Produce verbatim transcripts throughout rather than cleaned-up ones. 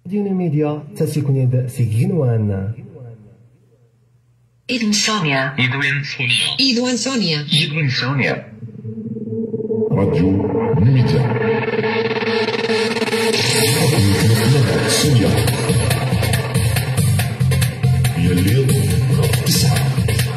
ديون الميديا تسيكونيد سيكينوان إدوين سونيا إدوين سونيا إدوين سونيا إدوين سونيا راديو ميديا سونيا يلي تسعة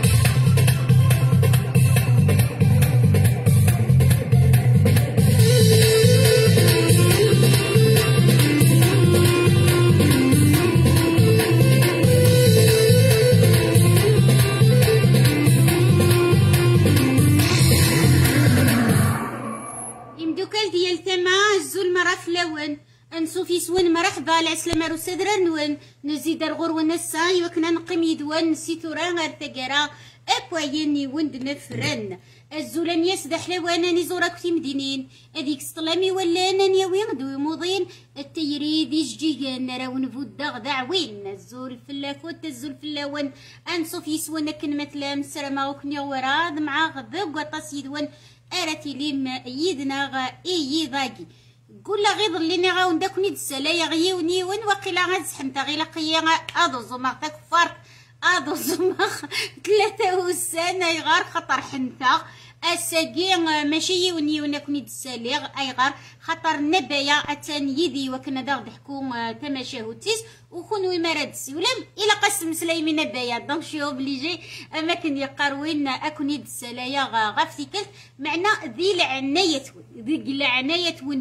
نسوفي سوين مرحبا العسلامة روسادرا نون نزيد الغور ونسا وكنا نقيم يدوان نسيتو راه غير تقرا اكوايني وند نفرن الزولان ياسد حلوانا نزورا كتي مدينين هذيك سطلامي ولا انا نياوي غدو موضين التيري دي جيجان راو نفود دعوين الزول فلاكوت الزول فلاون انسوفي سوين كن مثلا مسرما وكنيا وراد مع غدو قطاس يدوان اراتي ليم يدنا غا اي ضاقي قول لا غيظ اللي غاون داكني دسالايا غيوني وين واقيلا غازحنتا غيلا قيا اضو زماغ تكفر اضو زماغ ثلاثة وسنة يغار خطر حنتا اساقي ماشي يوني وناكني دساليغ اي غار خطر نبايا اتان يدي وكنا داغ ضحكو تماشاهوتيس وخونوي مرادسي ولم الى قسم سلايمي نبايا دونك شي اوبليجي اماكن يقروين اكوني دسالايا غافتيكلت معنا ذي العناية ذي العناية وين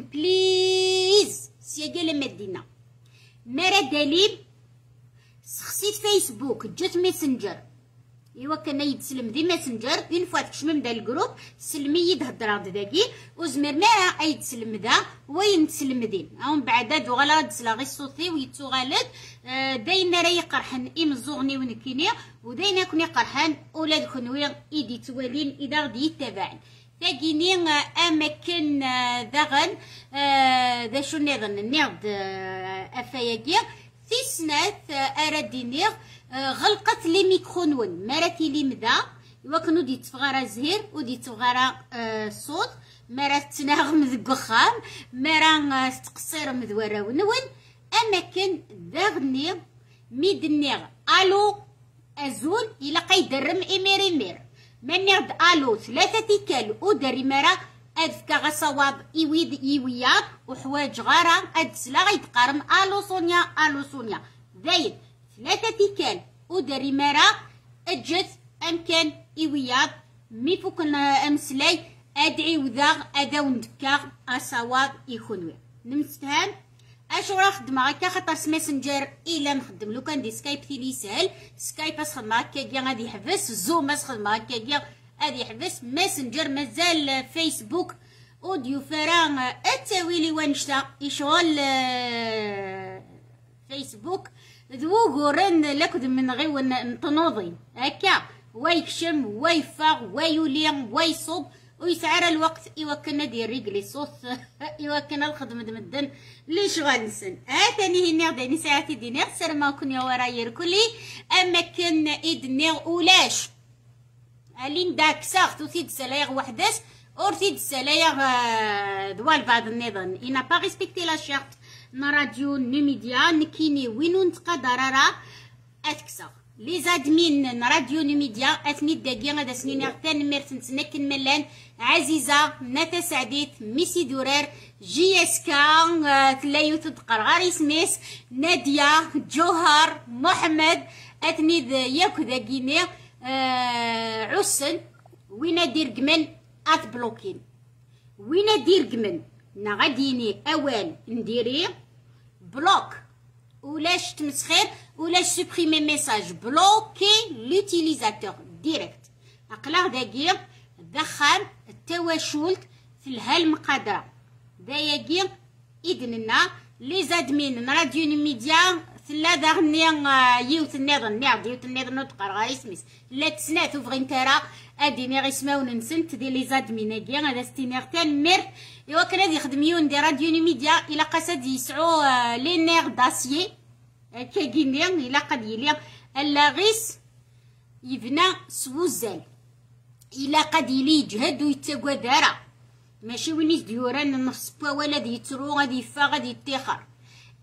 بليز سياقا لما دينا مرا دليل سخسيت فيسبوك جات ميسنجر ايوا كان يتسلم دي ماسنجر دين فوات كشمم دا الجروب سلمي يدهضر داكي وزمر ما يتسلم دا وين تسلم دين هاهم بعد دو غلا دسلا غي صوتي ويتو غالد داينا راي قرحن ام زغني ونكيني وداينا كوني قرحان اولاد كنوي ايدي توالين اذا غدي يتابعن تاكيني اماكن داغن ذا شو نظن نعد افاياكي تيسنات اردينيغ غلقت لي ميكرونون مراتي لي مدا وكنو دي تفغارا زهير ودي تفغارا صوت مرات تناغم ذك وخام مرا تقصير مذورا ونون اماكن داغني ميدنيغ الو ازول الى قيدرم امير امير منيغ الو ثلاثة تيكال ودري مرا ادفكا غصواب ايويد ايوياب وحواج غارا ادسلا غيتقارم الو سونيا الو سونيا زايد ثلاثة تيكال ودري مرا اجت امكان ايوياب مي فوكنا امسلاي ادعي وذاغ اداو ندكا اصواب يخونوي نمستهان اش راه خدم هكا خاطر ماسنجر الا نخدم لو كان دي سكايب تيلي سهل سكايب اس خدم هكا كيا غادي يحبس زوم اس خدم هكا كيا غادي يحبس ماسنجر مازال فيسبوك اوديو فران اتاويلي وانشتا يشغل فيسبوك ذو غورن لكد من غير نطنوضي هكا ويكشم ويفاغ ويوليم ويصب ويسعر الوقت ايوا كنا دير رجلي صوت ايوا كنا الخدمة مدن ليش غنسن اتاني هني غداني ساعتي دينيغ سرما كنيا وراير كلي اما كن ايدنيغ اولاش الين داك ساغ توثيد سلايغ وحداس اورثيد سلايغ دوال بعض النظام انا با ريسبكتي لا شارت نا راديو نيميديا نكيني وينو نتقدر راه اتكسر لي زادمين راديو نيميديا اثني داكيا غادا سنين غتان ميرتن تنكن ملان عزيزه نتا سعديت ميسي دورير جي اس كا تلايو تدقر غاري سميس ناديه جوهر محمد اثني ياك داكيني آه عسن وين دير كمن ات بلوكين وين دير كمن نا غاديني اوان نديري بلوك ولاش تمسخير ولاش سوبريمي ميساج بلوكي لوتيليزاتور ديريكت اقلا داكيا دخل التواشلت في الهالمقادرة داياكي اذننا لي زادمين راديو ميديا ثلا داغني يوت النظام نعد يوت النظام نتقر غا اسميس لا تسنات وفغين ترى اديني غي سماون نسنت دي لي زادمين كي هذا ستينيغتان مير ايوا كان غادي يخدم يون دي راديو ميديا الا قصد يسعو لي نير داسيي كاكيني الا قد يلي الا غيس يبنى سوزال الا قد يلي يجهد ويتقوى دارا ماشي وين يديوران النص ولا دي يترو غادي يفا غادي يتيخر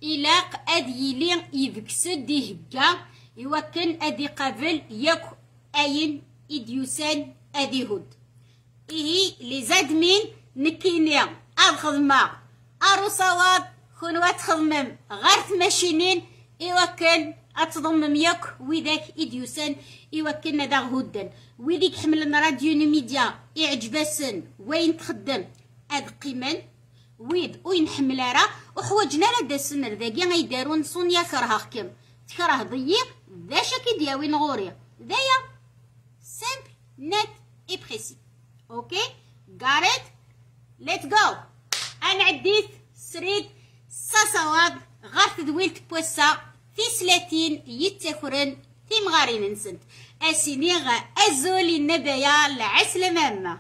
إلاق أد يلي يفكسد يهجا يوكن أدي قبل يك أين إديوسان أدي هود إيه لزادمين نكينيا الخدمة أروصوات خنوات خدمم غارت ماشينين إيوكن أتضمم يك ويداك إديوسان إيوكن دا هودن ويديك حملنا راديو ميديا إعجباسن وين تخدم أد قيمن ويد وين حملارا وحوجنا لدى السنر ذاكي غيدارون صونيا كرهاكم تكره ضيق ذا شاكي دياوين غوري ذايا سامبل نت اي بريسي اوكي got it let's go انا عديت سريد صاصواب غارت دويلت بوسا في سلاتين يتاكرن في مغارين نسنت اسينيغ ازولي النبايا العسل ماما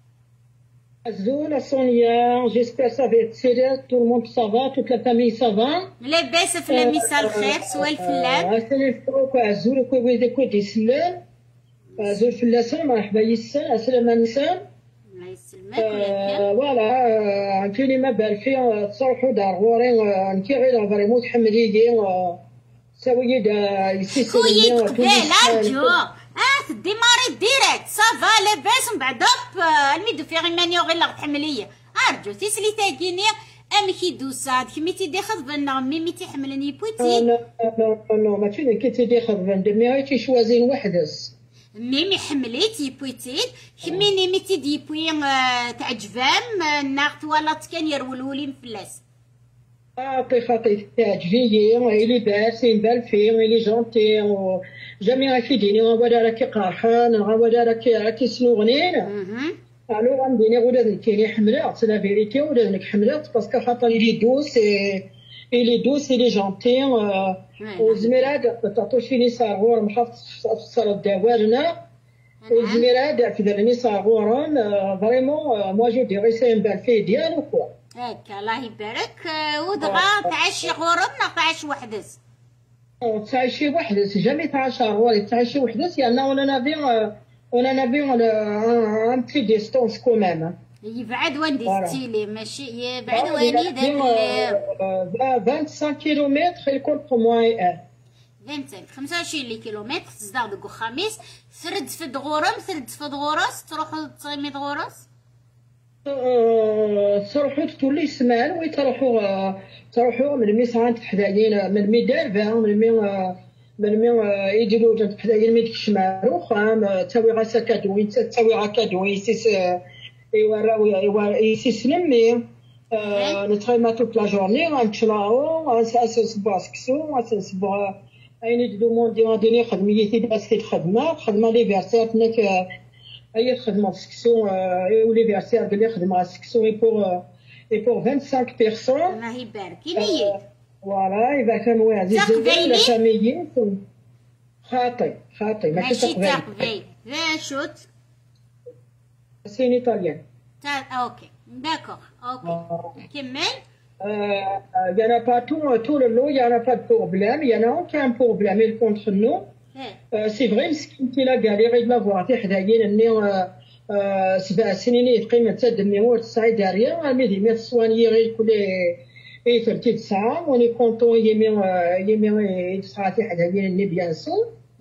Azul, Sonia, j'espère que ça va être sérieux, tout le monde ça va, toute la famille ça va. لاباس في لميسا الخير سوا الفلان. السلام عليكم عزول كوي ويدي كوي ديسلام. عزول فلاسان مرحبا يسان السلام عليكم. الله يسلمك وياك. فوالا كايني ما بال فيه تصرحوا دار غورين نكي غير فريمون تحمليكي ساوي دا يسيسي. خويا قبال ارجو. اه تديماري ديريكت صافا لاباس من بعد هوب الميدو في غيمانيو غير لا تحمليه ارجو تيسلي تاكيني ام كي دوساد كمي تيدي خضبنا ميمي تيحملني بويتي نو نو نو ماشي كي تيدي خضبن دمي تي شوازين وحدس ميمي حمليتي بويتي كمي مي تيدي بوي تعجبام ناقت ولا كان يرولولي مفلاس خاطي خاطي تعجبيني إلي باس ينبال فيه إلي جونتي جميع يفيديني غاودا راكي قارحان غاودا راكي راكي سنوغنين الو غنديني غودا كايني حملات سي لا فيريتي ولا نك حملات باسكو خاطر إلي دوس إلي دوس إلي جونتي وزميراد تعطوشيني صاغور محافظ صار الدوارنا وزميراد في درني صاغورون فريمون موا جو ديغي سي ينبال فيه ديالو كوا هاكا الله يبارك ودغا تعشي غورمنا تعش وحدس تعشي وحدس جامي تعشى غوري تعشي وحدس يعني on en avait on en avait un petit distance quand même يبعد وين ديستيلي ماشي يبعد وين داك خمسة وعشرين كيلومتر يكون موان خمسة وعشرين خمسة وعشرين كيلومتر تصدق دكو خميس ثرد في دغورم ثرد في دغورس تروحوا تصيمي دغورس تروحوا تولي سمان وي تروحوا تروحوا من مي ساعات حدايين من مي دارفا من مي من مي يديروا جنب حدايين مي الشماروخ تساوي غا سكادوي تساوي غا كادوي سيس ايوا ايوا يسيس نمي نتريما توت لا جورني غنتشلاو غنسبوا سكسو غنسبوا اين دوموندي غاديني خدميتي داس الخدمه خدمه ليفيرسير تناك أي خدمة سكسو أو ليفيرسير قال لي خدمة سكسو إي بور إي بور vingt-cinq بيرسون الله يبارك ينيت فوالا إذا كانوا عزيزين لا فاميي خاطي خاطي ماشي تقبيل لا شوت سي ان ايطاليان اوكي داكور اوكي كمل Il y en a pas tout, tout le lot, il n'y en a pas de problème. Il y en a aucun problème contre nous. سي فري مسكين كي لا غاليري لا فواتي حدايا اني سبع سنين يتقيم تاد ميور تسعي داريا مي دي مي سواني غير كل اي ثلاثين ساعه وني كونطون يمي يمي تسعاتي حدايا اني بيان سو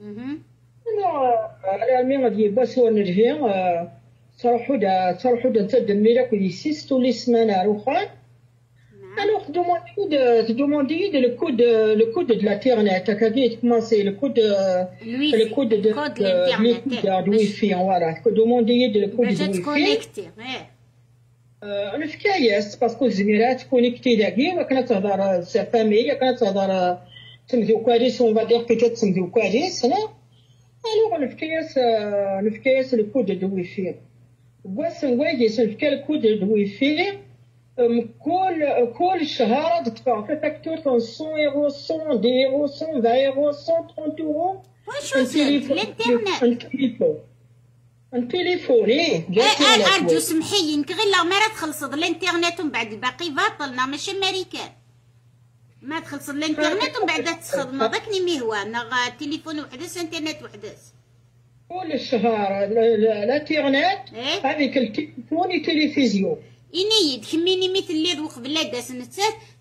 انا مي غادي باس ونرجع تروحوا دا تروحوا دا تاد ميرا كل سيستو لي سمانه روخان Alors, demandez de, demandez de le code, le code de l'internet. Comment c'est le code, le code de, de Wi-Fi, voilà. Demandez de le code de Wi-Fi. أنا في كايس باسكو الزميلات كونيكتي داكي وكانت تهضر سا فامي كانت تهضر تمديو كواليس اون فادير بيتيت تمديو كواليس هنا الوغ أنا في كايس أنا في كايس لو كود دو ويفي واش نواجه في الكود دو ويفي كل كل شهر تدفع في فاكتور تاع مية يورو مية دي يورو مية وعشرين يورو مية وثلاثين يورو واش الانترنت التليفون التليفون ايه ارجو سمحي يمكن غير لا ما تخلص الانترنت ومن بعد الباقي باطلنا ماشي امريكان ما تخلص الانترنت ومن بعد تخدم هذاك نيمي هو انا تليفون وحدس انترنت وحدس كل شهر الانترنت هذيك التليفون تلفزيون إنيد كميني مثل اللي ذوق بلا داس نتات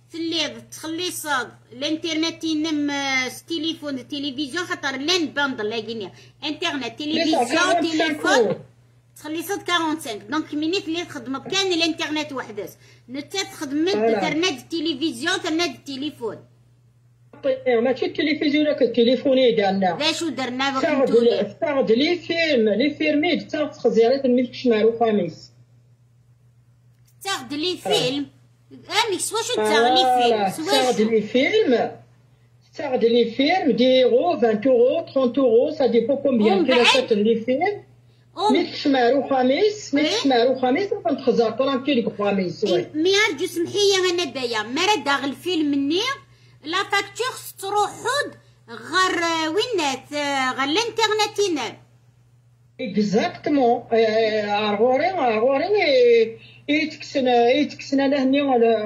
تلي تخلي صاد الانترنت ينم تليفون التلفزيون خاطر لين باندل لاقيني انترنت تلفزيون تليفون تخلي صاد خمسة وأربعين دونك منيت اللي تخدم كان الانترنت وحدس نتا تخدم ترناد التلفزيون ترناد التليفون ماشي التلفزيون راك التليفوني ديالنا لا شو درنا باغي تاخد لي فيلم لي فيلميد تاخد خزيرات الملك مارو خميس تاخد لي فيلم اميكس واش تاخد لي فيلم تاخد لي فيلم تاخد لي فيلم دix euros vingt euros trente euros ça dépend combien tu achètes les films ملك مارو خميس ملك مارو خميس تخزر طرانكيل خميس مي ارجو سمحيه انا بايا مرا داغ الفيلم مني لا فاكتور تروح حود غير وينات غير الانترنت ينام اكزاكتومون غوري غوري يتكسن يتكسن انا هني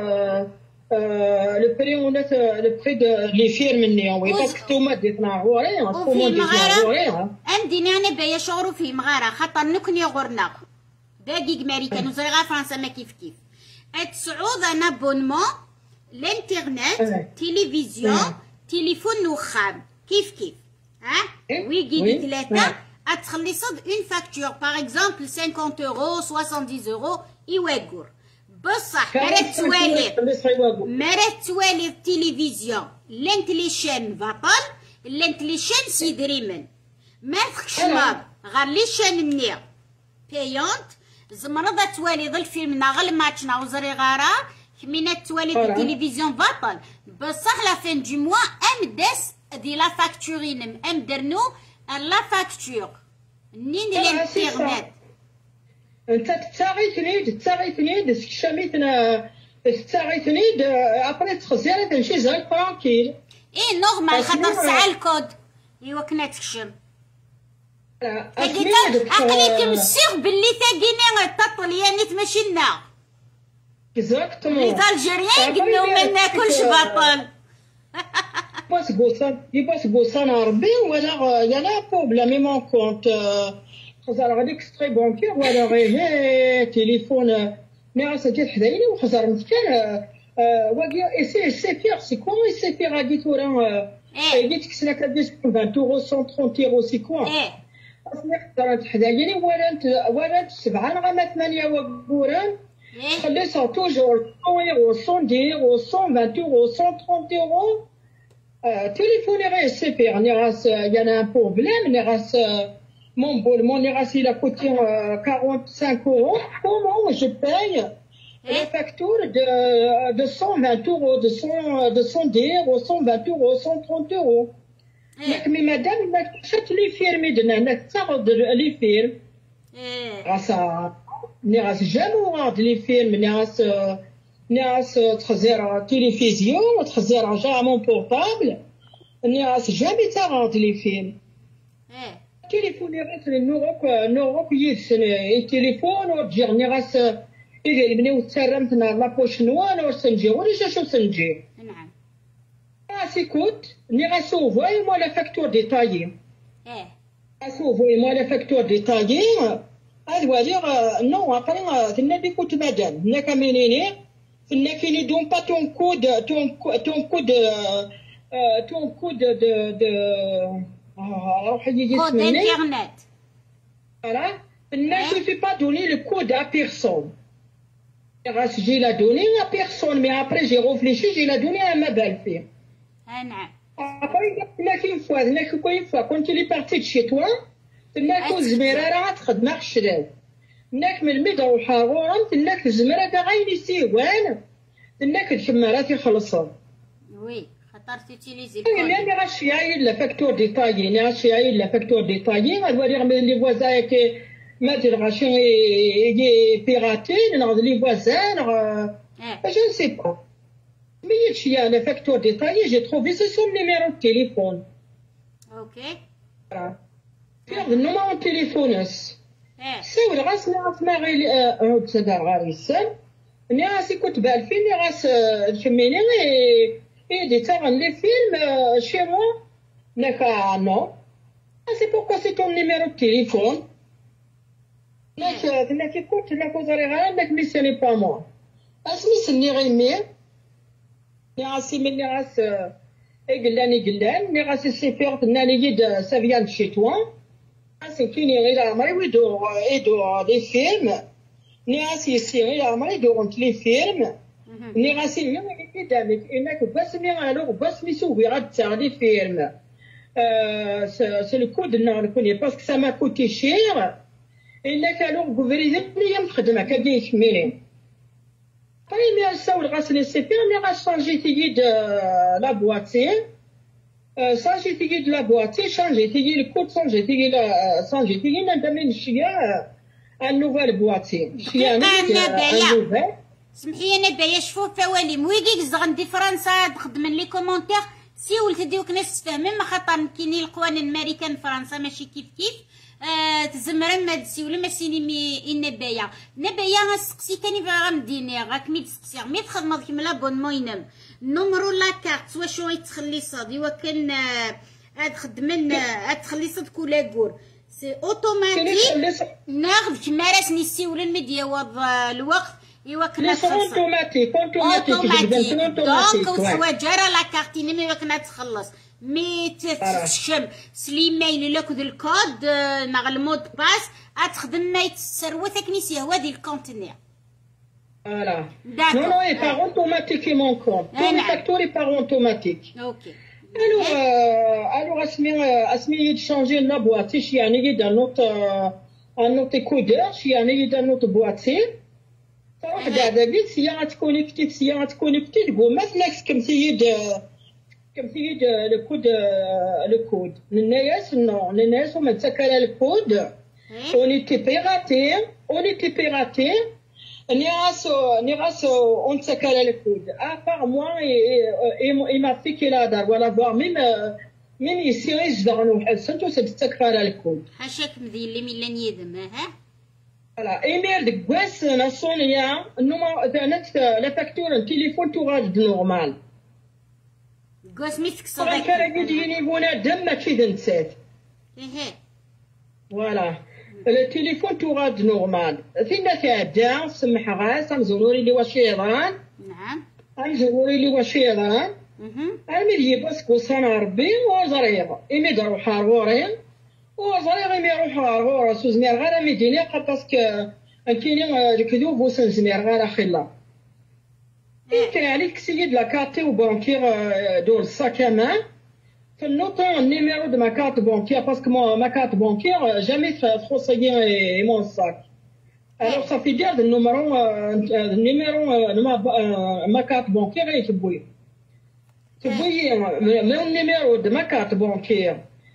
لو بري ونات لو بري دو لي فيلم مني وي باسكو توما ديتنا غوري توما ديتنا غوري عندي انا بايا شعور في مغاره خاطر نكني غورنا دقيق ماريكان وزريغا فرنسا ما كيف كيف اتسعود انا بونمون الانترنت تلفزيون تليفون وخام كيف كيف ها ويجي ثلاثة اتخلي صد اون فاكتور باغ اكزومبل خمسين اورو سبعين اورو يوقر بصح مرات توالي مرات توالي التلفزيون لانت لي شان فابال لانت لي شان سيدريمن ما تخشماب غير لي شان مني بايونت زمرضة توالي ظل فيلمنا غير ماتشنا وزري غارة كمينات توالي التلفزيون باطل بصح لا فين دو موا ام داس دي لا فاكتورين ام درنو لا فاكتور نين الانترنت انت تساغيتني تساغيتني سكشاميتنا تساغيتني ابري تخزير تمشي زي ترانكيل اي نورمال خاطر ساعه الكود ايوا كنا تكشم عقليتي مسيغ باللي تاقيني التطلياني تمشينا اكزاكتومون لي الجيريان قلنا ما ناكلش بطل باس بوسان يباس بوسان ربي ولا يانا بروبليم مي مون كونت خزر غادي اكستري بانكير ولا غير تليفون مي راه سجل حدايني وخزر مسكين واقي اي سي سي فير سي كوا اي سي فير غادي تورا قلت لك سناك عشرين اورو مية وثلاثين اورو سي كوا اصلا خزرت حدايني ورانت ورانت سبعه غا ثمانيه وقوران خلي صا توجور مية اورو مية اورو مية وعشرين اورو مية وثلاثين اورو تليفوني غير سي فير ني راس يانا ان بروبليم ني راس mon mon il a coûté quarante-cinq euros. Comment je paye la facture de, de cent vingt euros, de cent, de cent dix euros, cent vingt euros, cent trente euros. Mais madame, il m'a acheté les firmes de nana, ça les firmes. Grâce à, n'est jamais les firmes, n'est n'est trazer télévision, trazer jamais mon portable, n'est jamais ça les firmes. تليفوني غير نوروك نوروك يدسن التليفون وتجي نغاس إذا البني وتسرمتنا لابوش نوان وسنجي ولا شو سنجي نعم سيكوت نغاس اوفوي مو لا فاكتور ديتايي اه اسوفوي مو لا فاكتور ديتايي هاد وادي نو ابري تنا ديكوت مادام هنا كامينيني هنا كايني دون با تون كود تون تون كود تون كود دو دو code internet. Voilà. Ne suffit pas donner le code à personne. J'ai la donné à personne, mais après j'ai réfléchi, j'ai la donné à ma belle-fille. Après, il n'y a qu'une fois, il n'y a qu'une fois, quand il est parti de chez toi, il n'y a qu'une zmera تخد marche là. Il n'y a que le médor حارورم, il n'y a que zmera غاين يسي وين, il n'y a que الشمارات يخلصوا. Oui. يعني غاش يعيد لا فاكتور ديتايي يعني غاش يعيد لا فاكتور ديتايي غادي يعمل لي فوازان كي ما تلغاش يجي بيراتي ناخذ لي فوازان جو نسي با مي شي لا فاكتور ديتايي جي تروفي سو سون نيميرو تيليفون اوكي فيغ النوميرو تيليفونس ساول غاس نعرف ما غير هاد تدار غاريسان ني غاسي كنت بالفين ني غاس تشميني et des temps les films euh, chez moi n'est non c'est pourquoi c'est ton numéro de téléphone donc tu n'as qu'écoute tu n'as pas à mais ce n'est pas moi asmi c'est ni rémi نغاسي من نغاس قلاني قلان نغاسي سيفيرت نالي ça vient de chez toi نغاسي كيني غير عمري ويدو يدو لي فيلم نغاسي يسي غير عمري يدو لي فيلم نغاسي نغاسي قدامك انك بس نغالو بس ميسوي غاد تاع لي فيلم سي لو كود نكوني باسكو سا ما كوتي شير انك الوغ غوفريزم لي نخدمها كدير كميلين Premier saoul ras les C P, on a changé de la boîtier, changé de la boîtier, changé le code, changé la changé نندمج شيا un nouvel boîtier. شيا un nouvel. سمحي انا بايا شوف فوالي مويكيك زغندي فرنسا تخدم لي كومونتير سي ولت ديوك ناس تفهمين ما خاطر كاينين القوانين الامريكان فرنسا ماشي كيف كيف آه تزمرن ما تسي ولا ما سيني النبايا نبايا غنسقسي تاني غنديني غاك مي تسقسي مي تخدم كيما لابونمون ينم نومرو لاكارت واش هو يتخلي صاد ايوا كان هاد خدمن هاد تخلي صاد كولاكور سي اوتوماتيك ناخذ كيما راسني سي ولا الميديا وض الوقت ايوا كنا تخلص اوتوماتيك اوتوماتيك دونك وسوا جرى لاكارتيني مي كنا تخلص مي تتشم سليمايل لك ذا الكود ناغ المود باس اتخدم ما يتسروثك نسي هو دي الكونتينير فوالا نو نو اي بار اوتوماتيكيمون كونت كل فاكتوري بار اوتوماتيك اوكي الوغ الوغ اسمي اسمي تشانجي لا بواتي شي يعني يد ان اوت ان اوت كودور شي يعني يد ان اوت بواتي واحد هذا قلت سي غاتكونيكتي سي غاتكونيكتي تقول مثلا كم سيد كم تيجي le code le code الناس non الناس هما تسكر الكود on était piraté on était piraté الناس الناس on تسكر الكود à part moi et et ma fille qui là دار ولا voir même même ici يجدروا حسنتو تسكر الكود حاشاك مذي اللي ميلان يدم ها voilà ايميل دكواس ناسونيا النمر لا فاكتور التليفون توراد نورمال قوس ميسك صدق كان يجيني بنادم ماشي دنسات ايه فوالا التليفون توراد نورمال فينا تعدى سمح غاس نزوري لي وشيران نعم نزوري لي وشيران اها امي باسكو سنه ربي وزريغ امي دروح هارورين وزريغ امي يروح هارور سوزمير غير ميديني باسكو كاينين الكذوب وسنزمير غير خلا كان عليك سيد لا كارتي وبانكير دول الساك مان في النوطون النيميرو دو ما كارت بانكير باسكو ما كارت بانكير جامي تخصي مون ساك الوغ صافي دير النيميرو النيميرو ما كارت بانكير يتبوي تبوي من النيميرو دو ما كارت بانكير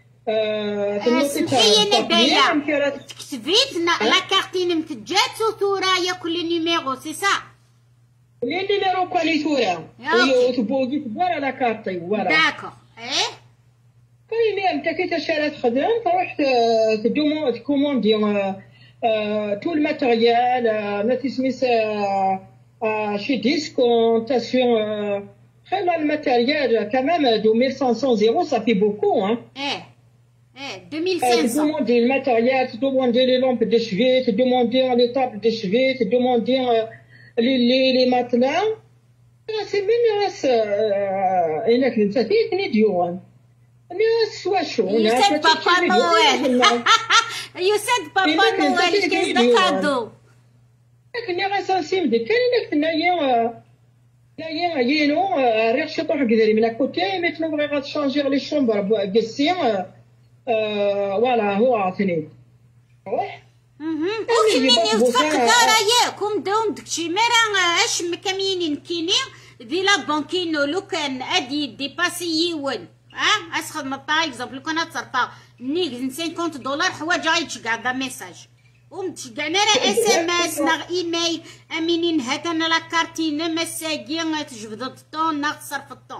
سمحي نبايا كتبيت لا كارتين متجات وثورة يا كل نيميرو سي سا لي نيميرو كواليتورا وتبوغي تبوار على كارتي ولا داكور ايه كاين انت كي تشري تخدم تروح تدومون تكوموندي تو الماتيريال ما تسميس شي ديسكونتاسيون خير الماتيريال كمان deux mille cinq cents euros ça fait beaucoup hein ايه ايه deux mille cinq cents تدوموندي الماتيريال تدوموندي لي لامب دو شفي تدوموندي لي طابل دو شفي تدوموندي لي لي لي ماتلا سي من ناس انك انت تيتني ديوان ناس واشو You said Papa Noel You said Papa Noel كيس دا كادو لكن يا غاساسيم دي كان انك تنايا تنايا يينو ريح شي طوح كذا من كوتي ميتنو بغي غاتشانجير لي شومبر قسيم فوالا هو عاطيني روح اوكي مين يتفق دارا ياكم دوم دكشي مرا اش مكامينين كيني دي لا بانكينو لو كان ادي ديباسي يون ها اسخد مطا اكزامبل كنا تصرفا نيك خمسين دولار حوايج غايتش كاع دا ميساج ومتش كاع نرا اس ام اس ناغ ايميل امينين هاتنا لا كارتين مساكين تجبد الطون ناغ تصرف الطون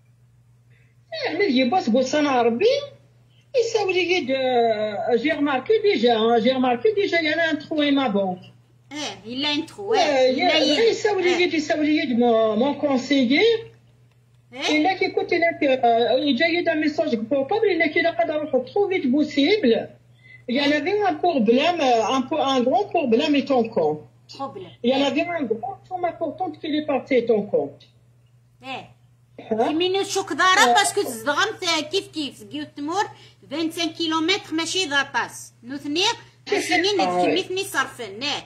ملي باس بوسانا ربي يساوي لي جي رماركي ديجا جي رماركي ديجا انا نتخوي ما بونك اه الا انتخو يساوي لي يساوي لي مون كونسيي الا كي كنت هناك جاي دا ميساج بورطابل الا كي نقدر نروح ترو فيت بوسيبل Il y en avait un problème, un, un grand problème avec ton compte. Problème. Il y en avait un grand somme importante qui est parti de ton compte. Eh. كيمينو شوك دارا باسكو تزدغمت كيف كيف كيو تمور خمسة وعشرين كيلومتر ماشي ضاباس نوثني اسمين كيميتني صرفن نه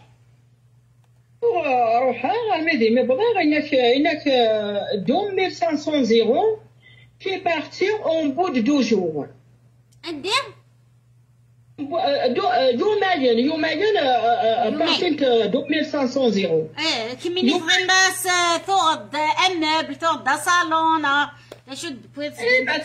روحها الميدي مي بغا انك انك deux mille cinq cents euros qui partir en bout de deux jours ندير دو يوميا يوميا بارتيت deux mille cinq cents euros اه كيميني بغي الناس ثوغد امبل ثوغد صالون شد بويف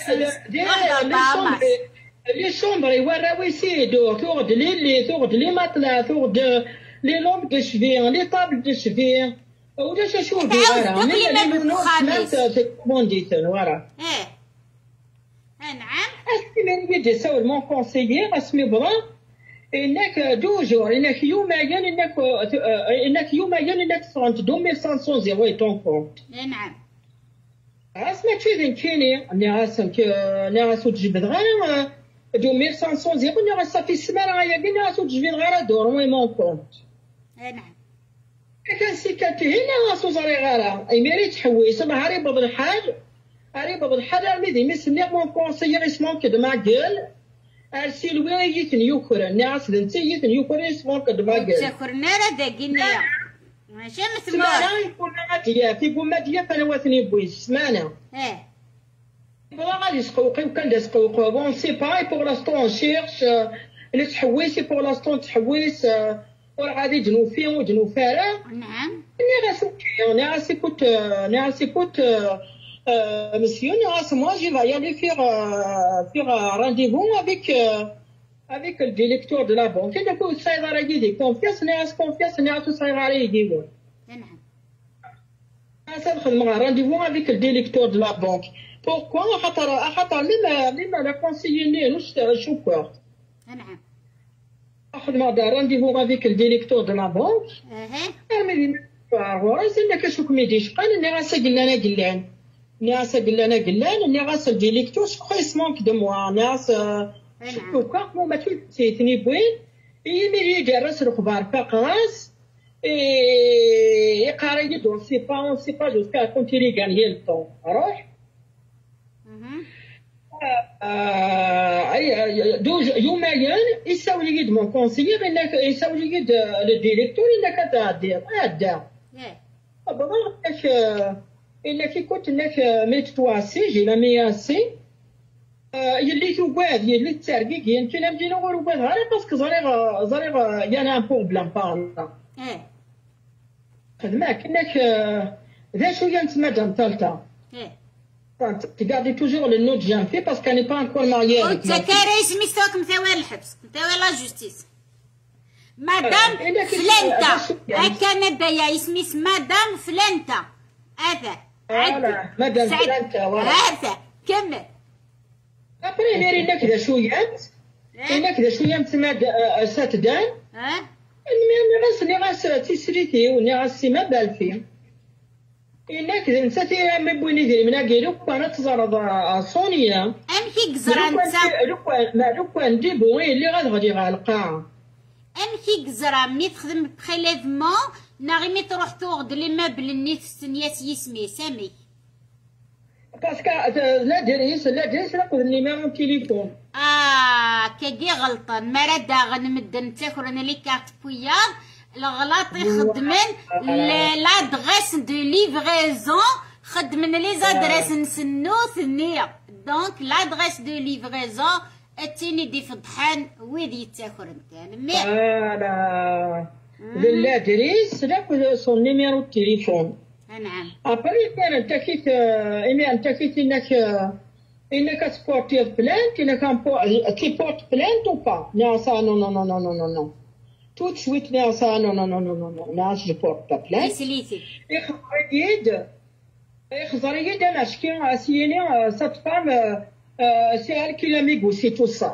لي شومبر يوراو يسيدو ثوغد لي ثوغد لي مطلع ثوغد لي لومب دو شفير لي طابل دو شفير ولا شو فيها مي كومونديتن ورا اه نعم اسمي من يدي سول مون كونسيير اسمي برا انك دو جور انك يوميا انك انك يوميا انك صرت deux mille cinq cents euros ton compte نعم اسمع تشيزن كيني اني راسم كي اني راسو تجبد غير deux mille cinq cents euros اني راسا في السمانه غير اني راسو تجبد غير دور وي مون كونت نعم كان سيكاتي هنا راسو زاري غير يميري تحويس ما هاري بض الحاج هاري بض الحاج الميدي مسمي مون كونسيير اسمون كد ما قال ارسل ويجي نيوكر الناس ذنتي نيوكر اسمون كد ما قال تذكرنا راه داقينا ماشي مثل سمعنا يكون مادية في بو مادية فنواتني بويس سمعنا اه بغا غادي يسقوقي وكان دا سقوقو بون سي باي بوغ لاستون شيرش اللي تحويسي بوغ لاستون تحويس وراه غادي جنو فيه وجنو فارغ نعم ني غاسو ني غاسي كنت ني غاسي كنت مسيو ني غاس موا جي فا يالي فيغ فيغ رانديفو افيك avec le directeur de la banque. Et donc, ça va aider confiance, n'est-ce confiance, n'est-ce ça va aider. نعم Ça va rendez-vous avec le directeur de la banque. Pourquoi خاطر خاطر لما لما لا كونسييني نص شوكور. نعم اخذ ما دار rendez-vous avec le directeur de la banque. اها ملي فواز انك شوك ميديش قال اني غاسا قلنا انا قلان. ناس قلنا انا قلان اني غاسا الديريكتور شكون يسمونك دو موا ناس شوكا مو ما تيتني بوين يميري يدرس الخبار فقراس يقرا يدور سي با سي با جوسكا كونتيني غاني الطون روح دو يوميا يساوي لي يد مون كونسيير انك يساوي لي يد الديريكتور انك تدير هدا بابا انك انك كنت انك ميت تواسي جي لا مياسي يلي توقاد يلي تسرقيك يمكن نمشي نقول وقاد غير باسكو زريغ زريغ يانا ان بروبليم بارنا اه خدماك انك ذا شويه نتسمى دام ثالثه اه تقعدي توجور لو نوت جان في باسكو اني با انكور ماريي وانت كاريس ميستوك مثاوي الحبس مثاوي لا جوستيس مدام فلانتا هكا نبايا اسمي مدام فلانتا هذا هذا مدام فلانتا هذا كمل ابري ميري انك ذا شويه انك ذا شويه تسمى سات دان اه المهم غاس ني غاس تيسريتي وني غاس ما بال فيه إنك نساتي ما بويني ديري من أجل لوكان تزرد صونيا أمشي جزرة نتا لوكان ما لوكان ديبو اللي غاد غادي غا القاع أمشي جزرة مي تخدم بخليفمون ناغي مي تروح توغد لي مابل نيت سنياس يسمي سامي باسكو لا دريس لا دريس ناخذ النيميرو تيليفون اه كاكي غلطان ما راه داغن مدن تاكرنا لي كارت بوياض الغلط يخدمن لادغيس دو ليفريزون خدمن لي زادريس نسنو ثنيه دونك لادغيس دو ليفريزون اتيني دي فضحان ويدي يتاخرن كان مي فوالا لا دريس ناخذ سون نيميرو تيليفون نعم ابري كان انت كيت ايمي انت كيت انك انك تبورتي بلانت انك كي بورت بلانت او با لا سا نو نو نو نو نو نو tout de suite non ça non non non non non non non je porte pas plainte سليتي يخرجيد يخرجيد انا شكي اسيني cette femme c'est elle qui l'a négocié tout ça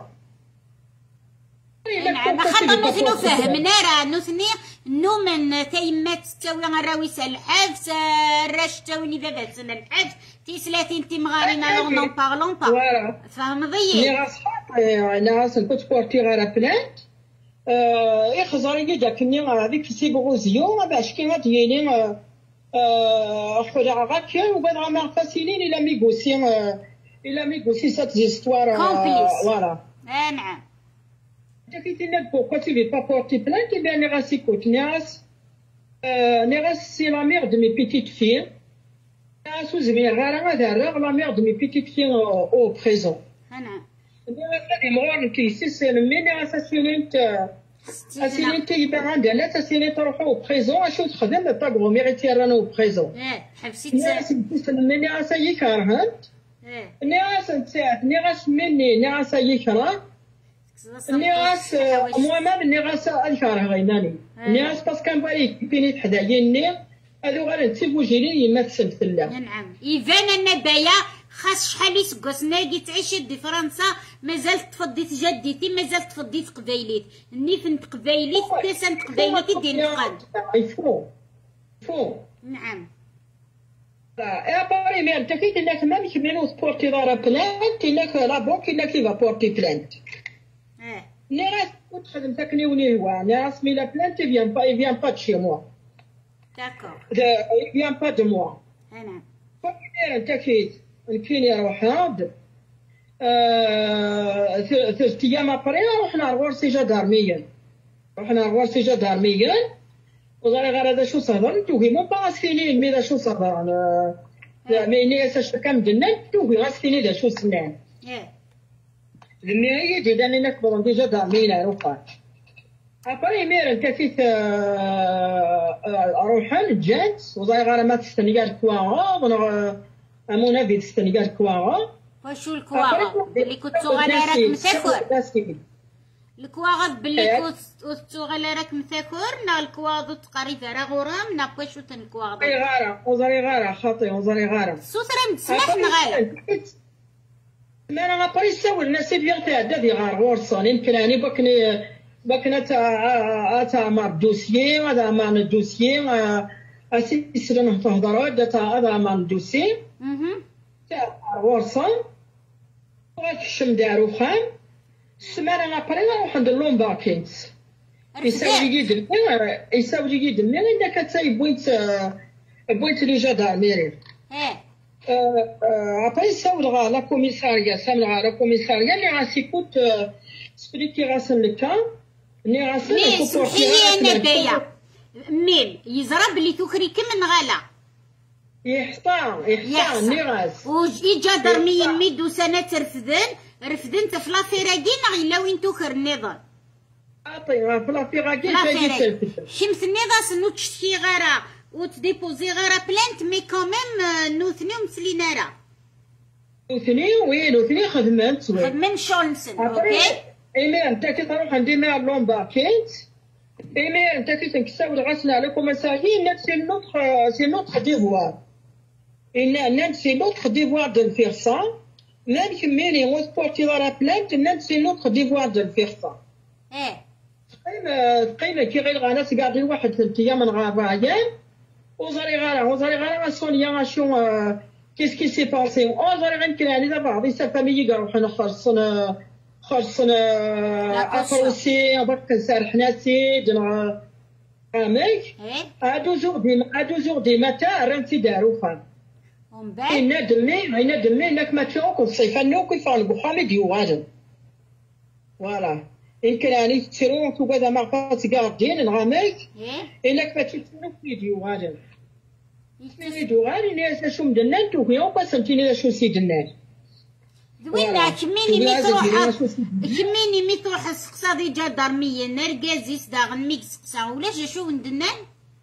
نعم خاطر نوثنو فهمنا راه نوثني نو من تيمات تاوي الراويس الحبس راش تاوني بابا سنة الحبس تي ثلاثين تي مغارينا لو نون بارلون با فهم ضيق ني راس حاط ناس كنت بورتي غير بلانت يخزر يدك ني هذيك سيبغوزيو باش كي ديالي il a négocié, il a négocié cette histoire. Complice. Voilà. Ah, نعم. Pourquoi tu ne veux pas porter plainte? Eh bien, Néras, écoute, Néras, Néras, c'est la mère de mes petites filles. Néras, vous avez la mère de mes petites filles au présent. Ah, نعم. Néras, المرور كيسي c'est le Néras assassinate. Assassinate يبان عندنا assassinate روحو au présent. أشو تخدم تقرو ميريتي رانا au présent. إيه حبسيت Néras, ساعة. Néras يكرهنت. إيه. Néras نتاعك Néras مني Néras يكره. الناس المهم الناس الكاره غيناني الناس بس كان بغي يبيني حدايا النير هذو غير نتسيبو جيرين يمثل في الله. نعم ايفان النبايا خاص شحال يسقس ناقي تعيش دي فرنسا مازال تفضيت جدتي مازال تفضيت قبايليت نيفنت قبايليت تسنت قبايليتي ديال القلب. يفو يفو نعم. يا باري مي انت كي انك ما يكملوا سبورتي دار بلانت انك لا بونك انك كيفا بورتي بلانت. Néras, écoute, je ne sais pas où Néras, mais la plainte, il ne vient pas, il vient pas de chez moi. D'accord. Il ne vient pas de moi. Ah non. Quand il est t'inquiète, il est rohad. ثلاث أيام après, رحنا نروح سجاد أرميا. رحنا نروح سجاد أرميا. وظهر غير هذا شو صدر، توهي مو باس فيني مي هذا شو صدر أنا. مي ناس أشتكم دنان توهي غاس فيني ذا شو سنان. الميرية جدا نكبر ديجا دارمينا روحان. أبري مير كثيث روحان جات وزاي غير ما تستنيقال كواغا ونغ أمونا بي تستنيقال كواغا. وشو الكواغا؟ اللي كنت صغيرة راك مسافر. الكواغا باللي كنت صغيرة راك مسافر نا الكواغا تقريبا راه غرام نا بوشو تن الكواغا. وزاري غارة وزاري غارة خاطي وزاري غارة. سوترا متسمح نغالا. ما أنا غابري ساول الناس بيان تعدى دي غار غورصان يمكن يعني بكني بكنا تا تا مار دوسيي هذا مان الدوسيي أسي سلنا تهضروا دا تا هذا مان الدوسيي تا غورصان غاتشم دارو خان السمانة غابري نروح عند اللومباكينز يساوي لي يدل يساوي لي يدل مي إنك تاي بويت بويت لي جا ميري. Après, ça voudra la commissariat, ça voudra la commissariat, les rassicutes, celui qui rassure le camp, les rassure le comportement. مي نبايا ميم يزرب اللي تخريك من غلا يحصى يحصى نيراس وجي جا درميا ميدو سنة رفدن رفدن تفلا فراقين غيلا وين تخر النظام اعطي فلا فراقين شمس النظام سنو تشتي غيرها وتديبوزي غير بلانت مي كوميم نوثني ومسلينا راه نوثني وي نوثني خدمت خدمن شونسن اوكي ايمي انت كي تروح عندي مع لومباكيت ايمي انت كي تنكساو الغسل على كومساري نات سي نوتر سي نوتر ديفوار ان نات سي نوتر ديفوار دو الفير سا نات كميني وسبورتي غير بلانت نات سي نوتر ديفوار دو الفير سا اه تقيم تقيم كي غير غناس قاعدين واحد ثلاث ايام من غابايان وزاري غارة وزاري غارة سونيا شو qu'est-ce qui s'est passé وزاري غير كلاني دابا بعض سا فاميلي قالوا حنا خرصنا خرصنا افروسي برك نسرحنا سيد عامك هادو زوغ دي هادو زوغ دي متى رانتي دارو فان ومن بعد ينادلني ينادلني انك ما تشوك الصيفانو كيف البحامي ديواجن فوالا إن كلاني تشيرون تو كذا ما قاعد قاعدين نغامك إنك ما تشوفون فيديو هذا فيديو هذا الناس شو مدنان تو يوم بس أنتي شو سيدنا وين كميني متروح كميني متروح السقساضي جا درمية نرجازيس داغن ميكس قصا ولا شو مدنان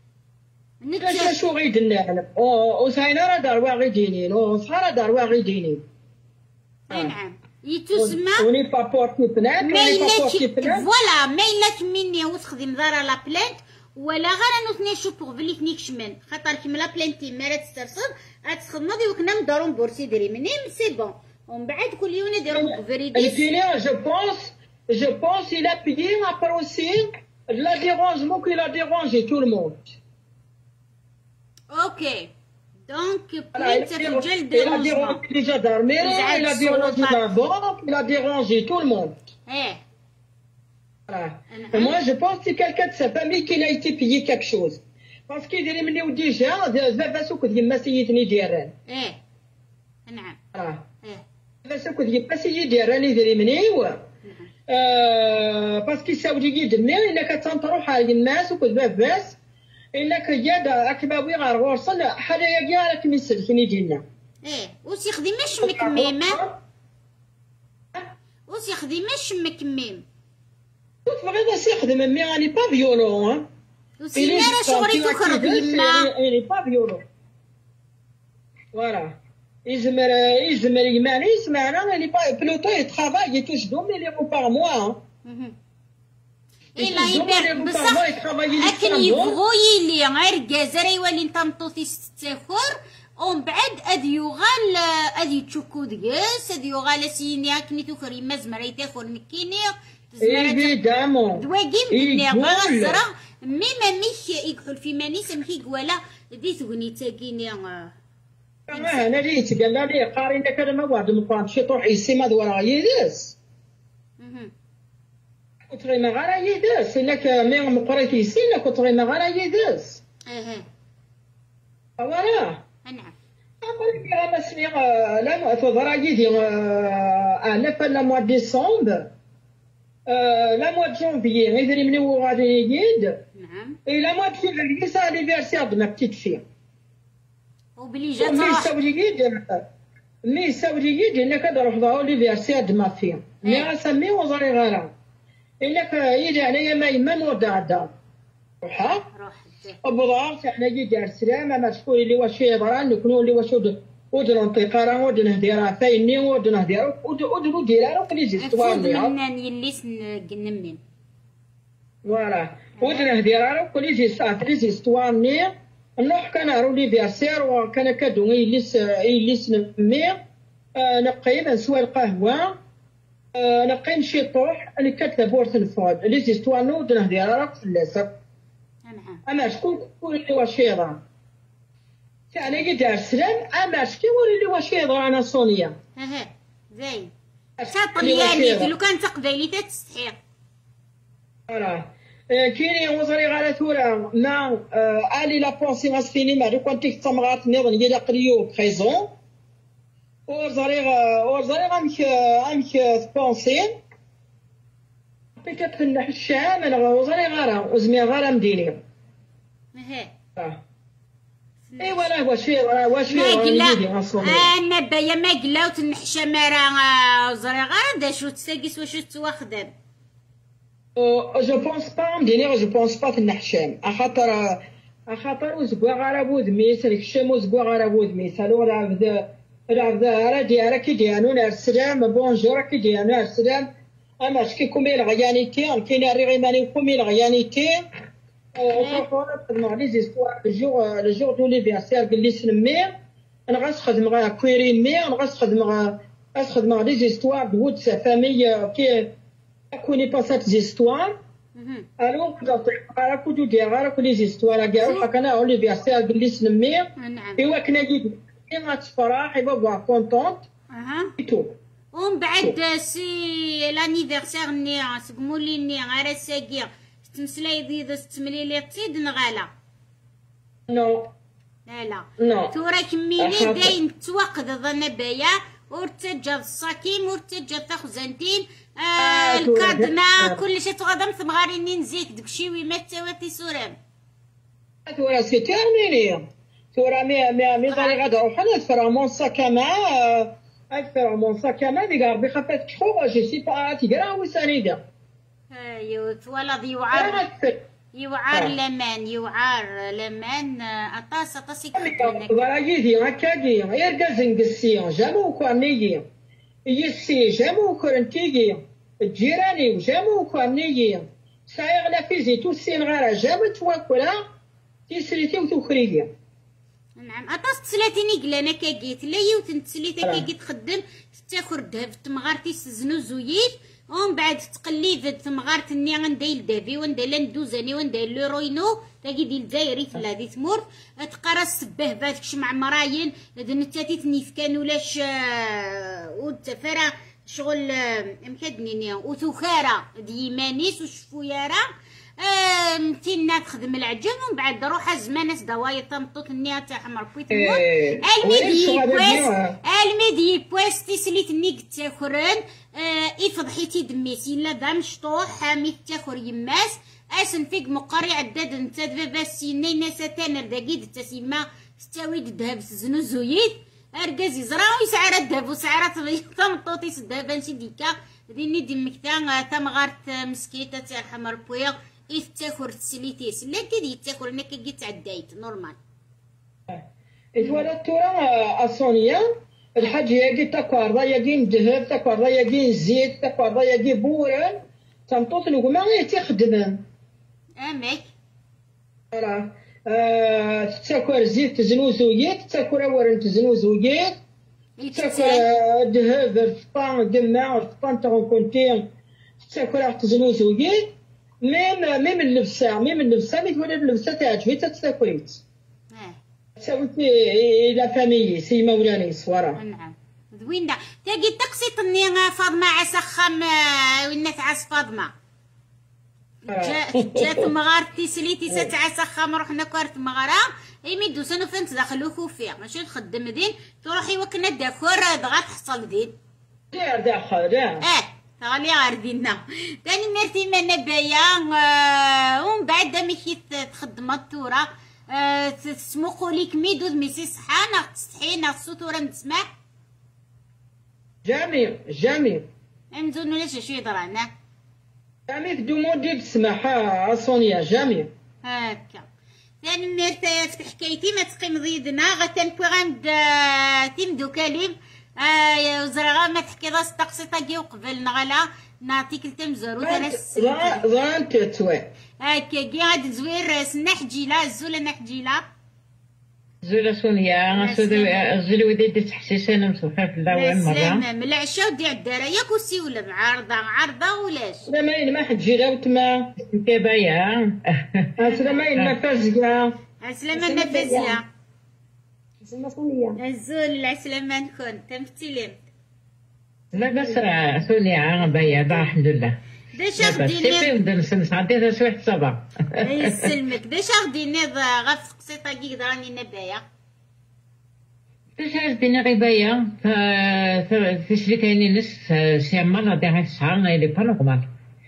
لا شو غيدنا أو ساينا راه دار واغي دينين أو صحرا دار واغي دينين نعم يتسمى وني با بورتي بلانت ما إلا فوالا ما إلا كميني وتخدم دارا لا بلانت ولا غير نوثني شو بوغ بلي فنيك شمن خاطر كيما لا بلانتي ما راه تسترصد غتخدم ناضي وكنا ندارو بورسي دري منين سي بون ومن بعد كل يوم نديرو فيريدي الفيني جو بونس جو بونس il a payé après aussi la dérangement qu'il a dérangé tout le monde. اوكي دونك بلانت في الجل ديرونجمون ديجا دارميرو il a dérangé la banque il a dérangé tout le monde. ايه Voilà. Et moi, je pense que c'est quelqu'un de sa famille qui a été payé quelque chose. باسكو يدير مني وديجا بابا سوكد يما سيدني ديران. ايه نعم. اه ايه بابا سوكد يما سيدي ديران يدير مني و آه باسكو ساودي يدني انك تنطروح على الناس وكد باباس انك ياد اكباوي غير غورصل حدايا كاع راك مسلكني دينا. ايه وسي خديمه مكميمه وسي خديمه مكميم تبغي بس يخدم مي راني با فيولون. وسي لا راه شغلي تخرج يما راني با فيولون فوالا يزمر يزمر يماني يسمعنا راني با بلوتو يترافاي يتوش دومي لي بو بار موا. إلا يبان بصح أكن يبغو يلي غير كازا راه يولي نتمطوطي ستافور ومن بعد أد يغال أد يتشكو دقاس أد يغال سيني هاكني توخر يما زمرا يتاخر نكيني إيفيدامون دواكيم دنيا غازرة ميما ميك يكحل في مانيس ميك ولا دي ثغني تاكيني أنا أنا اللي يتقال لي قارينا كذا ما واحد مقام شي طوح يسي ما دورا يدس كتري ما غير يدس إنك مي مقريت يسي إنك كتري ما غير يدس. اها فوالا نعم. أقول لك أنا سمي لا تظهر يدي أنا في لا موا ديسمبر لا موا جونفيي غير مني وغادي يجيد. نعم. إي لا موا دو فيفري سا أنيفرسير دو ما بتيت في. وبلي جات مي راح ساودي يجيد مي ساودي يجيد إنك تروح ضاو أنيفرسير دو ما في. مي غاسمي وزاري غالا. إنك يجي عليا ما يمن ودع دار. روحا. روح أبوظار أنا جيت دار سلام أما شكون اللي واش يبغى نكونوا اللي واش ود ننطق راه ود نهديرها فايني ود نهدير ود ود نديرها وكلي زيستوار ليها. منان يليس نقنمن. فوالا ود نهديرها وكلي زيستوار لي زيستوار ني نروح كان رو ليفيرسير وكان كادو يليس يليس نمي نقيم نسوى القهوة نقيم شي طوح اللي كتب بورت الفود لي زيستوار نود نهديرها راك فلاسك. نعم. أما شكون اللي واش يضرب؟ أنا قد دار سلام أما شكون اللي واش يضرب أنا صونيا؟ اها زين. تا طلياني لو كان تقبايلي تستحيق. فوالا كاينين وزري غالا ثورا ما الي لا بونسي غاسفيني ما لو كنت تمغات نظن يلا قريو بريزون وزري وزري غامك غامك بونسي بيتيت الشام انا وزري غارا وزمي غارا مديني. اها اي ولا واش واش ما قلا انا بايا ما قلا وتنحشى مرا وزري غارا داش وتساقيس واش تواخدم. جو بونس با مديني جو بونس با تنحشام اخاطر اخاطر وزقوا غارا بودميس الكشام وزقوا غارا بودميس الو راه بدا راه بدا راه ديالها كي ديالو نار السلام بونجور كي ديالو نار السلام اما شكي كومي الغيانيتي كاين الريغيماني كومي الغيانيتي وتروحوا نخدموا لي زيستوار لو جور لو جور دو ليفيرسير قال لي سنمي انا غنخدم غا كويرين مي انا غنخدم غا غنخدم لي زيستوار دو سا فامي كي كوني با سات زيستوار الو راه كودو ديال راه لي زيستوار كاع حكانا هو ليفيرسير قال لي سنمي ايوا كنا جيت ما تفرح ايوا بوا كونطونت اها ايتو ومن بعد سي لانيفرسير ني سقمولي ني غير ساقيه تمسلاي ديد تمليلي تيد نغالا نو لا لا نو تورا كميني داين توقد ظن بايا ورتجا الصكيم ورتجا تخزنتين آه الكادنا كل شيء تغادم ثمغاريني نزيك دكشي وما تساواتي سورام تورا سي تيرميني تورا مي مي مي غادي غادا روحنا فرامون ساكاما فرامون ساكاما ديك ربي خافات كفو جو سي با تيقرا وسانيدا ايوا توالد يوعار يوعار لمان يوعار لمان اطاس اطاس يكفينك فوالا يدي هكاكي غير كازن قسيون جامو كوانيي يسي جامو كورنتيي الجيراني وجامو كوانيي سايغ لا فيزي توسين غير جامو تواكلا تيسريتي وتوخريي. نعم اطاس تسلاتيني قلانا كاكيت لا يوتن تسليتا كاكي تخدم تاخر دهب تمغارتي سزنو زويت ومن بعد تقليد تمغارت ني غندايل دافي وندايل ندوزاني وندايل لو روينو تاكي ديال الجزائري فلا دي تمور تقرا السباه باتكش مع مراين دنتاتي تنيف كان ولاش وتفرا شغل مكدنيني وثوخارا ديمانيس وشفويارا متينا تخدم العجل ومن بعد روح زمان دوايا تمطوط النية تاع حمر بويت إيه، الميدي وين بويس الصغار الميدي بويس تسليت نيك تاخرن يفضحيتي دميسي لا دام شطوح ميت تاخر يماس اسن فيك مقاري عداد نتا بابا سيني ناس تانر داكيد تسيما ستاوي دهب زنوزويت اركاز يزرا ويسعر الدهب وسعرات تمطوطي سدهب انشي ديكا ديني دي مكتا تمغارت مسكيته تاع الحمر بويا يتاخر تسليتيس لا كي يتاخر انك كي تعدايت نورمال اتولد تورا اصونيا الحاج ياكي تاكواردا ياكي الذهب تاكواردا ياكي الزيت تاكواردا ياكي بوران تمطوط الوما تيخدمن امك راه تاكل زيت تزنوزويات تاكل اورن تزنوزويات تاكل الذهب الفطان قماع الفطان تاع كونتين تاكل تزنوزويات ميم ميم اللبسه ميم اللبسه مي تولد اللبسه تعجبي تاكليت سويتي لا فاميلي سي مولاني صوره نعم زوينه تاقي تقسيط اني فاطمه عسخم وين تعس فاطمه جات مغارتي سليتي تاع سخام رحنا كارت مغرا يمدو سنو فين تدخلو خوفيا ماشي تخدم دين تروحي وكنا داكور دغا تحصل دين دير داخل دير اه غالي غاردينا تاني مرتي منا بايا ومن بعد مشيت تخدم التورا تسمقوا ليك ميدو ميسي صحانه تستحينا السطوره نسمع جميل جميل امزون ولا شي درانا جميل دوموندي تسمح اصونيا جميل هاكا ثاني مرت في حكايتي ما تقيم ضيدنا غتنبوي غند تيمدو كليم يا وزرغا ما تحكي راس تقسيطه كي وقبل نغلا نعطيك التمزر وثلاث ظن تتوي هاكا كي غاد زوير سنا حجيله الزوله نحجيله زولا سونيا الزول ودي تحسيس انا مسوحه في الاول مره من العشاء ودي الدار ياك وسي ولا معارضه عارضه ولاش لا ما ما حجيله وتما كبايا سلامة ما فازقه سلامة نفازيه سلامة سونيا الزول العسلامة نكون تمثيلين لا بس سونيا بايا الحمد لله داش غديني سيفي ونبدا نسمس عندي تسويح الصباح يسلمك داش غديني غف قصيطه كي راني نبايا داش غديني غيبايا في شريكاين نس سي مالا دي غيسعى لي با نورمال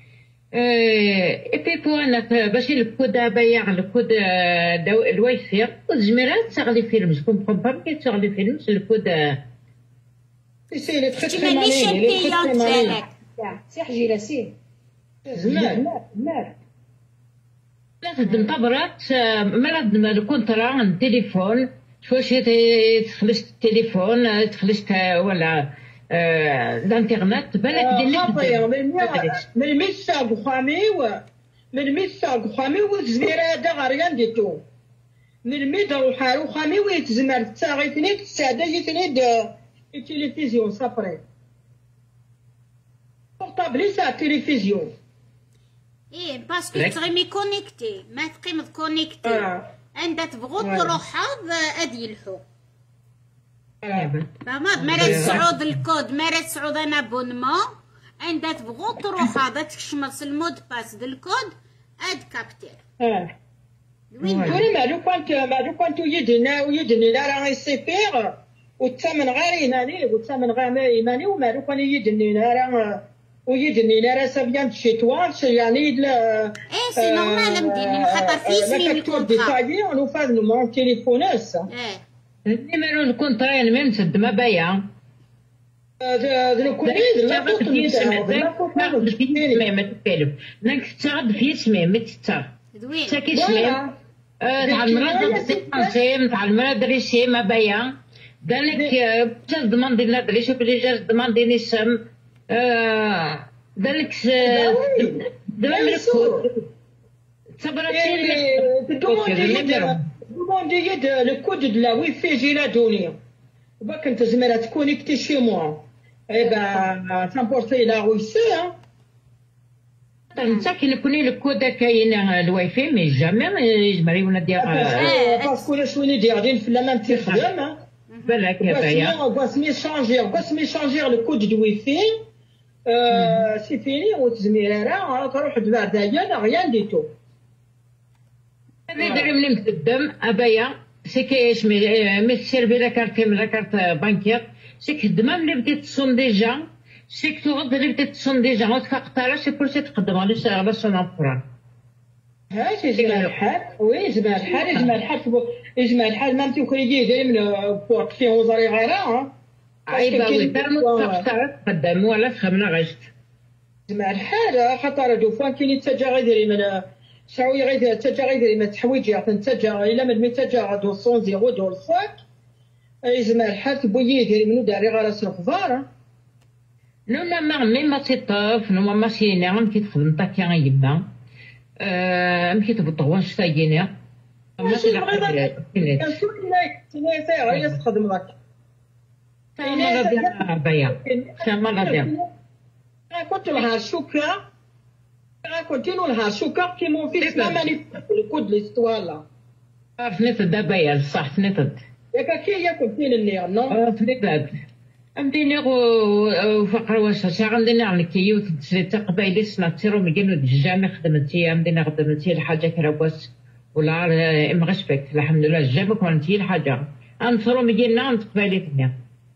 اي بي بو انا باش الكود بايع الكود الوايفير الزميرات تشغلي فيلم جو كومبرون با كي تشغلي فيلم الكود سي لي تري تري مالين لي تري تري مالين سي حجيله سي زمان مار لا تخدم طبرات مرض الكونترا التليفون شوش تخلص التليفون تخلص ولا الانترنت بالك دير من الميساق وخامي من الميساق وخامي والزميرة هذا غاريان ديتو من الميدر وحارو خامي ويتزمر تساغيتني تساعدا جيتني التلفزيون صفري بورطابلي ساعة التلفزيون ايه باسكو تغيمي كونيكتي ما تقيم كونيكتي عندها تبغو تروح ادي الحو فما مرات صعود الكود مرات صعود انا بونمون عندها تبغو تروح هذا تكشمص المود باس د الكود اد كابتير اه وين مالو كنت مالو كنت يدنا ويدني لا راه يسيفير والثمن غير يماني والثمن غير يماني ومالو كان يدني لا راه ويدني لا راه بيان شيتواش يعني لا ايه سي نورمال مديني خاطر في اسمي الكونطرا اون فاز نو تيليفوناس اه النيميرو الكونطرا يعني ما نسد ما بايع هذا الكوليد لا تاخذ في اسمه تاخذ في اسمه ما تكلف انك تاخذ في اسمه ما تتاخذ زوين تاكي اسمه تاع المرض السيم تاع المرض ريسي ما بايع قالك جاز دماندي لا دري شوف لي جاز دماندي لي سم قالك دماندي دوموندي يد لو كود دو لا وي في جي لا دوني باك انت زميله تكونيكتي شي موا اي با تامبورتي لا ويسي نتا كي نكوني الكود كاين الواي فاي مي جامي يجمر يولد باسكو لا شويني ديالين في لا مام تيخدم بالك يا بايا باش مي شانجير باش مي شانجير لو كود دو واي فاي سي فيني وتزميره راه تروح تباع دايا لا غيان ديتو هذا يدري من متقدم أبايا سكيش مي سيرفي لا كارت لا كارت بانكير سيك خدمة ملي بديت تصون ديجا سيك تغض اللي بديت تصون ديجا وتفاقتها سي كل شيء تقدم على على سون أفران. هاش يجمع الحال وي يجمع الحال يجمع الحال يجمع الحال ما نتو كريدي داير من فوق فيه وزاري غيرها عيبة وي دار متفاقتها تقدم ولا فهمنا غشت. يجمع الحال خاطر دو فان كاين يتجا غيدير من شاوي غيدير تجا غيدير من تحويجات نتجا إلا من متجا دو صون زيرو دو الفاك يجمع الحال تبوي يدير منو داري غراس الخضار. نو ماما مي ما تطاف نو ماما سينا كي تخدم طاكي يما أم كي تبطغوان شتايينيا ماشي بغيضا كنسول لايك تناي سايغ غير تخدم ضاك ساما غادي بايا ساما غادي كنت لها شوكا كنت لها شوكا كي مون فيس ما ماني الكود ليستوالا عرفني تدا بايا صح فنيتد ياك كي يا كنت لني نو فنيتد أمديني غو فقر واسع عندنا على كي وتسري تقبايلي سناتيرو مجنو الجامع خدمتي أمدينا خدمتي الحاجة كرابوس ولا إم غشبك الحمد لله جابك وانتي الحاجة أنصرو مجينا أنت قبايلي تنيا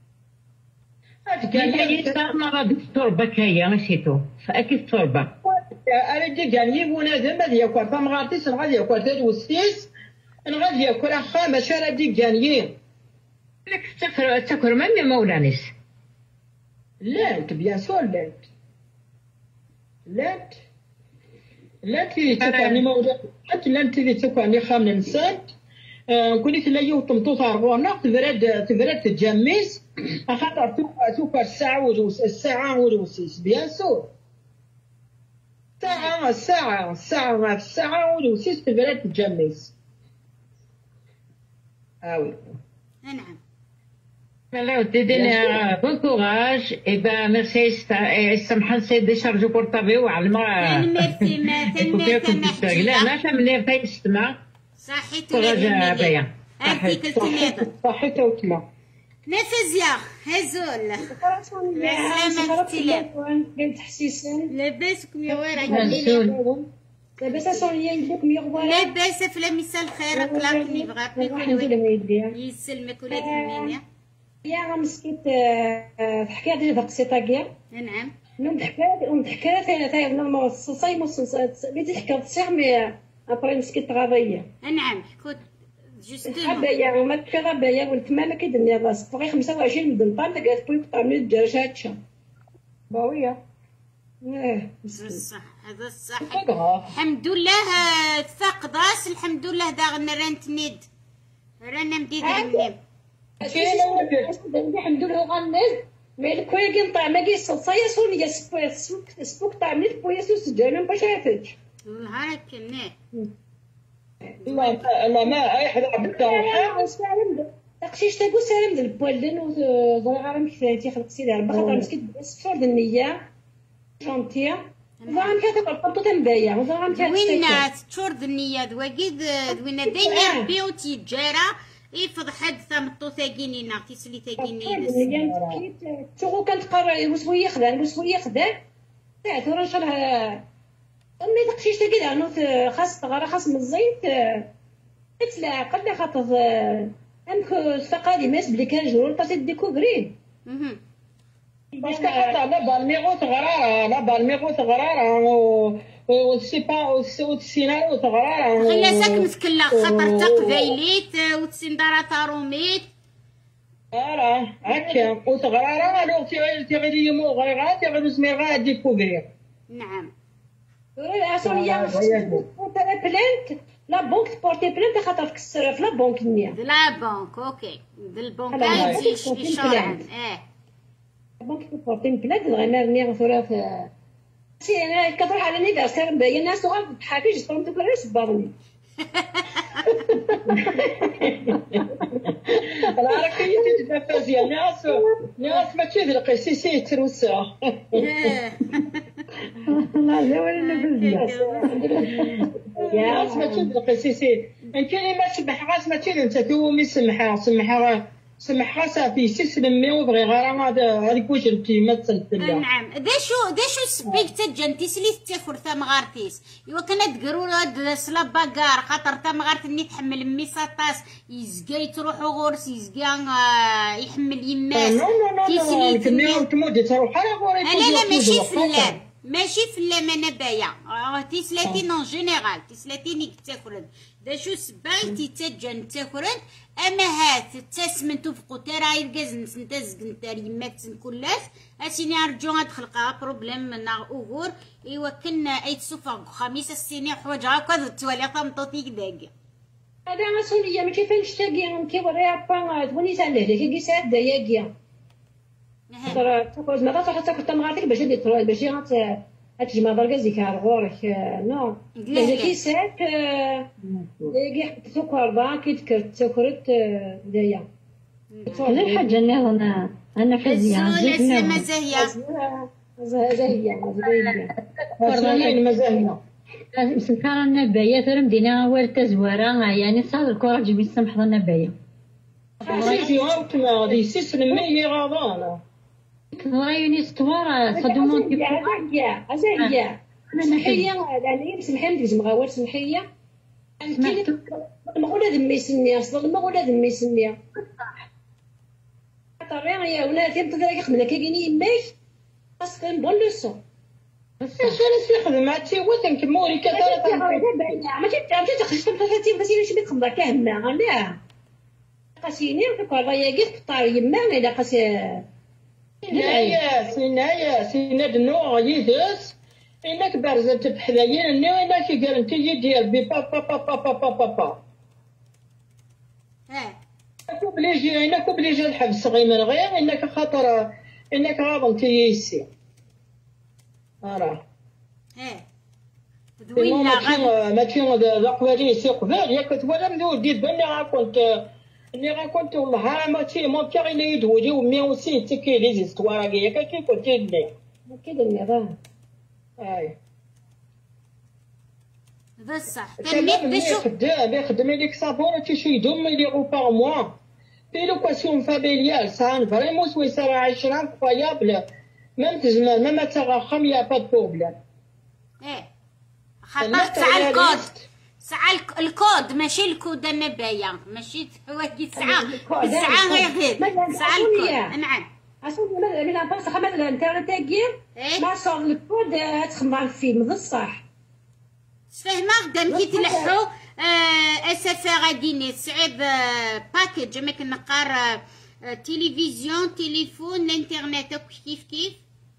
كان يستعمل غادي التربة كايا نسيتو فأكيد تربة أنا دي جاني بونا زعما ديال كوارتا مغارتيس نغادي يا كوارتا وستيس نغادي يا كورا خامة شارع دي جانيين لك تفر تفر مامي مولانيس لانت بيان سور لانت لانت لانت اللي تكواني مولانيس لانت اللي تكواني خامن نسات كوني تلاقي وطمطوط أرغونا تبرد تبرد تجميس أخاطر توكا الساعة وجوس الساعة وجوسيس بيان سور الساعة الساعة الساعة الساعة وجوسيس تبرد تجميس آوي نعم. Alors, te donner bon courage. Et ben, merci, سمحان سيدي شارجو بورطابي وعلمها. تنمرتي ما تنمرتي ما حكي لا ما تمني في السماء. صحيت ولا بايا. أنتي كنت نيض. صحيت وتما. نفس يا هزول. سلامة التليفون بنت حسيسن. لاباسكم يا ورا لاباس صونيا يديكم يا غوار. لاباس في مساء الخير أطلقني بغا بيكون يسلمك ولاد المينيا. يا مسكيت تحكي هذه دقسيطة كيا. نعم. نوم تحكي نوم تحكي ثاني ثاني نوم صاي مص بيتي تحكي تصيح مي أبري مسكيت غاضية. نعم حكوت جستون. عباية ما تحكي عباية ولتما ما كيدني راس طريق خمسة وعشرين من دنطان لقيت بويك طعمي الدرجات باوية. إيه. صح هذا الصح. الحمد لله تفاقد راس الحمد لله داغنا رانت نيد. رانا مديد رنيم. الحمد لله غنز مي الكويكين طعمه كيس صايا سونيا سبوك سبوك طعمي بويسو سجانا باش عافاك نهارك كناه لا لا ما اي حدا بالدار سالم داكشي تاكو سالم د البوالين وزرا غير مكتاتي خلق سيدي على خاطر مسكين صفر د النيه جونتيه زعما كاتب القطو تنبايا وزعما كاتب وين تشورد النيه دواكيد وين داير بيوتي جاره يفض حد ثمطو ثاقينينا تيسلي ثاقينينس تشوفو كانت قرا وسوي خدان وسوي خدان تاعتو راه شرها امي داكشي تاكيد عنو خاص تغرا خاص من الزيت تتلاعقل خاطر امك الثقالي ماس بلي كان جرور طاسي ديكوفري باش كحط لا بالميغو تغرارا لا بالميغو تغرارا و سي با و سيناريو تغرارا خلا ساك مسكلا خاطر تقبايليت وتسندارا تاروميت ارا هكا و تغرارا لو تيغي يمو غيغات يغي سميغا ديكوفري نعم راه سونيا ترى بلانت لا بونك بورتي بلانت خاطر تكسر في لا بونك نيا لا بونك اوكي دل بونك هاي اشاره اه بونك بورتي بلانت غير نيا ثورا سي انا كتروح على نيفرسير باين الناس صغار تضحكي جبتهم دوك الراس باغني انا راك تتنفس يا ناس ناس ما تشذلقي سي سي تروسا لا لا ولا نفس يا ناس ما تشذلقي سي سي انت اللي ما تسبح راس ما تشذ انت تو مي سمحها سمحها سمحها صافي سيسلمي وبغي غير هذا هذيك واش انت مثلت لها. نعم دا شو دا شو سبيك تجنتي سليت تاخر تمغارتيس ايوا كنا تقروا هاد سلا باكار خاطر تمغارت ني تحمل ميساطاس يزقى تروحو غورس يزقى يحمل يماس نو نو نو تيسليت كنا تمودي تروح على غوري. لا لا ماشي فلان ماشي فلان انا بايا تيسلاتي نون جينيرال تيسلاتي نيك تاكرد دا شو سباي تيتجن تاكرد اما هات تاسمن توفقو ترى يرقز نتاز نتار يمات كلاس اسيني ارجو هاد خلقها بروبليم من اوغور ايوا كنا ايت سوفا خميس السيني حوايج هكا توالي طمطوطيك داكي هذا مسؤوليه ما كيفاش تاكي كيوريها با توني ساله كي ساعد داياكيا ترى تقول ما تروح تاكل تمغارتك باش دير باش غات هتجمع برقزك على غورك نو اذا كي ساعات كي سكر با كي تكرت سكرت دايا هذا الحاجه اللي انا انا فازيه زيت لما زهيه زهيه زهيه مزاهيه سكر النبايه ترى مدينه ورته زواره يعني صار الكره جيبي السمح النبايه سيدي هاوت ما غادي يسلم هي غاضانه رايوني ستوار صدمون أزايا أزايا سمحية أنا سمحية نجم غاور سمحية ما قول هذا ميسني أصلا ما قول هذا ميسني طريقة يا ولاد أنت تراك خدمة كيجيني يماك خاصك نبغى لوسو اش انا نخدم هادشي هو تنكموري كذا ما تي تخرج ثلاثين بس شي بتخبر كهمة لا قاسيني وكل رايا قلت طار يما إلا قاس سينايا سينايا سيناد نوع يدس إنك بارزة بحذايين إنه إنك قال أنت يدير ببا با با با با با با با ها إنك بليجي إنك بليجي الحبس غير من غير إنك خاطر إنك غاض أنت يسي أراه ها دوينا غير ما تيون ذا قوالي سوق فال ياك تولى مدود دير بني راكونت اللي راكونت والله ما تي مون كاع إلا يدوجي ومية وسين تكي لي زيستوار ياك كي كنت لي كده النظام أي بصح تميت بشو خدام يخدم ليك صابون تيشي يدوم لي غو باغ موا في لوكاسيون فاميليال سان فريمون سوي سارة عشرة انكرويابل ميم تزمان ميم تاغا يا با دو بروبليم ايه خاطر تسعة الكود تسعة الكود ماشي الكود النباية ماشي حوايج تسعة تسعة غير تسعة الكود نعم أصلا ما من أبغى خمس الانترنت تاجير ما صار الكود تخمر فيه بصح فهمه قدام كي تلحو اسفا غادي صعيب باكيج ما كنقار تلفزيون تليفون الانترنت كيف كيف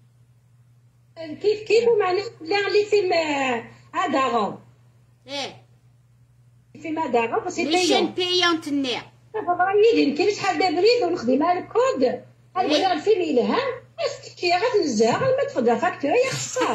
كيف كيف ومعنى لا لي فيلم هذا غو ايه فيلم هذا غو بس لي شين بيونت نيا راني يمكن شحال دا بريد ونخدم على الكود هذا الفيلم يلها بس كي غتنزها ما تفضل فاكتور يا خساره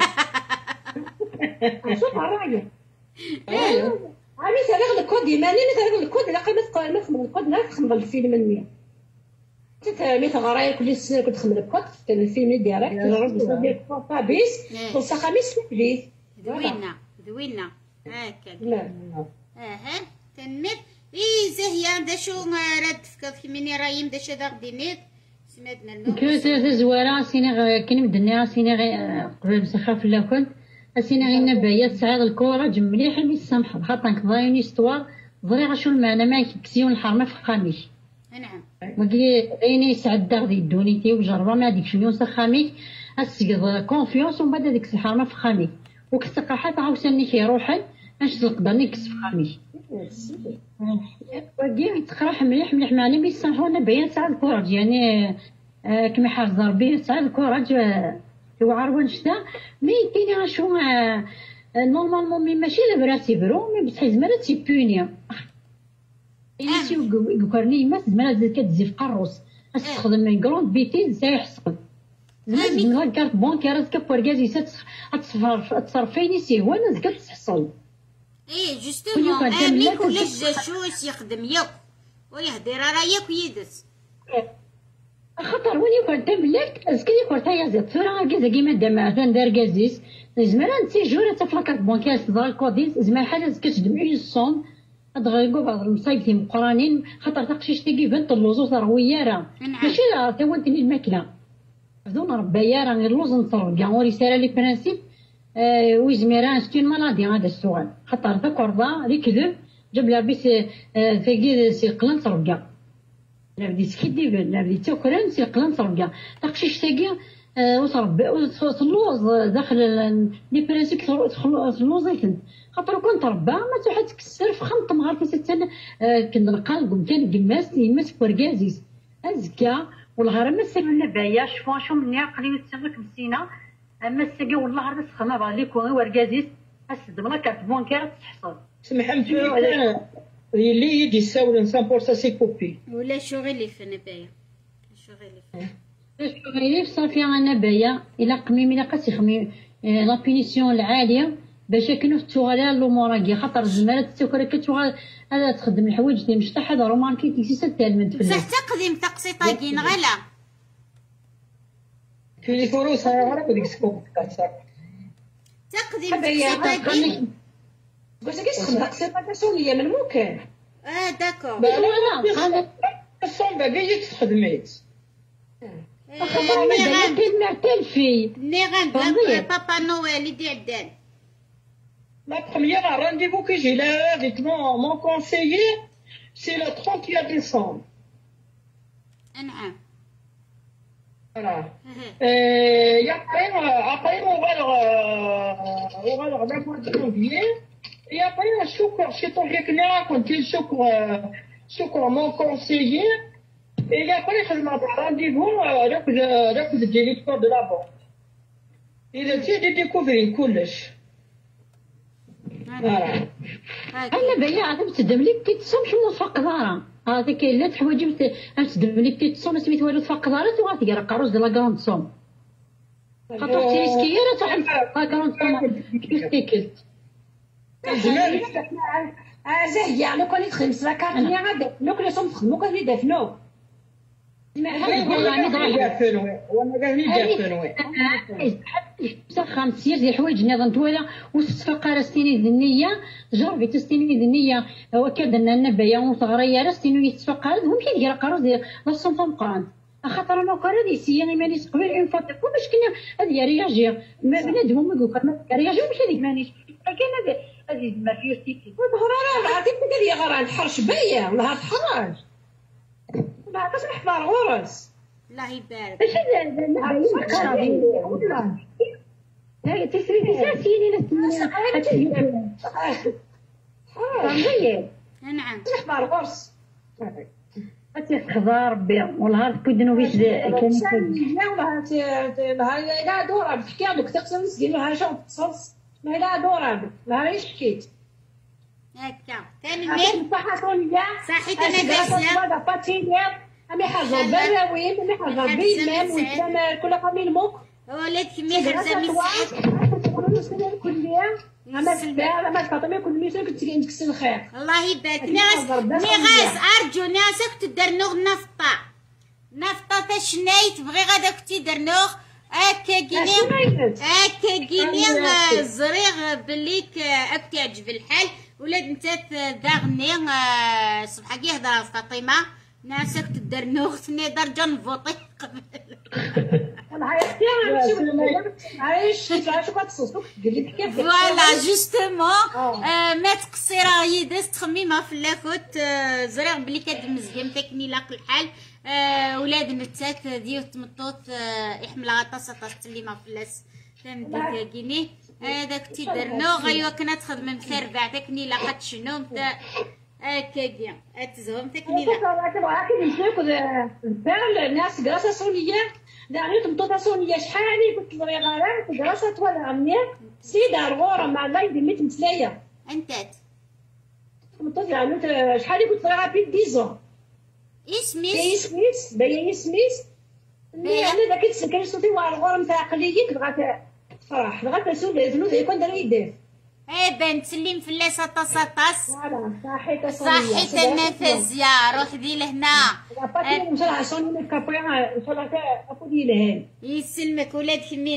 شوف رايي عمي تاريخ الكود يماني تاريخ الكود لا قيمة قيمة خمر الكود لا تخمر الفيلم المية تتمي تغراي كل سنة كنت خمر الكود كان الفيلم ديالك تجرب تصدير طابيس خلص خميس ليه دوينا دوينا هكذا اها تنمت اي زهيا دا شو رد فكر في مني رايم دا شو داك دينيت سمعتنا الموت كنت زوارة سيني كني مدنيا سيني قبل مسخة في اللاكل أسينا غير نبايا تسعيد الكورة مليح مي السمحة بخاطر كضايوني ستوار ضريغ شو المعنى ما كسيون الحرمة في خاميش نعم وقلي غيني يسعد داغ دي دونيتي وجربا ما ديك شويون سخاميك أسقط كونفيونس ومن بعد ديك الحرمة في خاميك وكسقاحات عاوساني كي روحي اش تقدرني كس في خاميش وقلي يتقراح مليح مليح معني مي السمحة ونبايا تسعيد الكورة يعني آه كما حال ضربي تسعيد الكورة وعروان شتا مي كاين شو نورمالمون مي ماشي لبرا تيبرو مي بصح زعما تيبونيا الا سي يقرني ما زعما كتزي في قروس تستخدم من كروند بيتيز زي يحسقد زعما كارت بونكير كبوركازي تصرف تصرفيني سي هو انا زكا تحصل ايه جوستومون امي كلش شو يخدم ياك ويهدر رايك ويدس خاطر وين يكون تملك اسكي يكون تايا زيت فرا كذا كيما دما دار كازيس زعما انت جوره تفلاكات بونكير تضرب كوديس زعما حاجه كتجمعي الصون هاد غيقول بعض المصايبتين مقرانين خاطر تقشيش تيجي بنت اللوزو ثرويه راه ماشي راه توانتني الماكله بدون ربايا راه غير اللوز نطرقا ورساله لي برانسيب آه ويزميران ستون مالادي هذا السؤال خاطر ذاك رضا اللي كذب جاب لابيس آه ثقيل سي قلن طرقا لا بدي سكيدي لا بدي توكرن سي قلن طرقا تقشيش تيجي وصرب اللوز داخل لي برانسيب اللوزيتن خاطر كنت ربا ما تروح تكسر في خمط مغار في ستة كنلقى قم كان قماس يمس ورقازيز ازكى والغار ما سمعنا بايا شوفوا شو من عقلي تسمك مسينا اما السقا والله راه سخما بالي كون ورقازيز اسد بلا كارت بونكير تحصل سمحت لي اللي يدي يساول cent pour cent سي كوبي ولا شغلي في نبايا شغلي في شغلي صافي انا بايا الى قميم الى قاسي خميم لا بينيسيون العاليه باش كنو تشوغالا لوموراكي خاطر الزمالات السكر كتشوغال هذا تخدم الحوايج ديال مش هذا رومانكي تيسي ستالمنت في بصح تقديم تقسيطاكين غلا في فلوس راه ديك سكوب كاتسا تقديم تقسيطاكين قلت لك تخدم تقسيطاكين من ممكن اه داكور لا الصومبا بيجي تخدميت كاين تلفي نيغان بابا نويل يدي عدان. Ma première rendez-vous que j'ai là avec mon, mon conseiller, c'est le trente et un décembre. نعم. Voilà. Et après, après on va leur, on va leur donner un janvier. Et après, شكر chez ton كنا كنت شكر شكر mon conseiller. Et après, je m'en rendez-vous avec le avec le directeur de la banque. Il a dit de découvrir كلش. انا بايا عاد تدم لي كيتصوم شنو تفق دارا هذيك كاين لا حوايج تدم لي كيتصوم سميت والو تفق دارا وغاتقرا قاروز ديال لا كروند سوم خاطر تيريسكي راه تحل لا كروند سوم كيف تيكلت اه زهيا لو كان يتخمس لا كارت ني غادي لو كان يصوم تخدمو كان يدفنو مسخن سير ديال الحوايج نظام تولا وتتفقر ستيني النية جربي تستيني النية وكاد ان النبايا وصغريه رستيني يتفقر هم كي يقرا قروز ديال الصوم فم قران خاطر انا كره دي سي انا مانيش قبل اون فوا باش كنا هذه رياجي بنادم ما يقول لك رياجي مش هذيك مانيش كاين هذه ما فيوش تيكي والظهر راه عرفتي قال لي غير الحرش بايا نهار تحرج ما عرفتش نحضر غرس الله يبارك اش هذا لا تسري تساسيني لا نعم نحضر غرس تخضر ربي والنهار كيدنو بيش كان لا لا دورة بحكي عندك تقسم مسكين لها شو تصص ما لا دورة لا ايش حكيت هكا ثاني مين صحتونيا صحيت انا هذا باتينيا امي حاجه براوي امي حاجه بيمام وزمان كل قبيل موك ولاد كمي خرجه ميسعد كليا اما سبع اما فاطمه كل ميسا كنت نكسل الخير الله يبارك ناس ناس ارجو ناسك تدرنوغ نفطه نفطه تشناي تبغي غادا كنتي درنوغ هكا كيني هكا كيني الزريغ بليك هاك تعجب الحال ولاد نتا داغني صبحا كي هضر فاطمه ناسك تدرنوغ ثني درجه نفوطي قبل فوالا جوستومون ما تقصيرا يدس تخميمه في اللاكوت زريغ بلي كاد مزيان تاكني لاق الحال ولاد نتات ديال تمطوط يحمل غطاسه تسليمه في اللاس فهمتي كيني هذاك تيدرنوغ ايوا كنا تخدم مثربع تاكني لاقات شنو نتا هكا كيا اتزهم تاكني لا تبغى كي نشوف البال الناس قراصه صونيه داغي تمطوطه صونيه شحال كنت تبغي غير قراصه ولا عمير سيده الغوره مع الله يدير ميت مسلايه انتات تمطوط يعني شحال كنت تبغي بي ديزون اسميس اسميس بايا اسميس يعني داك السكر صوتي وعلى الغوره نتاع عقليك بغات تفرح بغات تسول الفلوس يكون دار يدير ايه بان تسلم في اللي سطا سطاس صحيت صحيت النفس يا روح دي لهنا باتي مشى عشان كابري وصلت ابو دي لهن يسلمك ولاد كمينيا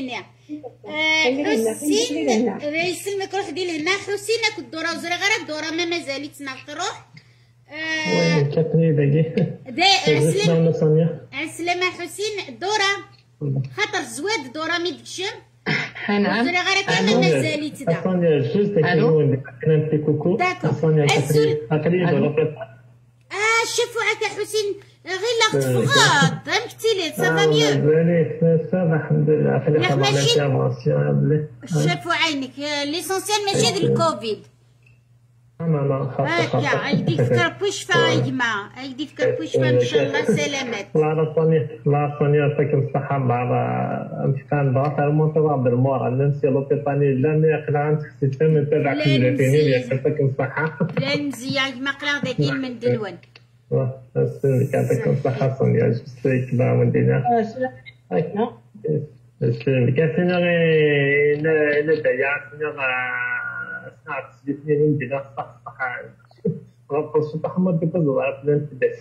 حسين يسلمك روح ديال هنا. حسين هاك الدوره وزري غير الدوره ما مازالت تروح. وين كتري باقي عسلامة عسلامة حسين الدوره خاطر زواد الدوره ميدكشم نعم وزري غير كامل مازالت دا. صونيا جوست كينون كلام بي كوكو صونيا كتري كتري اه شوفوا هكا حسين غير لا تفغاض فهمتي لي صافا ميو. بالي صافا الحمد لله خلي خبر على الانترفونسيون شافوا عينك ليسونسيال ماشي هاد الكوفيد. لا لا هكا يديك فكر بوشفا يا جماعة يديك فكر بوشفا ان شاء الله سلامات. لا صونيا لا صونيا يعطيكم الصحة بعض امتحان ضغط المنتظر بالمورال نمشي لوبيطاني لا يقلع عن تخصيص فم نتابع كلمتين يعطيكم الصحة. لا نزيان ما قلع ذاكين من دلوان. السلام يعطيكم الصحة صونيا جستيك با مدينة. السلام السلام كافينا غير ندايا سنة ساعة سيدني مدينة صح صح غلط الصبح ما تبغى بلان تدس.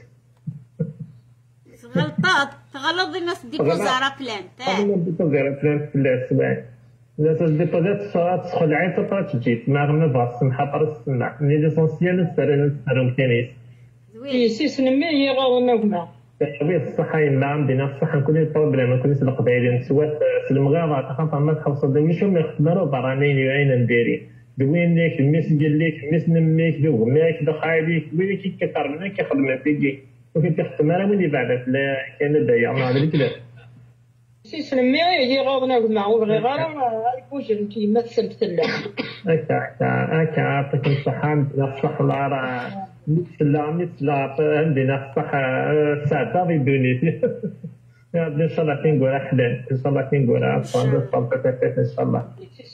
غلطات تغلط الناس ديبوزارا بلان. أنا ديبوزارا بلان في الأسبوع. لا ديبوزات صارت خلعت طلعت جيت ما غنى باص محاضرة السمع من ليسونسيال السرنا السرهم كنيس. زوين. سيس نمي هي غاونا وما. تحويل الصحة يما عندنا الصحة نكون البروبليم نكون القبائل سواء في المغاربة خاطر ما تحوصل دميشهم ما يخدموا برانين وين نديري. دوين ليك الميس ديال ليك الميس نميك دوغماك دخايليك وين كي كثر منك كيخدم فيكي وكي تخدم راه وين بعدك لا كان داير ما عندك لا سيس نمي هي غاونا وما وغير غير الكوش انت يمثل تلا هكا هكا هكا يعطيك الصحة عندنا الصحة راه مثل مثل عندنا الصحة ساعة بدوني ان شاء الله كنقول احلام ان شاء الله كنقول عفوا ان شاء الله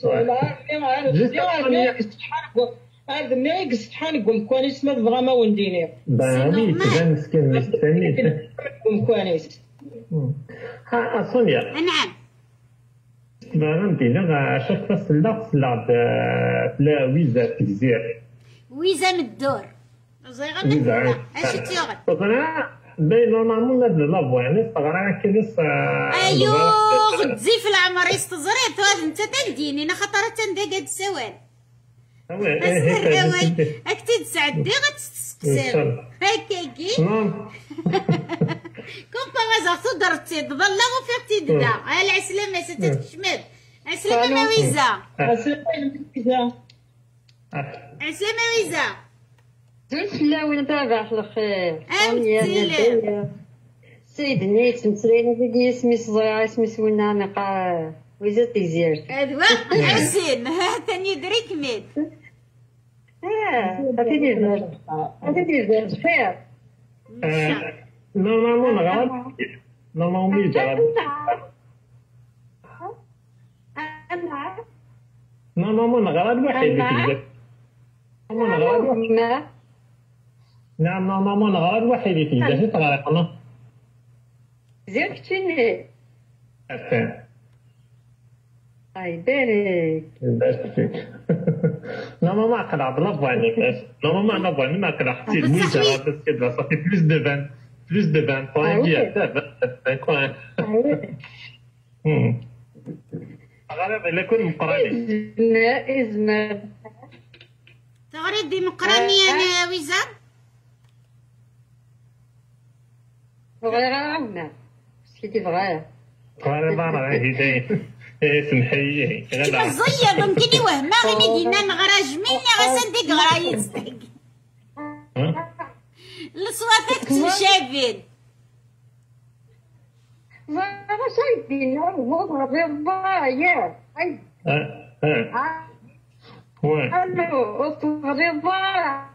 هذا ما يقص شحال كوانيس ما بغا ما ونديني باني تبان مسكين مستني كوانيس ها صونيا نعم ما عندنا شاف فاس لا لا لا ويزا تجزير ويزا من الدور زيغا من الدور اش تيغل باين نورمالمون لا لافوا يعني صغار كيس ايوا تزي في العمر يستزريت هذا انت تنديني انا خاطر تندق هاد السوال وي اكتي تسعدي غتستكسر هكاكي كون باغا تضرتي تظل وفيقتي تدا ها العسلامه ستتكشمل عسلامه ويزا عسلامه ويزا عسلامه ويزا لا وين تابع في الخير امتيلي سيدني تمثلين في اسمي صغيره اسمي سوينا نقا ويزا تيزير ادوا حسين ثاني دريك ميت اه هاتي دير هاتي دير خير نورمالمون غلط نورمالمون يجرب انا نورمالمون غلط واحد اللي نورمالمون غلط نعم نورمالمون غلط واحد اللي تيجي طريقنا زيرتيني أفهم اي بارك بارك نورمالمون قلع بلافو عليك نورمالمون انا بغيت ما قلع حتى الويزا بس كده صافي بلوس دو فان بلوس دو فان بوين ديال كوين غالبا الا كون مقراني لا ازمه تغريد دي مقراني انا ويزا غير عاونا سيدي بغا غير بارا هيداي سمحي كيف الزيد ممكن يوهما غير مدينة نغراج مني غسندك غرايز الصواتك تشافين ما شايفين هو رضا اي اه اه وين الو رضا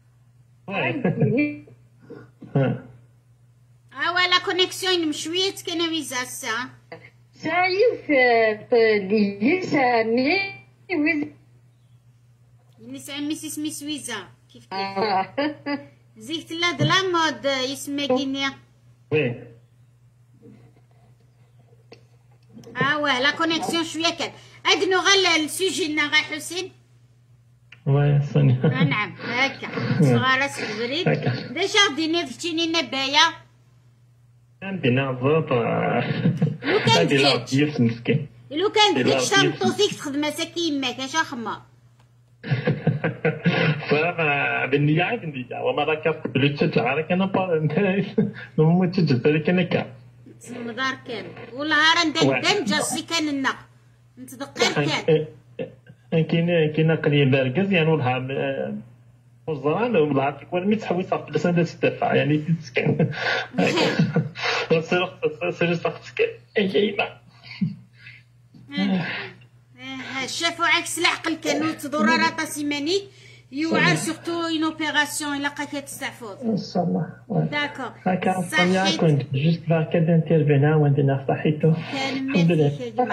وين ها اه ولا كونيكسيون مشويت كنا ويزا الساعة شايف اللي سامي ويز اللي سامي اسمي سويزا كيف كيف زيت لا د لا مود يسمى كينيا وي اه واه لا كونيكسيون شويه كان ادنو غال السوجي لنا غا حسين وي صني نعم هكا صغار البريد ديجا ديني فتيني نبايا عندنا ضبط هادي لا يفس مسكين لو كان ديك شنطوسيك تخدم ساكي يماك اش اخمر فما بالنية بالنية وما راك قبل تشجع راك انا هما تشجع ذلك انا كا مدار كان والله راه ندم جاسي كان النق نتذكر كان كاين كاين قليه باركز يعني ولها وزران ولها تكون متحوي صافي بس انا تدفع يعني تسكن وصير صير صاحبك اي ما شافوا عكس العقل كانوا تدور راه سيماني يوعر سورتو اون اوبيراسيون الا لقاك تستعفوض ان شاء الله داكور هكا صنيا كنت جوست باك انترفينا وندنا صحيتو الحمد لله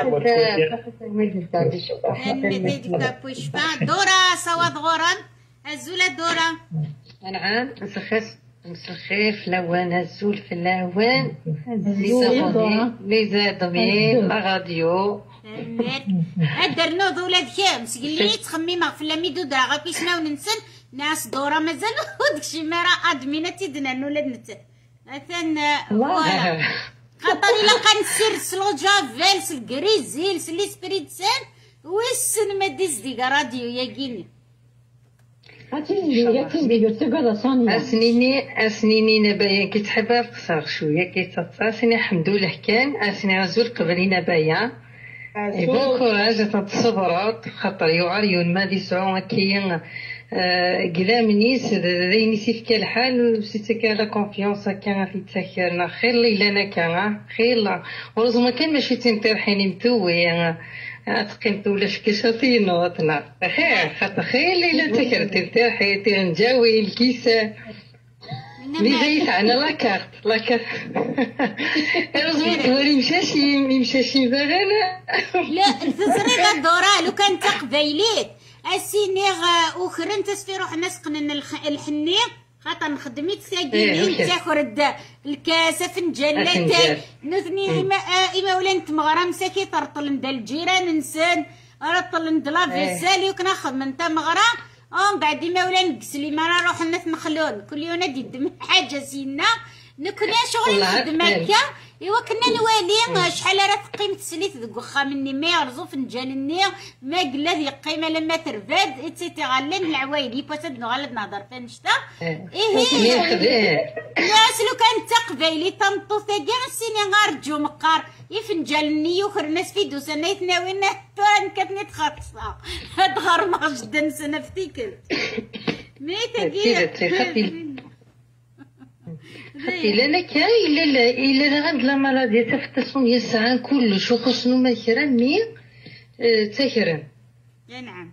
دورا صواد غوران الزولة دورا نعم مسخس مسخيف لوان الزول في اللوان لي لي زادمين لا راديو درنا ولاد كامس قلي تخميمه في لاميدو درا غا كيسنا وننسن ناس دورا مازال وداكشي ما راه ادمينه تيدنا ولاد نتا مثلا فوالا خاطر الا كنسير سلو جافيل سلكريزيل سلي سبريت سان ويسن ما ديز ديك راديو يا كيني اسنيني اسنيني نبايا كيتحبها فصار شويه كيتصاسني الحمد لله كان اسني غزول قبلي نبايا بون كوراج تصبرات خاطر يوعريون ما دي سعون كيان قلا منيس ذي سيف كالحال سيتك لا كونفيونس كان في تسكرنا خير لي لنا كان خير لا ورزما كان ماشي تنترحيني متوي اتقنت ولا شكشاتي نوطنا خير خاطر خير لي لا تكرت ترحي تنجاوي الكيسه لي زيت عنا لاكارت لاكارت رزمت توري مشاشي مشاشي باغانا لا التصريغ الدورة لو كان تقبيليت السينيغ اخرين تسفي روح نسقن الحنية خاطر نخدميت ساقيني تاخرد الكاسة فنجالات نثني إما إما ولا نت مغرام ساكي ترطل ند الجيران نسان رطل ند لافيسالي وكناخذ من تا مغرام اه قاعد ما ولا نقسلي ما نروح الناس نخلون كل يوم ندي دم حاجه سينا نكون شغل نخدم هكا ايوا كنا نوالي شحال راه قيمه سليت ذوك واخا مني ما يرزو فنجانني ما قلا ذي قيمه لما ترفاد اتسيتيرا لين العوايد يباسد نغلد نهضر فنشتا ايه ناس لو كان تقبيلي تنطو ثقي السيني غارجو مقار يفنجالني يوخر ناس في دوسنا يتناوينا تان كتني تخصصا هاد غرمه جدا سنه افتكر مي ثقي إلا أنا كان إلا لا إلا لا غند لا مرض يتفتسون يسعى كل شو خصنو ما كرا مي تكرا نعم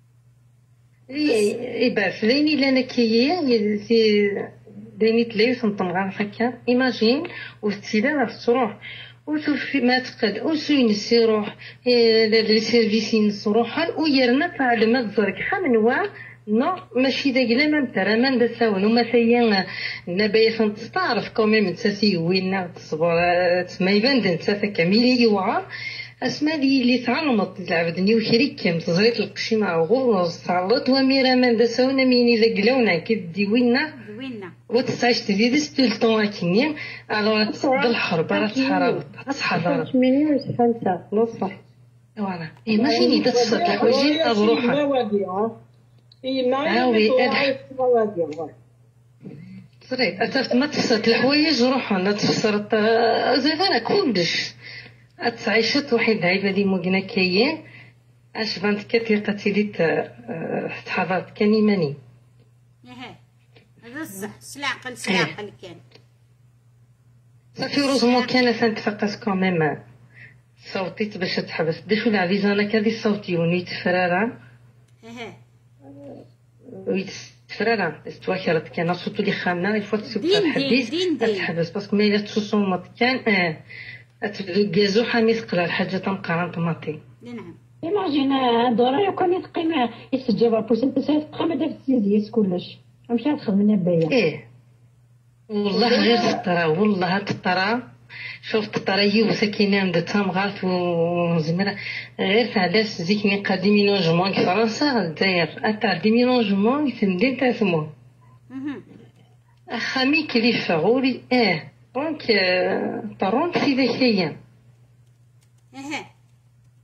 إي باس ليني إلا أنا كيا ديني تلايس نطمغان هكا إيماجين وستيلا راه تروح وشوف ما تقد وسوين السيروح لي سيرفيس ينصروحان ويرنا تعلمات زرك خمنوا نو ماشي داك لا ما ترى ما ندساون وما ثيا نبايا تستعرف كوميم نتسي وين تصبر ما يبان نتا كاميلي يوعى اسماء لي اللي تعلمت العبدني وشريك كم تزريت القشيمه غور صعلت وميرا ما ندساون ميني ذا قلونا كدي وينا وينا وتسعيش تزيد ستلطون كينيا الو تصد الحرب راه تحارب تصحى ميني واش خمسة نص فوالا اي ماشي ني تصد الحوايج بروحها اي معايا صريت أتفت ما تفسرت الحوايج روحها لا تفسرت زي انا كلش اتعيشت واحد عيبه دي موقنا كاين اش بانت كتلي قتيليت حضرت كان يماني اها هذا الصح سلاقل سلاقل كان صافي روزمون كان تنتفقس كوميم صوتيت باش تحبس ديشو العزيزه انا كذي صوتي ونيت فرارا اها ويتفرارا استواكرت كان صوتو اللي خامنا الفوا تسوق الحديث تحبس باسكو ملي تصوصو كان اه اتغازو حامي ثقلا الحاجه تنقرا طماطي نعم ايماجين دورا لو كان يتقيم يسجل بوسنت ساعات قام داك السيزيس كلش مشى تخدم نبايا ايه والله غير تطرا والله تطرا شوف تطرا وساكنه عند تامغات وزمرا غير علاش زيكني قادي ميلونجمون في فرنسا داير اتا دي ميلونجمون يتمدين تاسمو خامي كليفه غوري اه دونك طرون في ذاكيا اها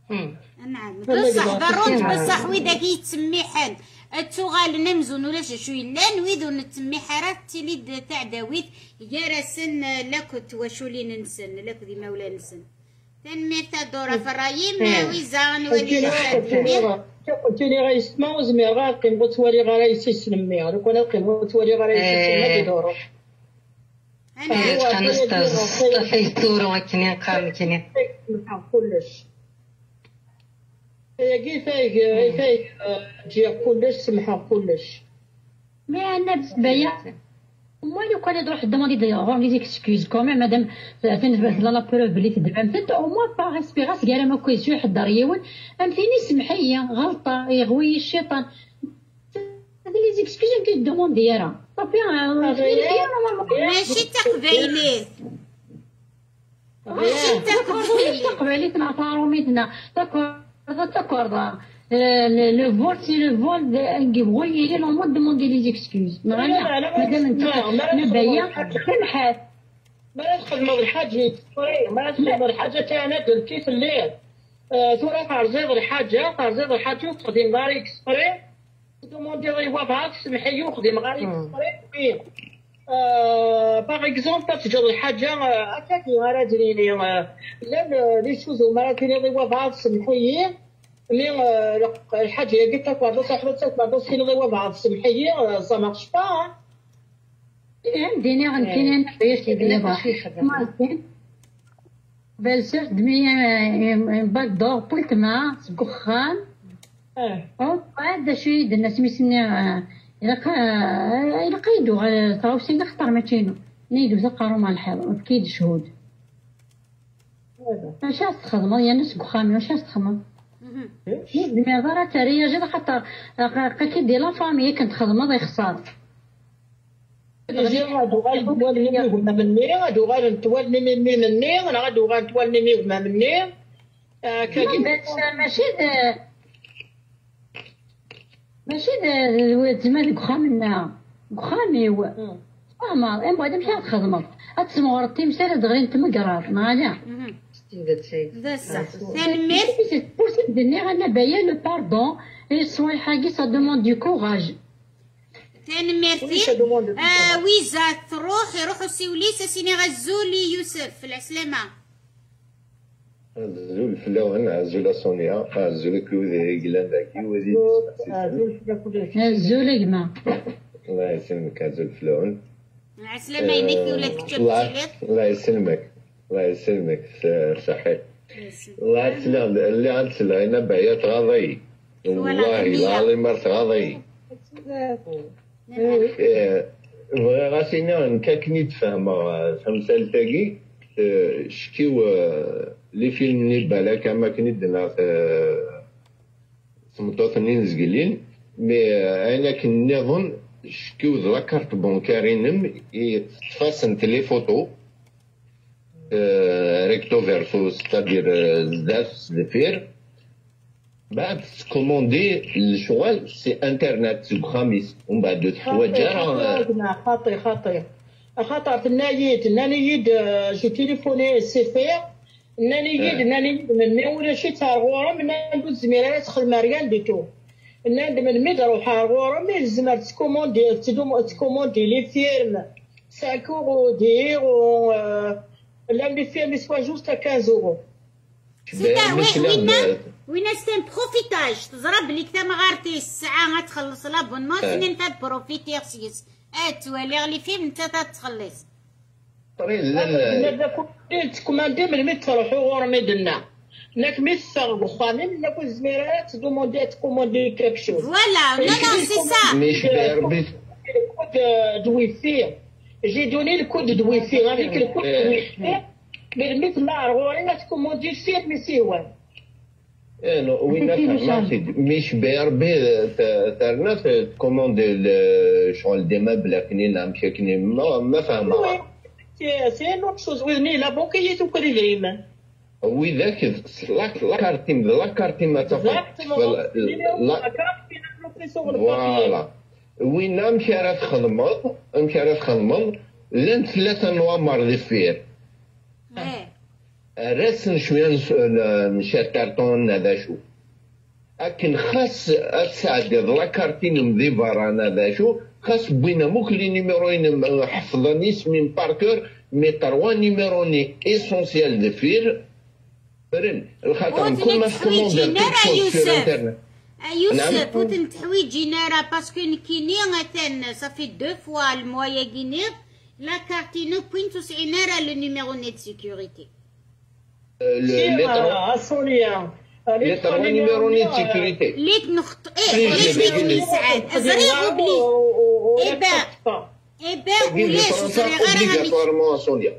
نعم بصح ضروري بصح وإذا كي يتسمي حد التغال نمزون ولا شو لان ويذو نتمي حارات تلي تاع داويت يارسن لكت وشولي ننسن لك ديما ولا نسن تنمير تاع دورة في الرايم ويزان ولي قلت لي غيسمعوا زمي غاقي متولي غرايسي سلمي غير كون غاقي متولي غرايسي سلمي دورو انا كنستاذ في دورو كني قام كني كلش هي فايق فايق جي كلش سمحها كلش مي انا بالنسبه moi لو كان يروح دماندي دي غون لي زيكسكوز كومي مادام تنثبت لا بروف اللي تدبمت او موا با ريسبيراس كاع ما كويس شي حد ريون فهمتيني سمحيه غلطه يغوي الشيطان هذه لي زيكسكوز كي دوموندي راه صافي ماشي تقبيليه ماشي تقبيليه تقبيليه نعرفوا ميتنا داكور داكور le vol c'est le vol de voyer les gens de demander les excuses مادام انت نبين سمحات ما ندخل الحاجه ما ندخل الحاجه تاع انا درتي في الليل تورا فرزيد الحاجه فرزيد الحاجه تخدم غير اكسبري دوموندي غير وضعك سمحي يخدم غير اكسبري باغ اكزومبل تجد الحاجه هكاكي غير دريني لا لي شوز مرات غير وضعك سمحي مي الحاجه هي قلت لك بعض صاحبتك بعض السنين غير بعض سمحيه سا مارش با عندي غنكين انا باش دابا مالكين بالسير دمي باك دور قلت ما سكخان اه او هذا شي درنا سميتني الا كا الا قيدو صاو سي نختار ما تينو نيدو زقارو مع الحيط كيد شهود اش تخدم يا ناس كخان واش تخدم دمي ضرا تريا جد خاطر كيدير لا فامي كنت خدمه ضي خساره جي غادو غنتولني هما مني غادو غنتولني مني مني انا غادو غنتولني هما مني كاين ماشي ماشي الواد زعما كخامنا كخامي هو فاهمه ام بعد مشات خدمه تسمع ورتي مسال دغرين تما قرار مالا ذا صح تنمير بوسيبل دني غانا بايا لو باردون اي سوي حاجه سا دوموند دو كوراج تنميرتي ويزا تروح يروحوا سيوليس سيني غزولي يوسف في العسلامه عزول فلاون عزول سونيا عزول كلودي قلان داكي ودي عزول كما الله يسلمك عزول فلاون العسلامه ينك ولاد كتشوف الله يسلمك الله يسلمك صحيح الله يسلم اللي غنسلم انا بعيا تغاضي والله العظيم ما تغاضي بغي غاسينا نكاكني تفهمها خمسة تاكي شكيو لي فيلم ني بالك ما كني دنا سمطوطني نزقلين مي انا كنظن شكيو لا كارت بونكارينم يتفاسن لي فوتو ريكتو فيرسو ستادير زداف دفير بعد تكوموندي الشغل سي انترنت سي خميس ومن بعد تحوايج راه خاطي خاطي خاطر في النايد النايد جو تيليفوني سي فير النايد النايد من ولا شي تاع غورا من ندوز زميلات تخدم ريان دي تو الناد من ميد روح غورا مي الزمر تكوموندي تكوموندي لي فيرم خمسة اورو دير و لا لي فيرم سوا جوست خمسة اورو وين وين ستان بروفيتاج تزرب بلي كتا ما غارتي الساعه غتخلص لابونمون سنين تا بروفيتير سيس اتوالي غلي فيلم انت تتخلص طريق لا لا كنت تكوماندي من مي تروحوا غور ميدنا ناك مي صاغ خامن لا كو زميرات دوموندي تكوموندي كيك شوز فوالا نو نو سي سا مش بربي كود دوي في جي دوني الكود دوي في هذيك الكود دوي في من مثل ما غوري تكوموندي فيه مي سيوان انا وين فهمتي مش بربي ترنا تكوموندي شغل دي مبلغ كنين عم شكني ما ما فاهمه سي نوت شوز ويني لا بونكي توكري ليما وي ذاك لا كارتيم لا كارتيم ما تاخذ لا فوالا وين نمشي راه تخدمض نمشي راه تخدمض لين ثلاثه نوامر دي فير راسن شويه نشا كارطون هذا شو لكن خاص اسعد لاكارتين مضيفر هذا شو خاص بينا موك لي نيميروين حفظني اسمي باركور مي تروا نيميروني اسونسيال دو فير فرن الخاطر كل ما تكوموندي في انترنت يوسف وتن تحويجي نارا باسكو كيني مثلا صافي دو فوا المويا غيني لا كارتينو بوين توسعي نارا لو نيميرو ني دو سيكوريتي لي سوريا لي تروا نيميرو ني دو سيكوريتي ليك نخط ايه ليش ليك نسعد ازريغ بلي ايه با ايه با ولاش وصري غير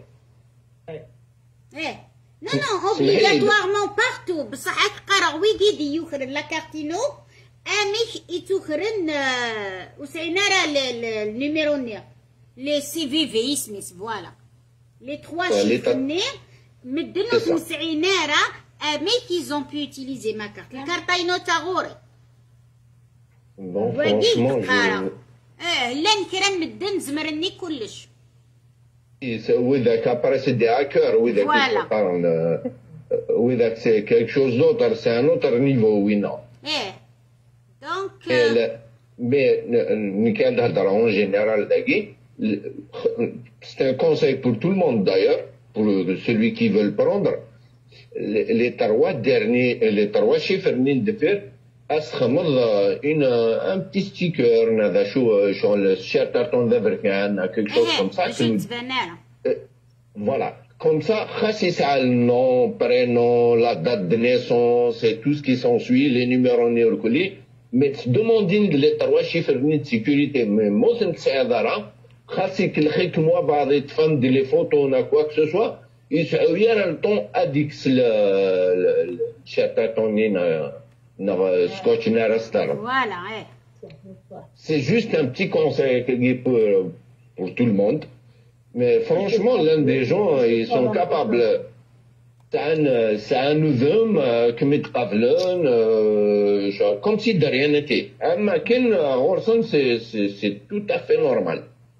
ايه Non, non, obligatoirement partout. بصح قرا ويكيدي يخرج لا كارتينو اميك يتخرن وسينا راه النيميرو نير لي سي في في اسميس فوالا لي تخوا شيفرني مدنوس مسعينا راه اميك يزون بو يوتيليزي ما كارت الكارتاينو تاغوري بون فرانشمون اه لا نكرا مدن زمرني كلش وإذا كابري سي دي هاكر وإذا كيقارن وإذا سي كيك شوز دوتر سي ان اوتر نيفو وينا ايه دونك مي نكال نهضر اون جينيرال داكي سي ان كونساي بور تو الموند دايور بور سولوي كي فول بروندر لي تروا ديرني لي تروا شيفرنين دفير اسخمض ان ان بتي ستيكر هذا شو شغل شارتون دافركان كيك شوز كوم سا فوالا كوم سا خاص يسعى النون برينون لا دات دو نيسونس اي تو سكي سونسوي لي نيميرو نير كلي مي تدوموندين لي تروا شيفرني دو سيكوريتي موت نتسعى دارا خاص يكلخيك موا بعض يتفهم دي لي فوتو ولا كوا كو سوا يسعوا يا الطون اديكس الشارتون نينا Non, scotch nara star. Voilà, ouais. C'est juste un petit conseil pour, pour tout le monde. Mais franchement, l'un des gens, ils sont capables. C'est un nouveau, comme ils parlent, comme si de rien n'était. Mais qu'un Orson, c'est tout à fait normal.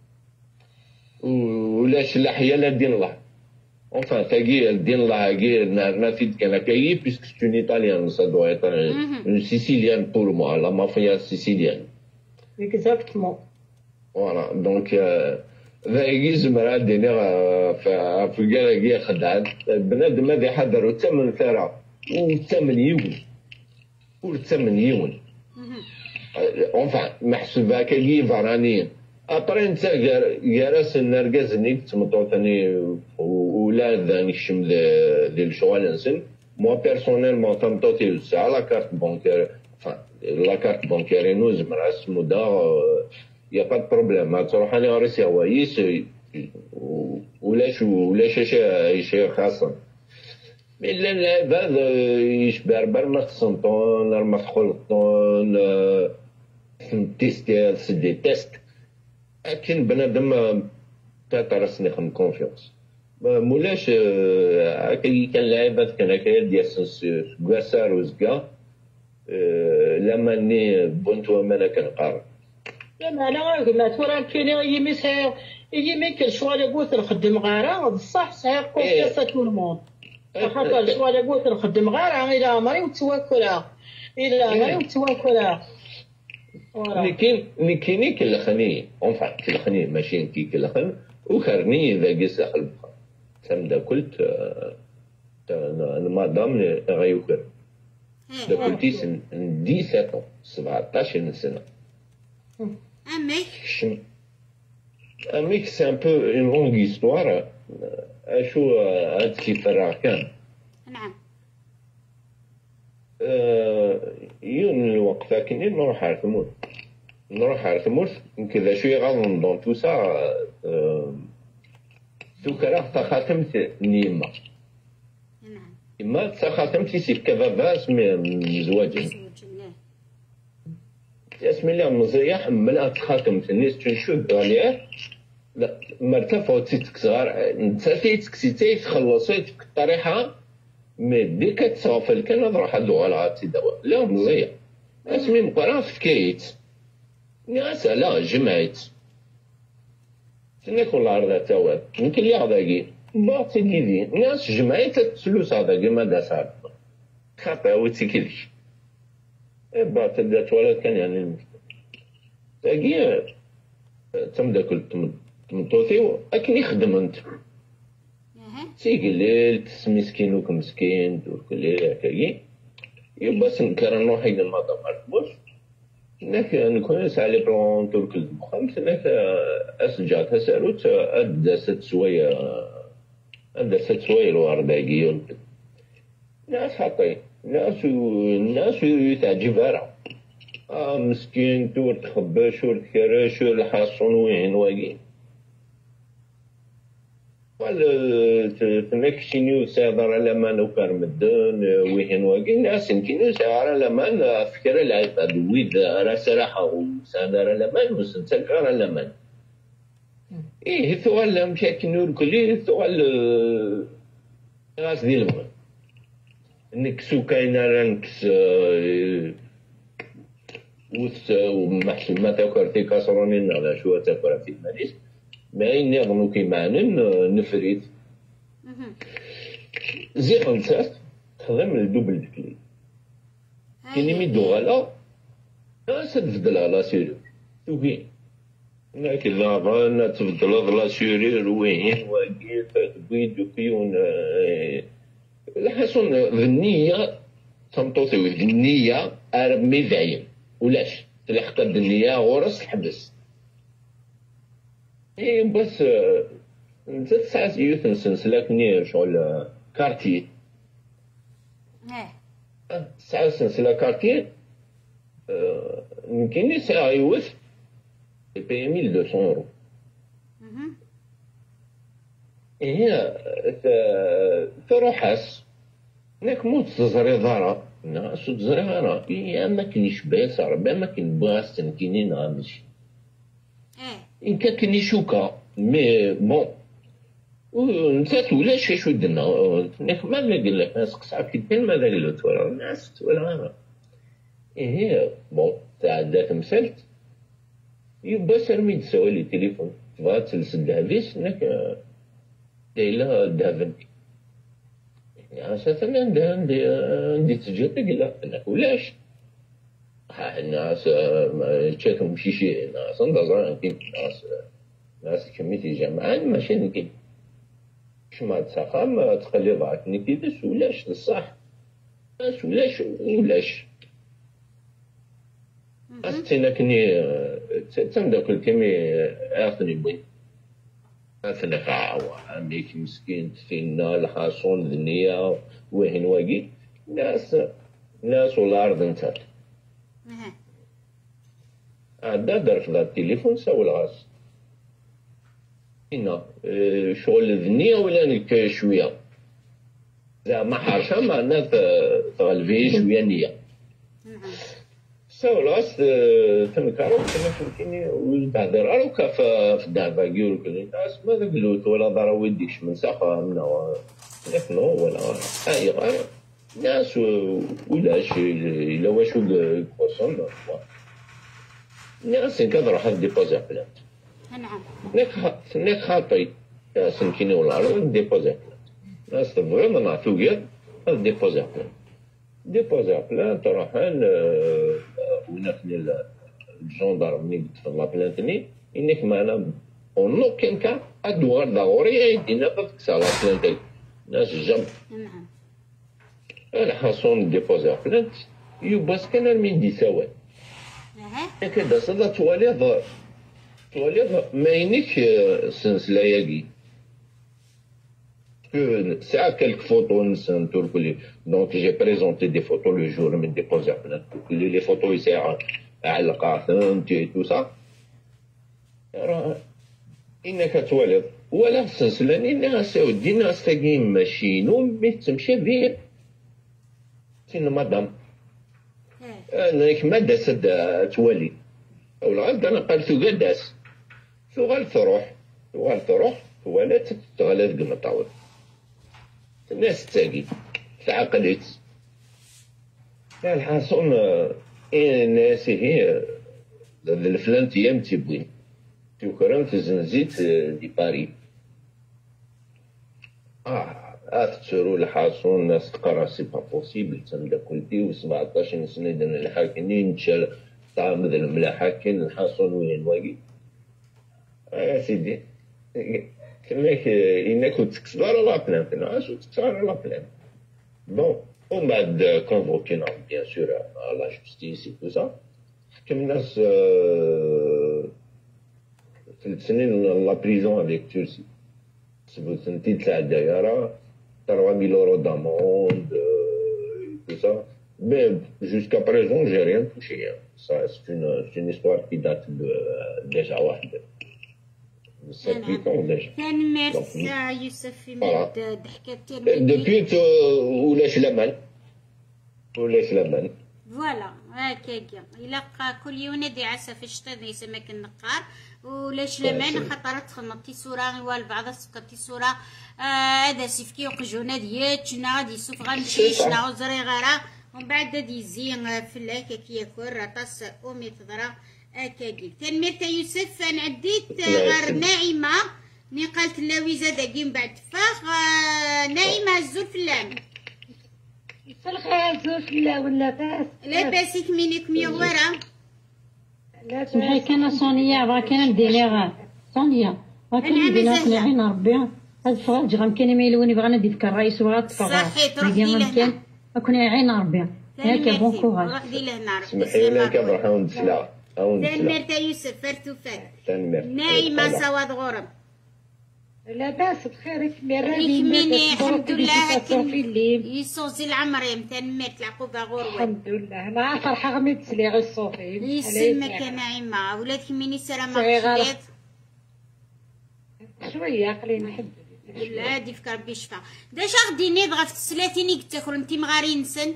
Ou lâche la hiala d'Inlah. Enfin, Tagui, Dinla, Nafid Kanakayi, puisque c'est une italienne, ça doit être mm-hmm. une sicilienne pour moi, la mafia sicilienne. Exactement. Voilà, donc, ذاكي زمرا دينيغ في كالاكي خدعت بنادم هذا يحضر وثمن ثرى وثمن يون وثمن يون اونفان محسوب هكاكي فرانيين ابري انت جالس النرجس نيك تمطوطني ولا ذاني الشم ديال الشغل نسن مو بيرسونيلمون تمطوطي الساعه لا كارت بونكير لا كارت بونكير نوز مرا سمو دا يا با بروبليم تروح انا راسي هوايس ولا شو ولا شي شي خاصه مي لا العباد يشبر ما خصنطون ما خلطون تيستي سدي تيست لكن بنادم تعترسني خم كونفيونس مولاش هكا كان لعيبات كان هكا ديال كواسار وزكا لما ني بونتو مانا كنقارن لا لا ما تورا كاين يمي ساير يمي كل شويه قلت نخدم غاره بصح ساير كونفيونس تو الموند خاطر شويه قلت نخدم غاره الى عمري وتواكلها الى عمري وتواكلها لكن لكن كلخني اونفا كلخني ماشي كي كلخن وخرني اذا قيس خلف تمدا قلت المدام غيوكر دا قلتي سن سبعطاش سبعطاش سنه اميك اميك سي ان بو اون لونغ هيستوار اشو هاد كيف راه كان نعم يون الوقفه كني نروح على ثمور نروح على ثمور كذا شويه غنضون دون تو سا سكره تخاتمت نيما نعم اما تخاتمتي سي كباباس من زواج اسمي لي مزيح ملا تخاتمت الناس تنشد عليه لا مرتفع تيتك صغار نتساتي تكسيتي تخلصي الطريحه مي دي كتصافل كان نروح ادو على عاتي دواء لا مزيح اسمي مقرا فكيت ناس لا جمعت سنك والله عرضة تواب يمكن لي عضاقي باطي كيدي ناس جمعية تسلوس هذا كيما دا صار خاطئ وتي كيدي باطي دا تولد كان يعني المشكل تاقي تم داك تمطوطي اكن يخدم انت تيقليل مسكين وك مسكين تقول لي هكاكي يبا سنكر نروح إلى المطار مرتبوش هناك نكون نسعى لي بلون ترك المخمس هناك أسجات هساروت أدى ست سوايع أدى ست سوايع وأرباقي ناس حطي ناس الناس يتعجب راه آه مسكين تور تخبى شور تكرا شور الحاصون وين واقي ولا تمكشينيو سيدر على ما نوكر مدن وين واقي الناس يمكن سعر على ما فكرة العباد ويد راه سراحة وسادر على ما وسنتكر على ما إيه ثوال مشاكل كلي ثوال راس ديال المهم نكسو كاينة رانكس وث ومحسوب ما تاكرتي كاسرونين على شو تاكر في الماليس ما إني أظنو كيمانن نفريد زي غنسات تخدم الدوبل بكلي كيني ميدو غالا ناس تفضل على سيرير توكي لكن لا تفضل على سيرير وين واقي تبيد وكيون الحسن النية تمطوطي النية أرمي ذايم ولاش تلحق الدنيا غورس الحبس إيه بس انت تسعة يوث سلسلة شغل كارتي تسعة سلسلة كارتي يمكن ساعة يوث يبيع ميل دوسون يورو هي تروحس هناك موت تزري ضارة ناس تزري ضارة يا ما كاينش باس ربما ما كاين بلاصة كاينين غامشي إن كان كاين شوكة مي بون ونسات ولاش شو درنا هناك ماذا قال لك ناس قصعة كيدين ماذا قال لك تولى الناس تولى غامة إيه بون تعدى تمثلت يبا سرمي تسوي لي تليفون تبغى تلس الدهبيس هناك دايلا دهبني يعني أساسا عندي عندي عندي تجربة قال لك ولاش الناس تشاتهم شي شي ناس ندزر كاين ناس ناس كميتي جامعة ماشي نكين شما تساقم تخلي ضاعتني كيدس ولاش للصح ناس ولاش ولاش أستينا كني تمدك الكمي آثني بوين آثني قاعوة عميك مسكين تفينا الحاصون ذنية وين واقي ناس ناس والأرض انتهت عدا درت ذا التليفون ساو الغاز هنا شغل الذنية ولا نك شوية زعما حرشة معناها تغلفي شوية نية ساو الغاز تنكرو كما فهمتيني وتهدر راك في الدهبة كيقولوا كل الناس ماذا قلوت ولا ضرا ويديكش من ساقة منا نحنو ولا أي غير ناس ولاش إلا واش كوسون ناس كذا راح ديبوزي بلانت نعم نك نك خاطي ناس كيني ولا راح ديبوزي بلانت ناس تبغي ما نعطيو غير ديبوزي بلانت ديبوزي بلانت راحن ونحن الجندار مني قلت لا بلانتني انك معنا اون اوكين كا ادوار داوري يدينا بكسا لا بلانتي ناس جنب نعم أنا حاصون ديبوزي بلانت يباس كان المندي سواد هكذا صدى تواليض تواليض ما ينيك سنسلا ياقي ساعة كالك فوتو نسان تقولي دونك جي بريزونتي دي فوتو لو جور من ديبوزي بلانت تقولي لي فوتو يساعة علقة ثنتي تو سا راه إنك تواليض ولا سنسلان إنها سعودي ناس تاقي ماشينو مي تمشي بيه سين مدام أنا ما داس توالي أو الغالب أنا قال ثو داس ثو غال تروح ثو غال تروح توالات تغلات قم طاول الناس تاقي تعقلت الحاصون الناس هي الفلان تيام تبوين تيوكرام تزنزيت دي باري اه اثروا الحاصون الناس تقرا سي با بوسيبل تمدا كلتي و سبعطاش سنه درنا الحاكنين تشال طعام ذا الملاحاكين الحاصون وين واقي يا سيدي كماك انك تكسب على لا بلان فينا شو تكسب على لا بلان بون ومن بعد كونفوكينا بيان سور لا جوستيس و سا حكم الناس ثلاث سنين لا بريزون افيك تورسي سبوت سنتي تاع الدائره trois mille euros d'amende euh, tout ça mais jusqu'à présent j'ai rien touché hein. Ça c'est une c'est une histoire qui date de déjà واحد sept huit ans déjà كان ميرسا يوسف في مد ضحكتي depuis ولاش لمن ولاش لمن فوالا هكاكا يلقى كل يونادي عسى في الشتا يسمى النقار ولاش لمان خاطر تخمطي صورة والبعض سكتي صورة هذا سيفكي وقجونا ديالك نا غادي يسوف غنمشيش نا وزري غارة ومن بعد غادي يزين في الهكاك ياكل راطاس امي تضرا هكاكي تنميت يوسف انا عديت غير ناعمة ني قالت لاويزا داكي من بعد فاخ ناعمة الزول في اللام الخير لا ولا باس لاباس يكمينيكم يا ورا سمحي كان صونيا بغا كان ندير صونيا بغا كان ندير نعين ربي هاد الفراج غا كان يميلوني بغا ندير في الرئيس وغا تفرغ صحي تروحي لهنا اكون عين ربي هكا بون كوراج روحي لهنا سمحي لنا كنروحو نتسلا تنمير تا يوسف فرتوفات نايمة سواد غرب لاباس بخير يكميني الحمد لله هاكن يصوصي العمر تنميت العقوبة غروة الحمد لله انا فرحة غمي تسلي غير الصوفي يسلمك يا نايمة ولاد كميني سلامة خديت شوية قليل الحمد لله لا دي فكر ربي يشفى داش غدي نضغط في السلاتيني قلت تاكل انتي مغارين سن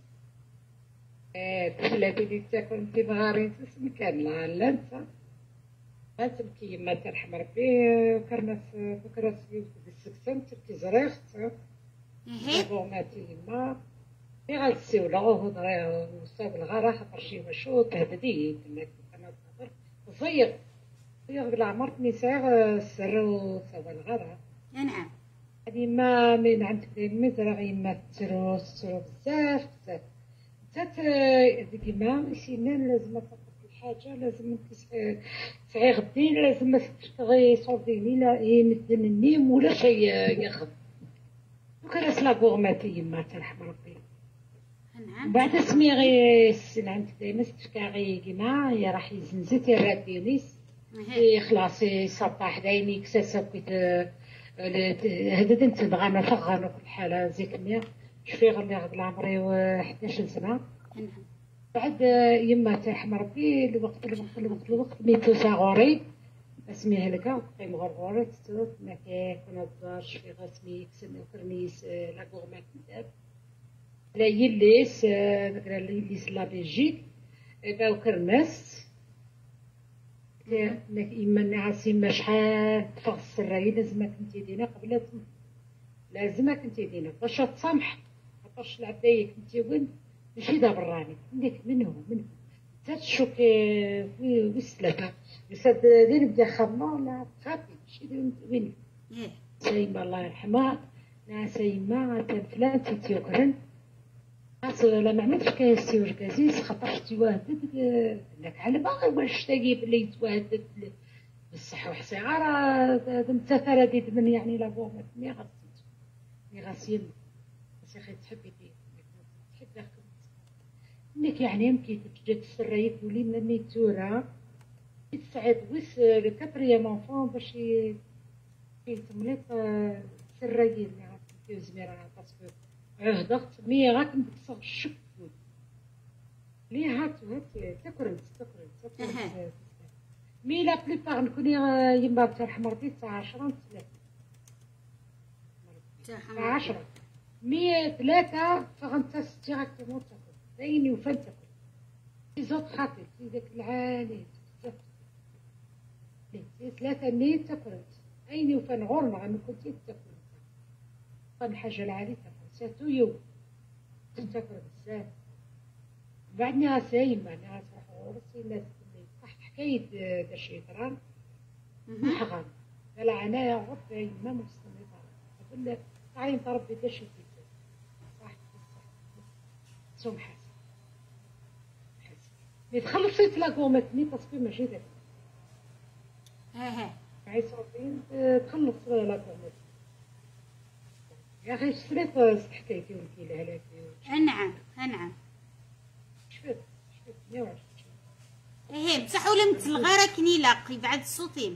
ايه السلاتيني تاكل انتي مغارين سن كاملة لا انت تبكي ما ترحم ربي كرنا في بكرة في السكسن تبكي زريخت بوماتي ما في غالسي ولا هضري وصاب الغارة خاطر شي مشو تهددي تماك انا خاطر صغير صغير بالعمر نساء السر وصاب الغارة نعم هادي ما من عندك مزرعة يما تسرو تسرو بزاف بزاف بزاف كيما سنان لازم حاجة لازم تسعي غدين لازم تغي صوفيني لا يمدن النيم ولا شي ياخذ وكان سلا بوغماتي يما ترحم ربي بعد اسمي غي السن عندك دايما ستفكا غي كيما يا راح يزنزت يا راتينيس خلاص صباح دايني كساسا كيت هدد انت بغانا فغانو كل حالة زي كمية شفي غير غد العمري حداش سنة بعد يما ترحم ربي الوقت الوقت الوقت الوقت ميتو صغوري اسمي هلكا قيم غرغوري تستوت ماكا كنا الدارش في غاسمي كسن وكرنيس لا غورمات نداب لا يليس نقرا يليس لا بلجيك با وكرناس لك إما نعسي ما شحال تفغ السراي لازمك انتي دينا قبل لازمك انتي دينا باش تسامح خاطرش العبايك انتي وين ماشي دابا راني عندك منه منه تتشوك في السلافه يسد دير بدا خمه ولا خاطي ماشي وين سايمه الله يرحمها لا سايمه فلان تيتيوكرن خاص لا ما عملتش كاسي ولا كاسيس خاطر تيواهدد لك على باغي واش تاقي بلي يتواهدد بالصحه وحسيغه راه انت ثلاثه من يعني لا بوغ مي غاسيت مي غاسيل بس اخي تحبي تحب انك يعني يمكن تجي تسري تولي من ميتورا تسعد وس الكاتريام انفون باش يتمليط سري يعني في زميرة باسكو عهدت مي غاك نبصغ الشك لي هات هات تكرنت تكرنت تكرنت مي لا بليبار نكون يما ترحم ربي تاع عشرة ثلاثة عشرة مي ثلاثة فغنتس ديراكتومون دايني وفنتك في زوت خاطر في ذاك العالي لي ثلاثة مي تكرت عيني وفن غورنا غنو كنت تكرت فن حاجة العالي تكرت ساتو يوم تكرت بزاف بعدني غاسايم بعدني غاسروح غورسي ناس صح حكاية داش يطران حغان قال عنايا غرفة يما مستمرة ولا عين ربي باش يدير صح سوم حاسب حاسب مي تخلصي في لاكومات مي باسكو ماشي داك ها ها عايز صافين تخلص لاكومات يا اخي شريت حكايتي ولكي لها نعم نعم شفت شفت مية وعشرين ايه بصح ولا متلغى كني لاقي بعد الصوتين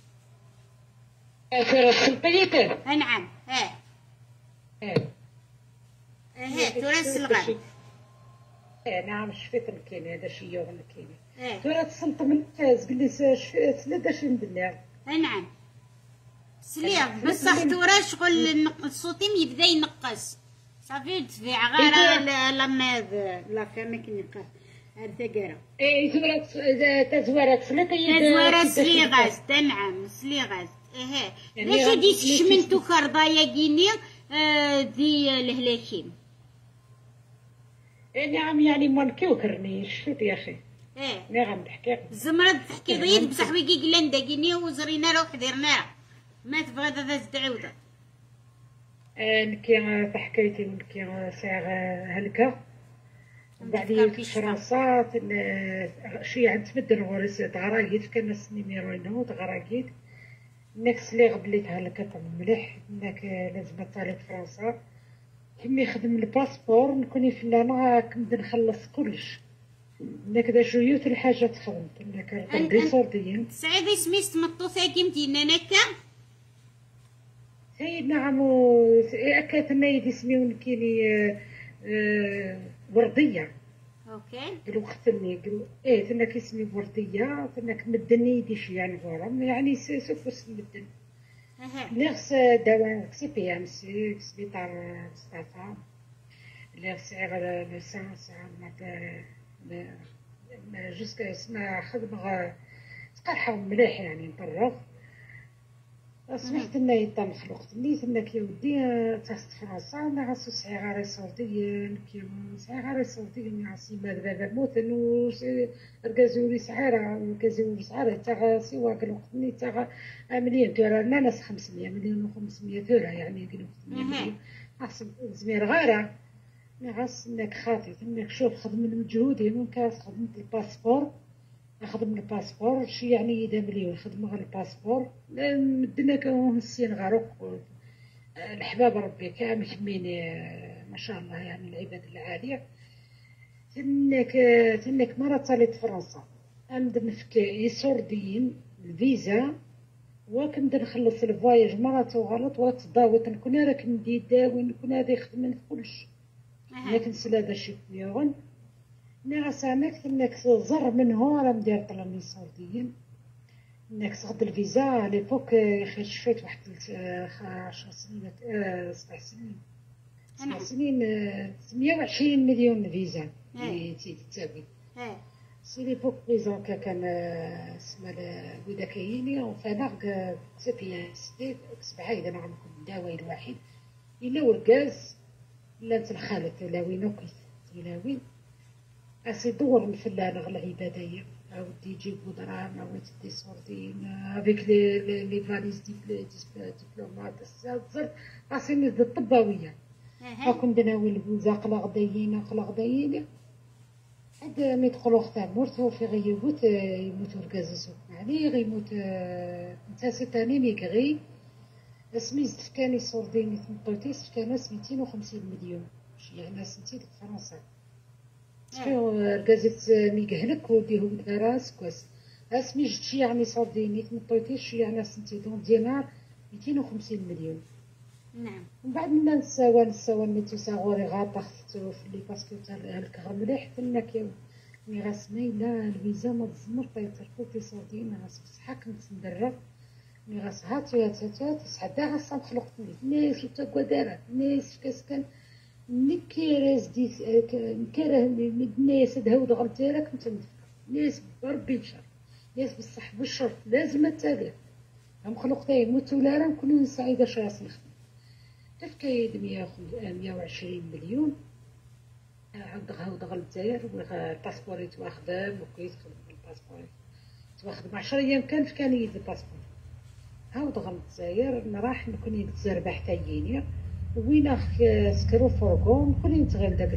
ترى السلطية نعم اه اه اه تراث الغد اه نعم شفت الكيني هذا شي يوم الكيني اه تراث السلطة من الفاز قال لي شفت لا داش ندير نعم سليم بصح تورا شغل الصوتيم يبدا ينقص صافي تبيع غير لما لا فهمك نقص هرتقرا ايه زورات تزوارات سلطة تزوارات سليغاز تنعم سليغاز ايه ليش دي شمنتو كرضايا كيني دي الهلاكيم نعم يعني ما نكوكرني شفت يا اخي ايه نعم تحكي زمرد تحكي ضيد بصح ويكي قلندا كيني وزرينا روح درنا ما تبغى ذا تعوده نكي تحكيتي ونكي ساعة هلكة بعدين في فرنسا شي عند تبدل غورس تغراقيت كان النيميرو هنا تغراقيت نكس لي قبليت هلكة مليح انك لازم تطالي فرنسا كمي يخدم الباسبور نكوني فلانة كنبدا نخلص كلش انك دا شويوت الحاجة تخدم انك رقدي صورديين سعيدة سميست مطوثة كيمتي نانكا هي نعم أكاد ما يدي سميون كيني آه آه وردية اوكي قالوا ختني قالوا ايه تنا كيسمي وردية تنا كمدني يدي شي يعني غورم يعني سوفوس مدن نغس دواء سي بي ام سي سبيطار مصطفى نغس غير ليسانس ما جوسكا اسمها خدمة تقرحو مليح يعني نطرف سمعت إنه يطن خلقتني إنه كيودي تاست فرنسا مع صغار صوتيين كي صغار صوتيين مع سيماد بابا موت إنه رجزولي سعارة رجزولي سعارة تاع سوا قلقتني تاع مليون دولار ناس خمسمية مليون وخمسمية دولار يعني قلقتني مليون أحسن زمير غارة نعس إنك خاطي إنك شوف خدم المجهودين ممكن خدمت الباسبور نخدم الباسبور شي يعني إذا مليون خدم غير الباسبور مدنا كون السين غاروك الحباب ربي كامل كميني ما شاء الله يعني العباد العالية تنك تنك مرة طالت فرنسا عند نفك يسوردين الفيزا وكنبدا نخلص الفواياج مرة وغلط وتضاوط نكون راك ندي داوي نكون هذا يخدم في كلش لكن سلا شي مليون ناس انك انك زر من هون راه مدير طلبني صوتيين انك تاخد الفيزا ليبوك ياخي شفيت واحد عشر سنين سبع سنين سبع سنين مية وعشرين مليون فيزا اللي تيتساوي سي ليبوك فيزا كان اسمها ودا كايني وفناق سبيا سديد سبعه اذا ما عندكم دواء الواحد الا وركاز لا تلخالت لا وينو كيلاوي اسي دور الفلان غير العباديه عاودي يجيبو دراهم عاود تدي صورتين افيك لي لي فاليز دي ديبلومات الزر اسي نزل الطباويه هاكم دناوي الفيزا قلا غدايين قلا غدايين هذا ما يدخلوا اختار مرتو في غيبوت يموتوا الكازاسو يعني غيموت نتا ثاني ميكغي سميت فكاني صورديني تمطوتيس كان مئتين وخمسين مليون يعني سنتي في فرنسا شكون الكازيت ميكهلك وديهم دراس كويس اسمي جتشي يعني صورديني تمطوتيش يعني سنتي دون دينار مئتين وخمسين مليون نعم ومن بعد ما نساوى نساوى ميتو ساغوري غاطا خصو في لي باسكو تاع الكغ مليح تنك مي غاسمي لا الفيزا ما تزمر طيطركو في صوردين غاس بصحة كنت ندرب مي غاس هاتو يا تاتا تسعدا غاس نخلقني ناس وتا دارت ناس كاسكن نكيراز دي نكره الناس دهود غلطيرا كنت نفكر ناس بربي نشر ناس بالصح بالشرط لازم تتابع هم خلقتي يموتوا لا راه نكونوا سعيده شراس نخدم تفكايد مية وعشرين مليون عاود غاود غلطير والباسبور يتواخدم وكيتخدم الباسبور يتواخدم عشرة ايام كان في كان يد الباسبور عاود غلط الجزائر نراح نكون نتزربح حتى يينير وين سكرو فرقون نكون نتغل داك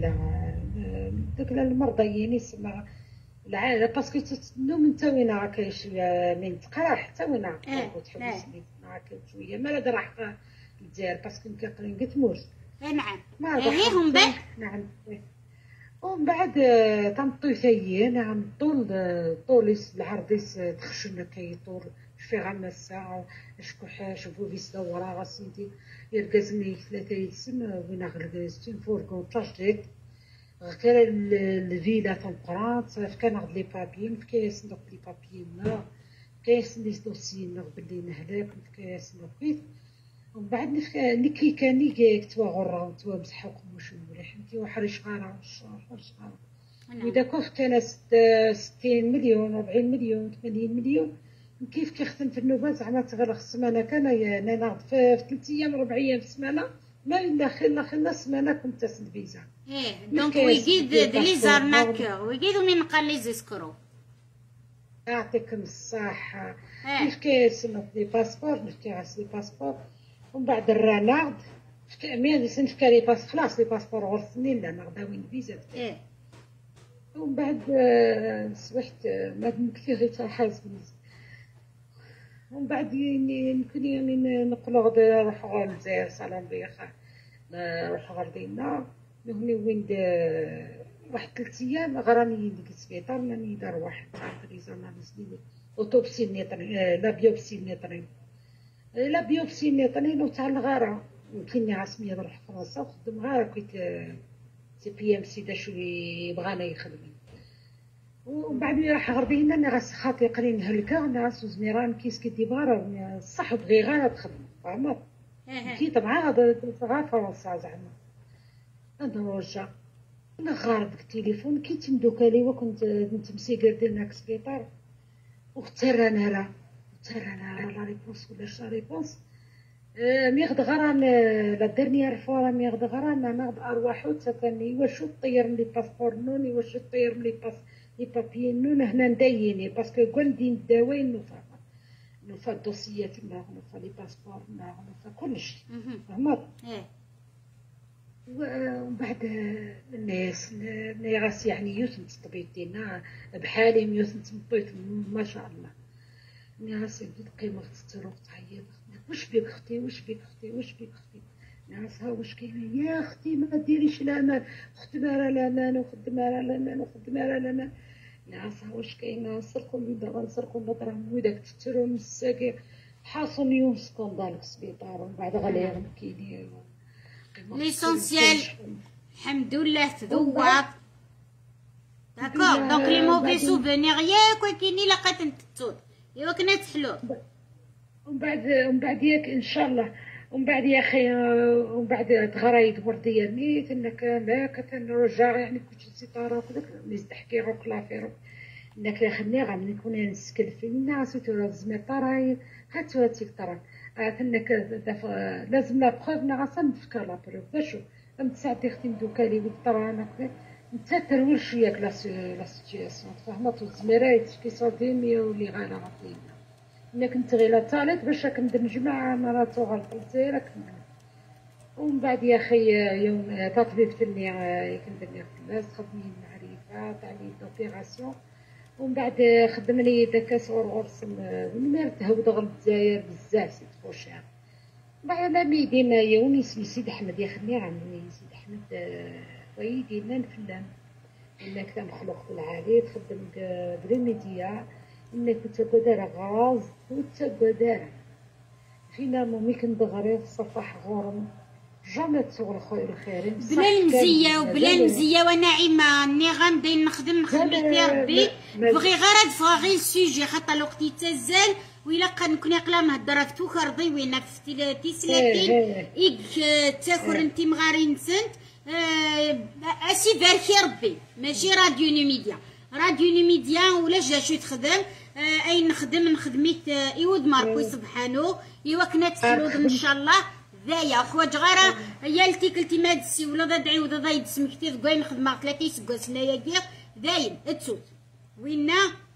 داك المرضيين يسمى العاده باسكو تنو من تا وين راك شويه من تقرا حتى وين راك تحبس معاك شويه ما لا راح الجزائر باسكو كنقرا قلت موس نعم هم بعد نعم ومن بعد تنطي ثيين نعم طول طوليس العرضيس تخشنا كي طول في غنا الساعة شكوح شوفو فيس دورا غاسيدي يرقزني ثلاثة يسم وين غلقزتين فوركون تشجيت غكرا الفيلا تنقرات فكان غد لي بابيين فكاس ندوك لي بابيين فكاس لي دوسيين بلي نهلاك فكاس نوقيت ومن بعد نكي كاني كتوا غرا وتوا مسحوق مش مليح انتي وحرش غارة حرش غارة وإذا كنت كان ستين مليون أربعين مليون ثمانين مليون كيف كيخدم في النوبة زعما تغير السمانة كان انا ناخذ في ثلاث ايام ربع ايام في السمانة ما الا خلنا خلنا السمانة كنت تاس الفيزا ايه دونك ويجيد لي زارناك ويجيد من قال لي زيسكرو يعطيكم الصحة كيف كيسنو لي باسبور نفكي عاس لي باسبور ومن بعد الرناغد مين سنفكا لي باس خلاص لي باسبور غرسني لا نغداوين فيزا ايه ومن بعد صبحت ما نكفي غير تاع حاز بالنسبة ومن بعد يمكن يعني نقلو غدا نروحو غا للجزائر سلام بيخا نروحو غا لدينا هوني وين واحد ثلاث ايام غراني ديك السبيطار راني دار واحد تاع ريزوناليس ديال اوتوبسي نيطري لا بيوبسي نيطري لا بيوبسي نيطري تاع الغاره يمكنني عاصميه نروح فرنسا وخدم غاره كنت سي بي ام سي دا شوي بغانا يخدم ومن بعد راح غردينا انا غاس خاطي قرين هلكا انا غاس زميران كيس كي ديبارا صح بغي غير تخدم فهمت كي طبعا غا فرنسا زعما انا رجع انا غارب التليفون كي تمدوكالي وكنت نتمسي قردينا كسبيطار وترى انا راه ترى انا لا ريبونس ولا شا ريبونس ميغد غران لا ديرنيير فوا ميغد غران ناخد ارواحو تسالني واش طير لي باسبور نوني واش طير لي باس لي بابي نون هنا ندايني باسكو كندي نداوين نوفا نوفا الدوسيات نوفا لي باسبور نوفا كلشي فهمت ومن بعد الناس ني راسي يعني يوسم طبيعتنا بحالي يوسم تمطيت ما شاء الله ني راسي بديت قيمه تروح تعيط واش بيك اختي واش بيك اختي واش بيك اختي نعرفها واش كاينه يا اختي ما ديريش الامان خدمه راه الامان وخدمه راه الامان وخدمه راه الامان نعرفها واش كاينه نسرقوا لي دابا نسرقوا الدراهم وداك تترو من الساكي حاصل يوم سكوندال في السبيطار ومن بعد غالي كيدير ليسونسيال الحمد لله تذوب داكور دونك لي موفي سوفونيغ ياك ولكن الا لقات نتتود ايوا كنا تحلو ومن بعد ومن بعد ياك ان شاء الله ومن بعد يا اخي ومن بعد تغرايد ورديه نيت انك لا كتنرجع يعني كنت سيطاره وداك نستحكي روك لافيرو انك يا خدني غادي نكون نسكن في الناس وترزمي طراي حتى تيطرا انك لازم لا بروف نغا نفكر لا بروف باش ام تساعدي اختي دوكالي والطرا انا انت تروي شويه لا لا سيتياسيون فهمت الزميرات كي صاديمي ولي غالا غادي انا كنت غير لا طالت باش كندمج مع مراتو غالقلتي ومن بعد يا اخي يوم تطبيب تني كندير خلاص خدمي المعرفه تاع لي دوبيراسيون ومن بعد خدم لي داك صور غرس من تهود غل الجزائر بزاف سي ترو شير بعد لا ميدي ما يوني سيد احمد ياخذني عمي سيد احمد ويدي لنا الفنان انك تمخلوق في العالي تخدم بريميديا انك تقدر غاز وتقدر فينا مي كندغري في صفاح غورم جامي تصور خويا الخيرين بلا المزيه وبلا المزيه ونعيمه اني غنبدا نخدم نخدم يا ربي بغي غير دفا غير السوجي خاطر الوقت يتزال وإلا كان نكون يقلا مهضره في توكر ضيوينا في تيسلاتين إيك تاكر انتي مغارين سنت اسي باركي ربي ماشي راديو نيميديا راديو نيميديا ولا جا شو تخدم اي نخدم نخدميت ايود ماركو سبحانه ايوا كنا تحلود ان شاء الله ذايا خوات غير هي التي كلتي ما دسي ولا ضدعي ولا ضايد سمكتي كاين نخدم ثلاثه سكوا سنايا كير داين اتسوت وينا روح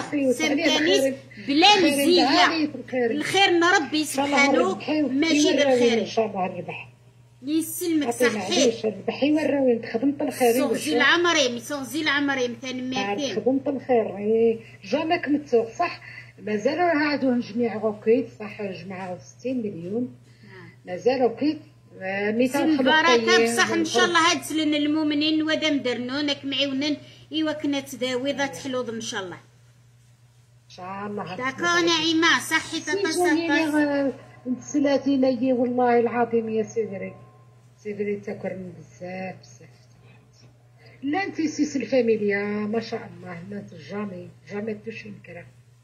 سمتانيس بلا مزيه الخير من ربي سبحانه ماشي بالخير. ان شاء الله الربح يسلمك صحيح. الربح يوراوي خدمت الخير صوغزي العمري صوغزي العمري مثلا ميتين خدمت الخير جامع كمتوق صح. مازال عادوهم جميع غوكيت صح جمعوا ستين مليون مازال غوكيت مثال بركه بصح ان شاء الله هاد سلن المؤمنين ودم درنونك معيونن ايوا كنا تداوي ذات حلوض ان شاء الله ان شاء الله. داكو نعيمه صحي تتصل سلاتي لي والله العظيم يا سيدري سيدري تكرم بزاف بزاف. لا انت سيس الفاميليا ما شاء الله لا انت جامي جامي توشي نكره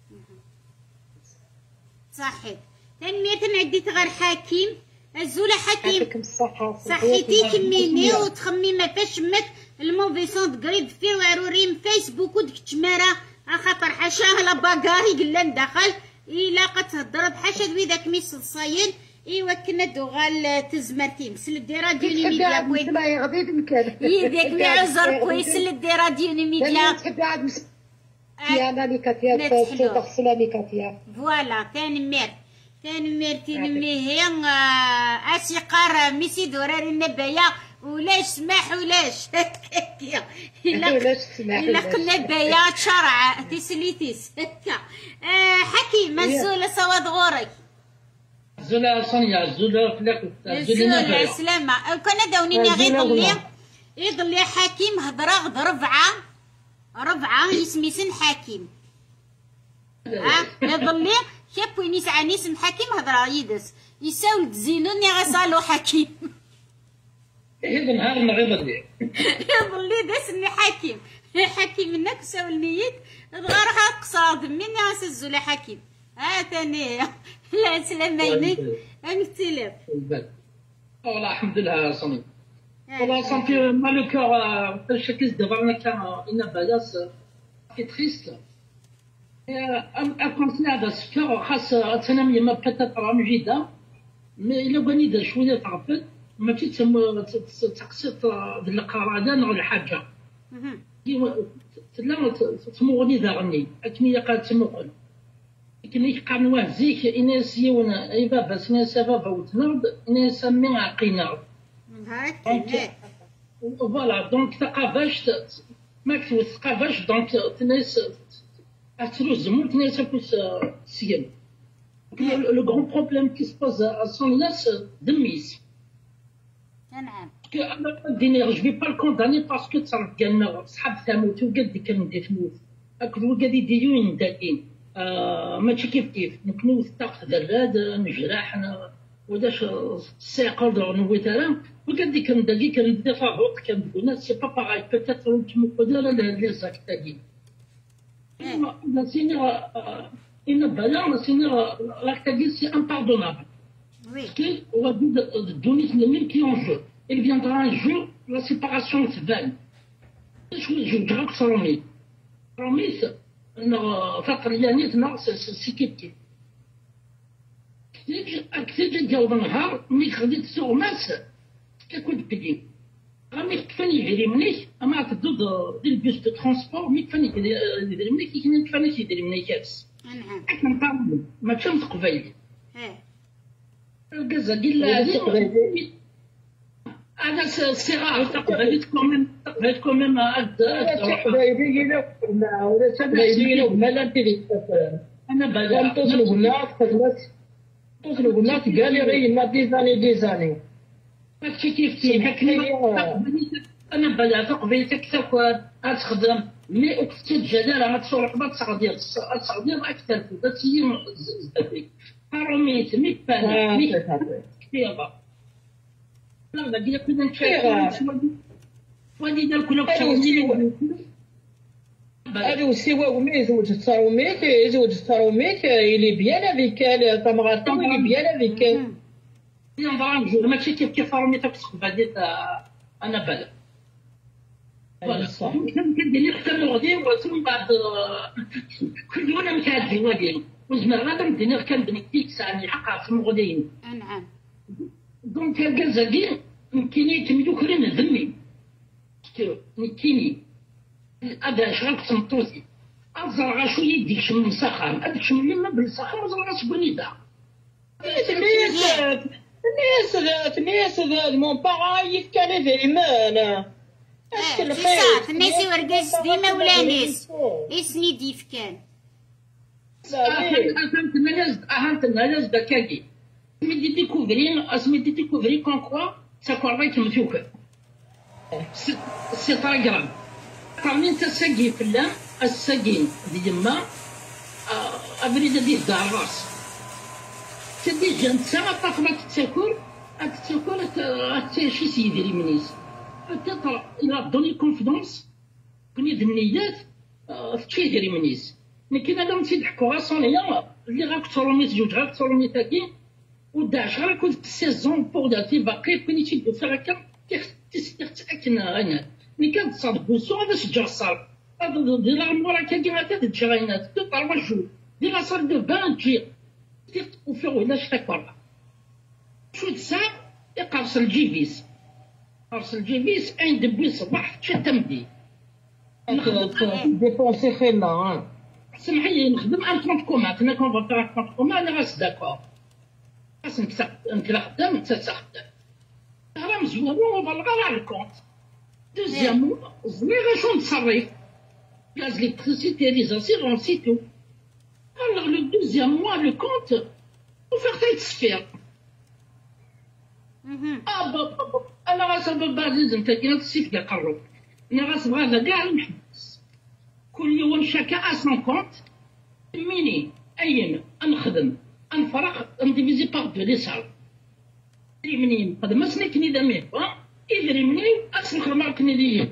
صحيح. تنمية عديت غير حكيم الزولة حكيم يعطيكم الصحة صحيتي كميني وتخمي ما فاش مات الموفيسون قريب في وعروريم فيسبوك وديك التمارة خاطر حاشاه لا باكاري قلا ندخل إلا قد تهضر بحاشا دوي داك ميس الصاين إيوا كنا دوغال تزمرتي مسل دي راديو ميديا بوي يديك مي عذر كويس لدي راديو ميديا تحبي عاد مس يا لي كاتيا تغسل لي كاتيا فوالا تنمير تنمير تنمي هي أسيقار ميسي دوراري النبايا ولاش سماح ولاش هكا إلا قلنا بايا تشرع تسليتيس هكا حكيم الزولة صواد غوري الزولة صنيا الزولة فلاك الزولة سلامة كنا داونيني غير ضلي يضلي حكيم هضرة غد ربعة ربعة يسميسن حكيم ها يضلي شاب وين يسعى اسم حكيم هضرة يدس يساول تزينوني غسالو حكيم هذا نهار ما غير ضلي يضلي داسني حكيم حكيم انك ساول نيت غير قصاد مني اسزو لحكيم ها تاني لا سلامينك امثلت والله الحمد لله صني والله سنتي ما لو كور فاش كيس دابا كان إنا بالاس في تريست أكونت هذا السكر خاص تنامي ما بتاتر مجيدة مي إلا بغاني دار شوية تعرفت ماشي تسمى تقسيط ديال القرادة نوع الحاجة تلا تموغني داغني أكني قال تموغن كني قانواه زيك إناس يون أي بابا سنا سبابا وتنرد إناس سمي عقينار فوالا دونك تقافاش ماك تقافاش دونك تناس أتروز زمون تناس كوس سيم لو غون بروبليم كي سبوز أصون ناس دميس نعم أنا ديني جو في با الكونداني باسكو تصرف كان صحاب ثموت وقد كان دي تموت أكدو قد يديون داكين ماشي كيف كيف نكونو الطاقة دراد نجرح وداش الساقل نويتالا وقد كان داكي كان دفع وقت كان بقولنا سي با باغاي بوتيتر تموكودا لا لي زاك تاكي لا سينيغ إن بلا سينيغ لاك تاكي سي امباردونابل كي وغادي الدونيس لمين كي اون جو il viendra un jour la séparation se vaine je je dirais que ça remet remet فقر يانيتنا سكيبتي أكثر جاوب نهار ملي خديت سوغ ماس كنت بدي رامي كفاني يدير منيك أما تدود ديال البيوس دو ترونسبور مي كفاني يدير منيك كي كفاني يدير منيك يابس حنا نقارنو ما تشوف قبيل الكازا ديال هذا الصغار تقبلت كوميم تقبلت كوميم هاد تقبلينا ولا تقبلينا مالا تيدي انا بدا توصلوا قلنا خدمت توصلوا قلنا قال غير ما ديزاني ديزاني ماشي كيف كيف انا بدا تقبلت كثر تخدم مي اكثر جلاله ما تصور ما تصغدير تصغدير اكثر تسيم زدتك حرميت مي بان مي كثيره لا بدي لك بدنا نشوف ودي دار كل شيء هذا سوا ومي زوج التروميك زوج التروميك اللي بيان افيك تمغاطي اللي بيان افيك نضرب ماشي كيف كيف رومي تكسب بعدين انا بلا صح كندير لي حتى الغدي وثم بعد كل يوم متعدي ودي وزمر غادي ندير كنبني فيكس يعني حقا في المغديين نعم دونك الكازاكي كاينين تميدو كرين ذمي نكيني هذا شغل تمطوطي أزرع شوية يديك شم الصخر هذاك شم لما بالصخر أزرع سبنيدا الناس الناس الناس مون باغاي كان ديما اه صح الناس ورقاس ديما ولا ناس اسني ديف كان أهانت الناس أهانت الناس دكاكي اسمي ديكوفري اسمي ديكوفري كون كوا ساكو رايت متوكل سي طاغرام قامين تسقي في اللام السقين ديما أبريد دي دار راس تدي جنت ساعة طفلة تتسكر تتسكر شي سيدي منيس تطلع إلى دوني كونفيدونس كوني دنيات تشي ديري منيس لكن أنا نسيت حكوها صونية اللي غاك تروميت جوج غاك تروميت تاكي وداعش غير كنت السيزون بوغ داتي باقي كوني تيدو فيها هكا تتأكد أنا ملي كانت تصاد بوسو هذا شجر الصالب هذا دير مورا كاكي هكا تجي غينات دو طروا جو دير صال دو بان تجي وفيه ولا شتا كورا شو تسا يقرص الجيبيس قرص الجيبيس عند بوي صباح شتا مدي ديبونسي خيمة سمحي نخدم ان كونت كوما كنا كونفرتر كونت كوما انا غاس داكور خاص نكلا خدام انت تخدم راه مزيان وبالغا راه الكونت دوزيامون زويغا شو نتصرف gaz l'électricité les assurances c'est tout alors le deuxième mois le compte pour faire telle sphère اه بابا انا غاس بابا انت كي تصيف كاع قرب انا غاس بغا كاع نحبس كل يوم شاكا اسون كونت ميني اين نخدم نفرق نديفيزي باغ دو لي سال دري منين نخدم اسني كني دامي ها يدري منين اسنخ ما كني لي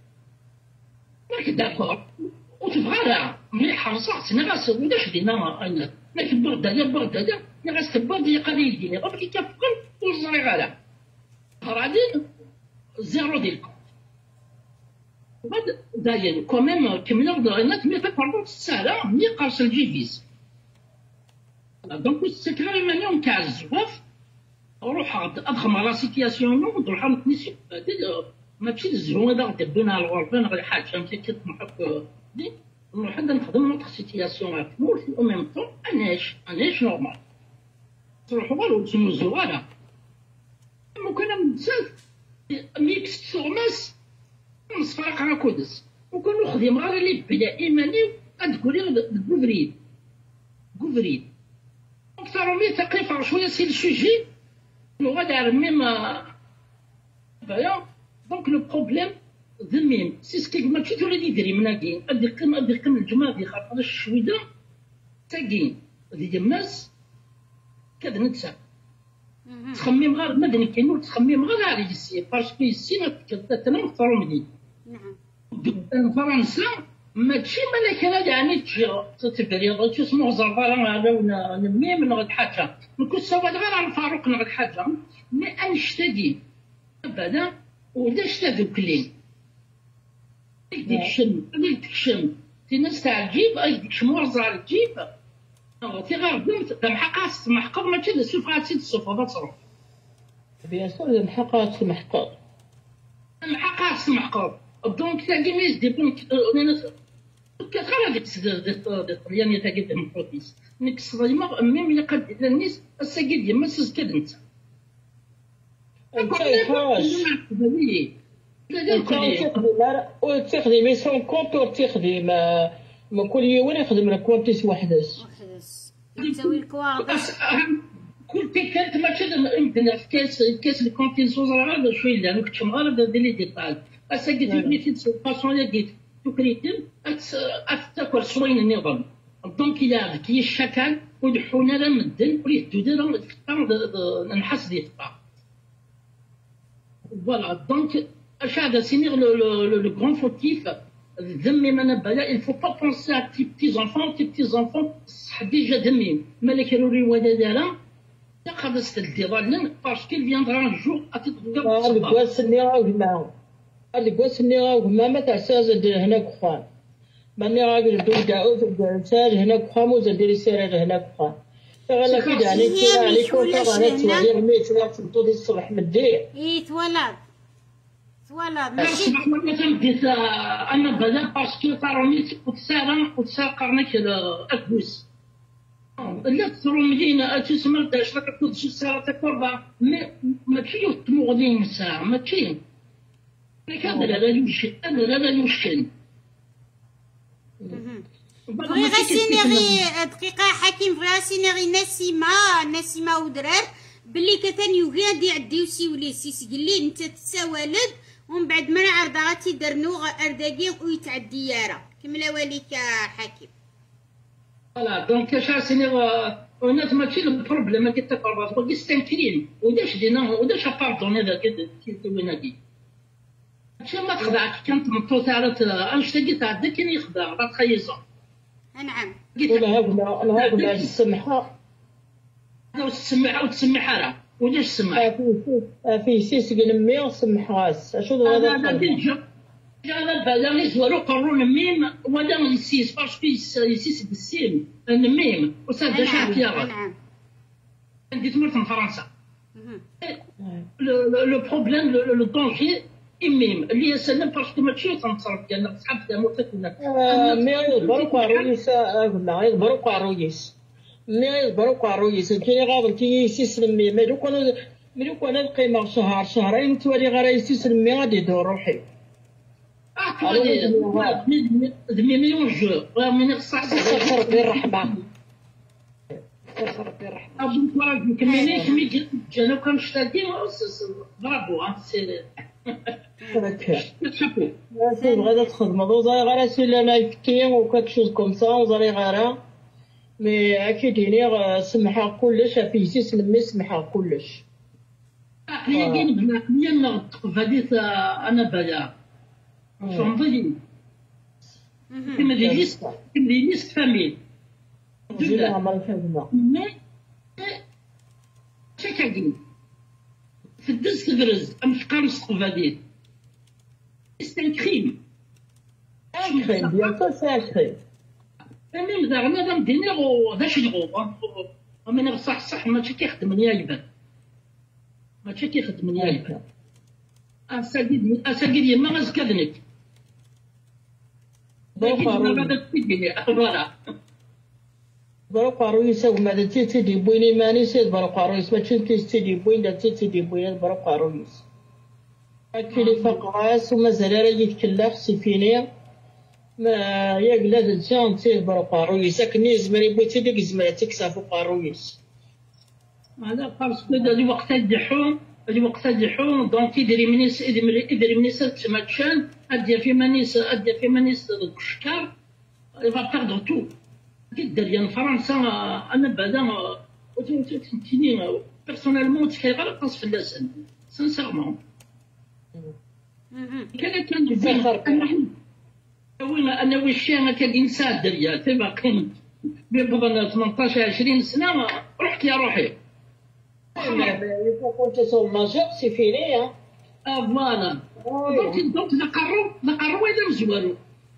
ماك داكور وتبغى راه مليحه صح انا غاس وداش دينا انا لكن بغدا بغدا انا غاس تبغى دي قال يديني غير كي كفقل وزري غالا غادي زيرو ديال بعد داير كوميم كملنا ضرينات مي تاكوردون سهله مي قرص الجيفيس دونك السكراري مليون تاع الزواف نروح اضخم على سيتياسيون نروح نتنسي ماشي الزهون هذا غدبنا على الغربان غادي حاجه فهمتي كتمحك دي نروح عندنا نخدم نوتر سيتياسيون مور في او ميم طون اناش اناش نورمال تروحوا والو تسمو زواله ممكن بزاف ميكس سورماس نصفرق على كودس ممكن نخدم غير اللي بلا ايماني تقولي بوفريد بوفريد اكثر من تقريبا شويه سي السوجي لغه دار ميم فيا دونك لو بروبليم ذميم سي سكيك ماشي تولي يدري مناكين ادي قيم ادي قيم الجماعه دي خاطر الشويده تاكين دي ماس كدنتسا تخمم غير مدني كاين تخمم غير على السي باسكو السي تنم فرمدي نعم فرنسا ماشي ملك هذا يعني تجي تتبري تسمو زرباله هذا نمي من غد حاجه نكون سوا غير على الفاروق نغد حاجه مي انشتدي ابدا ولا اشتدوا كلين ديك الشم ديك الشم الناس تاع الجيب ديك شموزه الجيب تي غير قمت محقاس محقق ماشي السفرات السفرات تصرف بيان سور محقق محقق محقق محقق دونك تلاقي ناس دي بونك كثر ديك الطليانيه تاعي ديال البروتيس نكس ديما ميم الا قد الناس الساكي ديما سز كدنت انت حاج وتخدمي سون كونتور تخدم ما كل يوم يخدم لك كونتيس وحدس وحدس تسوي الكواغس كل تيكات ماشي يمكن في كاس كاس الكونتيس وزرا شويه انا كنت مغاربه ديال لي ديتال اساكي تبني في الباسون ديال تكريتم أتذكر شوين النظام دونك إلا كي الشكل ودحونا لا مدن وليه تدير الفطار نحس ديال الفطار فوالا دونك اش هذا سينيغ لو غران فوتيف ذمي ما نبالا il faut pas penser à tes petits enfants tes petits enfants صح ديجا ذمي مالك روري ولا دارا تاخذ استدلال باسكو فياندرا ان جور اتتقدر هذا كواس اللي راهو معاهم هذا كواس اللي راهو ما تاع ساز هناك خان ماني راجل دول داو ساز هناك خامو زديري سير هناك خان فغلا كده يعني كده عليكم طبعا تسوي ميت لا تطودي الصبح مدير اي تولد فوالا ماشي ماشي صباح ولا تمديت انا بدا باسكو طاروني وتسارن وتساقرنك اكبوس لا ترومدينا تسمر داش راك تكون شي ساعه كوربا ما تشيو تمغدين ساعه ما تشيو هذا لا يمشي هذا لا يمشي بغي غاسيني غي دقيقة حكيم بغي غاسيني غي نسيمة نسيمة ودرار بلي كتان يوغي غادي يعديو سيوليسيس قلي نتا تساولد ومن بعد ما نعرض غاتي درنو ارداكي ويتعدي يارا كملا واليك حكيم فوالا دونك شاسيني وناس ماشي البروبليم كي تقرب باغي ستانكرين وداش دينا وداش باردون هذا كي ويناكي هادشي ما تخدعك كانت مطوط على انشتا قلت عندك كان يخدع راه تخيزو نعم ولا هاكنا انا هاكنا السمحه هذا السماحه وتسمحها راه ولاش السماحه في سيس قلمي وسمح غاس اشو هذا هذا ديجا جا بالي يزورو قرون الميم ولا يسيس باسكو يسيس بالسين الميم وساد شاف يا نعم عندي تمرت من فرنسا لو بروبليم لو دونجي الميم اللي يسلم باسكو ماشي تنتصرف كان صحاب تموت كنا مي يضربوا قارويس قلنا يضربوا قارويس مي يضربوا قارويس كاين غابل كي يسيس الميم ملي كانوا ملي كانوا القيمه شهر شهرين تولي غير يسيس الميم غادي يدور روحي دمي مليون جو من الصح صح ربي الرحمه صح ربي الرحمه ابو فرج كميني كمي جانو كان شتاكي برافو سي سي غادا تخدم دوزا غير سي انا يفتيم وكاك شوز كوم سا وزاري غيرها مي اكيد يعني سمحها كلش في سيس لمي سمحها كلش هي كاين بنا ملي فاديت انا بدا فهمتي كما ديجيس كما ديجيس فاميل جينا عمل خدمه مي شكاكين في الدز كدرز امشقام سقفاديت سي ان كريم كريم بيانتو سي ان كريم انا مزارنا دام دينير وداش يغوب انا بصح صح ماشي كيخدم ليا البال ماشي كيخدم ليا البال اساكيد اساكيد ما غازكادنك برو قارويس وما دتي تدي بويني ماني سيد برو قارويس ما تشنتي تدي بوين دتي تدي بوين برو قارويس اكلي فقراس ومازال راه يتكلف سيفيني ما ياك لا تنسى سيد برو قارويس كني زمري بوتي ديك زمرتك صافو قارويس هذا باسكو دالي وقت الدحوم اللي وقت الدحوم دونك يدري منيس يدري منيس تماتشان ادير في منيس ادير في منيس الكشكار يبقى بيردر تو كدير ديال فرنسا انا بعدا تنتيني بيرسونيلمون تكاي غير قاص في اللسان سانسيرمون كان كان وين انا وش انا كاين ساد دريا تبقى بين ثمنطاش عشرين سنه رحت يا روحي كنت سو ماجور سي فيني اه فوالا دونك دونك نقرو نقرو ولا مزوالو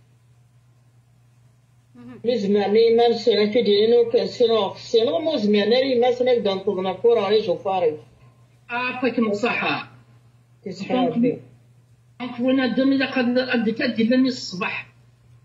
مزماني ما نسينا كيديرينو كنسينو سينو مو زماني ما سنبدا نطلبنا كورة على جوفاري عافاك من الصحة يصحى ربي دونك وين الدم إذا قد أديك أدي لني الصباح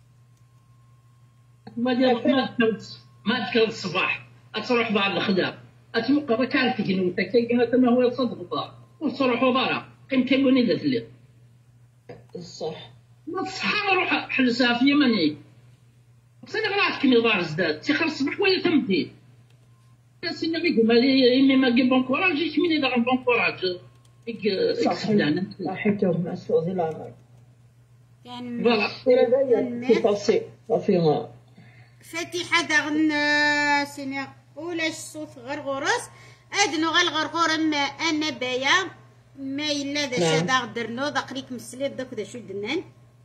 ما دير ما تكلت ما تكلت الصباح أتروح بعد الخدام أتمقى راك عارف كي نتا كي ما هو يصدق الدار وتروحوا برا قيم كيبوني ذات الليل الصح ما تصحى روح حلسها في يمني بس انا غير كيما دار زداد تيخر الصباح ولا تمدي سينا بيقول مالي اني ما جي بون كوراج جيت مني دار بون كوراج ديك اكسبلان حيت مع السوزي لا غير كان فوالا صافي صافي فاتحة داغن سينا ولاش الصوت غرغورس ادنو غالغرغور اما انا بايا ما الا ذا شادا درنو داقريك مسليت داك دا شو دنان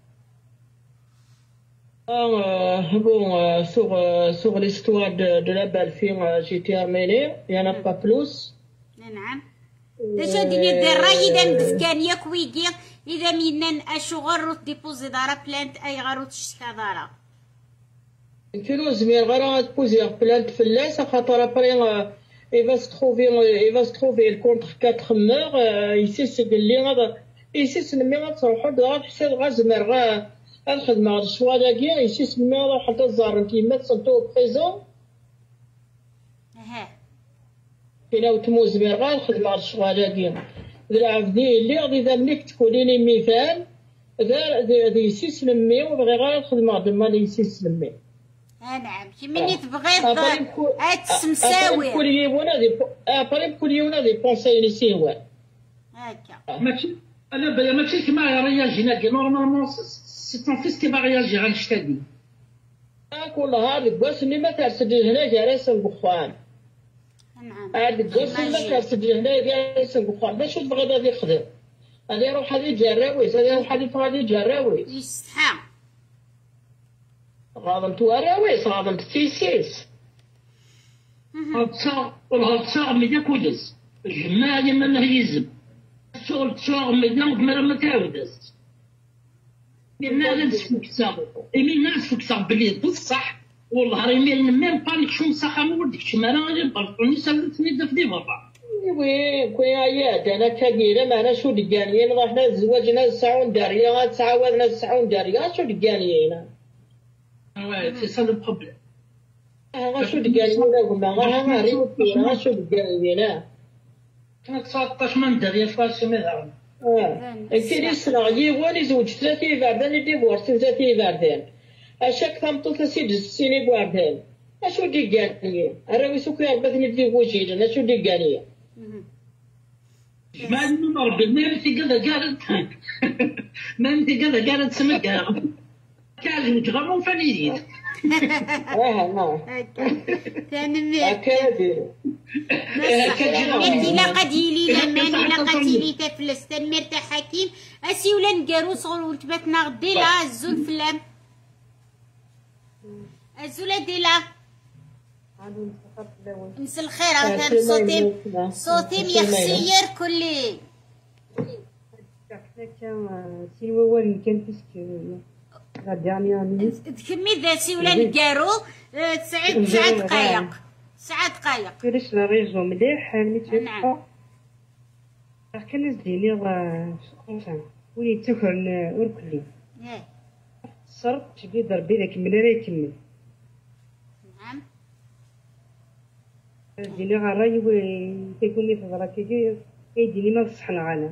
Euh, bon, euh, sur, euh, sur l'histoire de, de la belle fille, euh, j'ai terminé. Il n'y en a pas plus. نعم. دشا ديني الدراي إذا مزكان ياك ويجي إذا مينان أشو غروت ديبوزي دارا بلانت أي غروت شتكا دارا. كيلو زمير غير تبوزي بلانت فلاس خاطر أبري il va se trouver il va se trouver le contre quatre meurt ici c'est que اللي غدا يسيس نمي غتروحو غا تحسن غا زمر غا الخدمة غا الشوالاكي يسيس نمي غا حتى الزهر انتي ما تصنتو بريزون اها فينا وتمو زمر غا الخدمة غا الشوالاكي ذا عبدي اللي غادي ذا منك تكونيني مثال ذا ذا يسيس نمي وبغي غا الخدمة دما لي يسيس نمي نعم شي مني تبغيض تسمساوي كل يونا دي ابري كل يونا دي بونساي سيوان هكا ماشي انا بلا ماشي كيما رياجي ناكي نورمالمون سي طون فيس كيما رياجي على الشتادي كل هذا القوس اللي ما ترسل هنا جالس البخان نعم هذا القوس اللي ما ترسل هنا جالس البخان باش تبغى غادي يخدم هذا يروح هذه جراويس هذا يروح هذه جراويس يستحى غاضم تواراويس غاضم تيسيس غتصاغ والغتصاغ ميدا كودس الجماعة ما نهيزم الشغل تشاغ ميدا وكمرا ما تعودس مينا ناس فكساغ إمين ناس فكساغ بلي بصح والله راه ميل ميم بانيك شو مساحة مولدك شمالا غادي بلطوني سالتني دفدي برا وي كوي عياد أنا كاكيرا معنا شو دقانيين رحنا زواجنا ساعون داريا غاتسعاودنا ساعون داريا شو دقانيين Ouais, c'est ça le problème. غا شو دقانيين هما غا ماريو غا شو دقانيين كانت تسعطاش من داريا فاسي مذعب اه كاين صراغي واني زوج ثلاثي باردان ديفورس ثلاثي باردان اشاك ثمطو ثلاثي السيني باردان اشو دقانيين راوي سوكي عبثني ديفوجين انا شو دقانيين ما من ربي ما انت قاعده قالت ما انت قاعده قالت سمك كاز وجغمون فنيدين اه ما تنمي اكادي إلا قد يلي لمان إلا قد يلي تفلس تنمير تا حكيم أسي ولا نقارو صغر ولتباتنا غدي لا الزول فلام الزولة ديلا مس الخير هذا صوتي صوتي ميخسير كلي سينوال كان فيسك لا ديرنيير مينيت تكمي ذا سي ولا نقارو تسعة تسعة دقايق تسعة دقايق كيفاش لا ريزو مليح ميت نعم كان نزيني غا ولي تكر وركلي صرت تبي ضربي لك من راه يكمل نعم زيني غا راي وي تيكوني في ضراكي كيديني ما صحنا على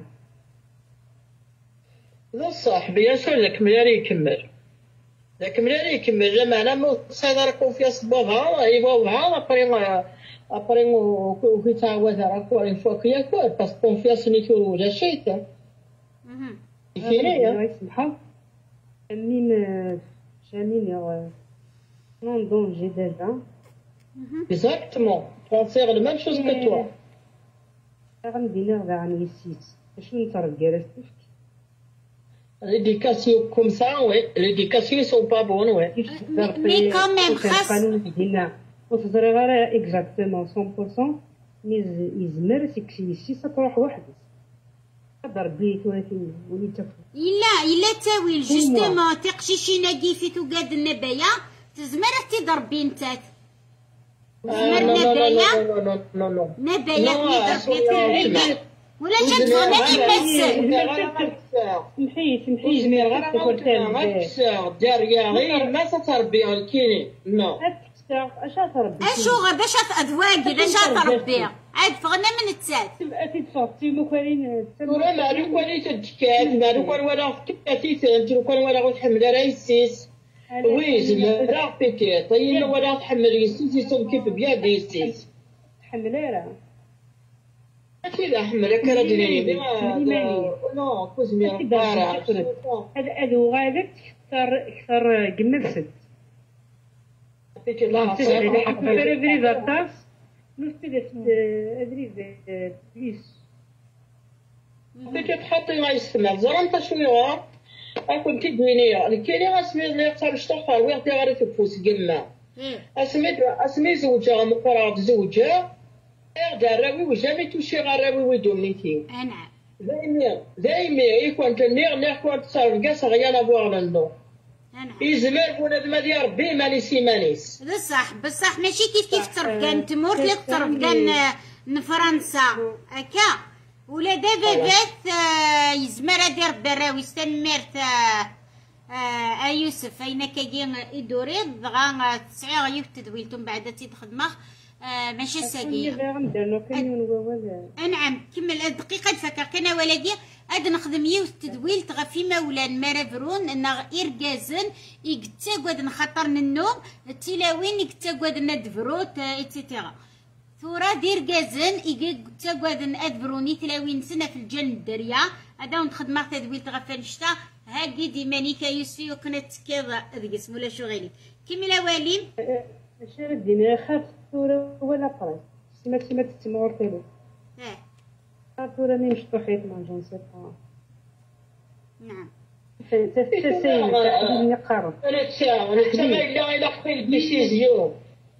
لا صاحبي اش لك ملي يكمل ذاك ملي يكمل جمعنا مو صيدر كونفياس بابها اي بابها ابري ابري كي تعاود راه كورين فوق يا كور باس كونفياس نيتو ولا شيء تا الله يسمحها منين جامين يا نون دونجي ديجا اكزاكتومون فرونسي غير ميم شوز كو توا غندير غاني سيت باش نترقى راسك l'éducation comme ça, oui. L'éducation, ils sont pas bonnes, oui. Mais quand même, وتهضري غير اكزاكتومون مية بالمية مي يزمر سيكسي شي تروح وحدك تهضر بيت ولكن ولي تفهم الا الا تاويل جوستومون تقشيشي ناقيفيت وقاد النبايا تزمر تضرب بنتات زمر نبايا نبايا تضرب ولا جات غناني مس سمحي سمحي زمير غير غير داريا غير ما تتربي الكيني نو اش تربي اشو غدا شاف ادواقي اش تربي عاد فغنا من التات تبقى تفاطي مو كاين ولا ما عرف كان تتكات ما عرف كان ولا كاتي تنجر كان ولا غتحمل رايسيس وي زمير راه بيتي طيب ولا تحمل يسيس يصوم كيف بيا ديسيس تحملها أكيد أحملك رجلين نو كوزمي رقارة هذا أدو غادك كثر كثر جمرسد لا أفري بري زارتاس نفتدت أدري بليس فيك تحطي ما يسمع زرنت شوية أكون كدوينية الكيني أسمي اللي يقصر اشتغل ويعطي غير تفوس قمة أسمي أسمي زوجة مقرات زوجة دراوي وجامي توشي غراوي ودومنيتي انا دايما دايما يكون تنير نيكون تصرف كاس غيانا بوغ لندو انا يزمر ولاد ما ديال ربي ماني سيمانيس بصح بصح ماشي كيف كيف ترف كان تمور لك ترف كان فرنسا هكا ولا دابا بات آه يزمر هادي ربي الراويس تنمرت آه آه يوسف اين كاين يدوري دغا تسعي غيوف تدويلتم بعد تيدخدمه آه ماشي ساقيه نعم كمل دقيقه نفكر كان ولادي اد نخدم يوث تدويل تغا في مولان مرافرون ان اركازن يقتاقود نخطر النوم التلاوين يقتاقود ندفروت ايتترا ثورة دير كازن يقتاقود ادفروني تلاوين سنه في الجن الدريا هذا نخدم تدويل تغا فنشتا هاكي ديماني كيوسفي وكنت كذا ذيك اسمو لا شغالي كمل واليم ماشي رديني خاف ثورة ولا قرا سما سما تتمور تيلو اه ثورة مي مشطوحيت ما جون سي با نعم تفسير تحديني قرب انا تسا انا تسا ما الا الا بخي الديسيزيون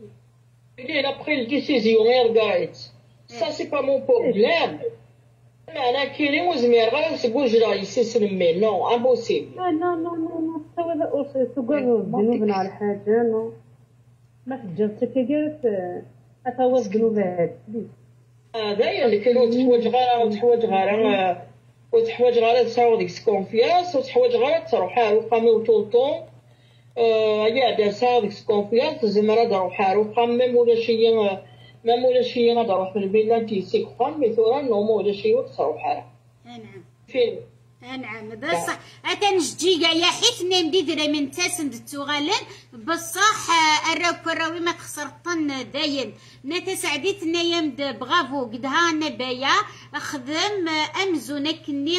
الا بخي الديسيزيون غير قايت سا سي با مون بروبليم انا كاينين وزمير غير نسقوج راه يسلمي نو امبوسيبل لا لا لا لا توا تقول ذنوبنا على حاجه نو ما تجرت كيقالت اتوا الذنوب هاد هذايا اللي كاين وتحواج غير وتحواج غير وتحواج غير تصاوب ديك سكونفياس وتحواج غير تروحها وقامي وطولطون يا داسا ديك سكونفياس زعما تروحها وقامي ولا شي ما مولا شي غادا نروح من البلاد تيسيك خان مي ثورا نو مولا شي وتصروح على نعم فين نعم بصح اتنجي يا حيت نمدي درا من تاسند التغالن بصح الراو كراوي ما تخسرطن داين نتسعديت نيمد بغافو قدها نبايا خدم امزونه كني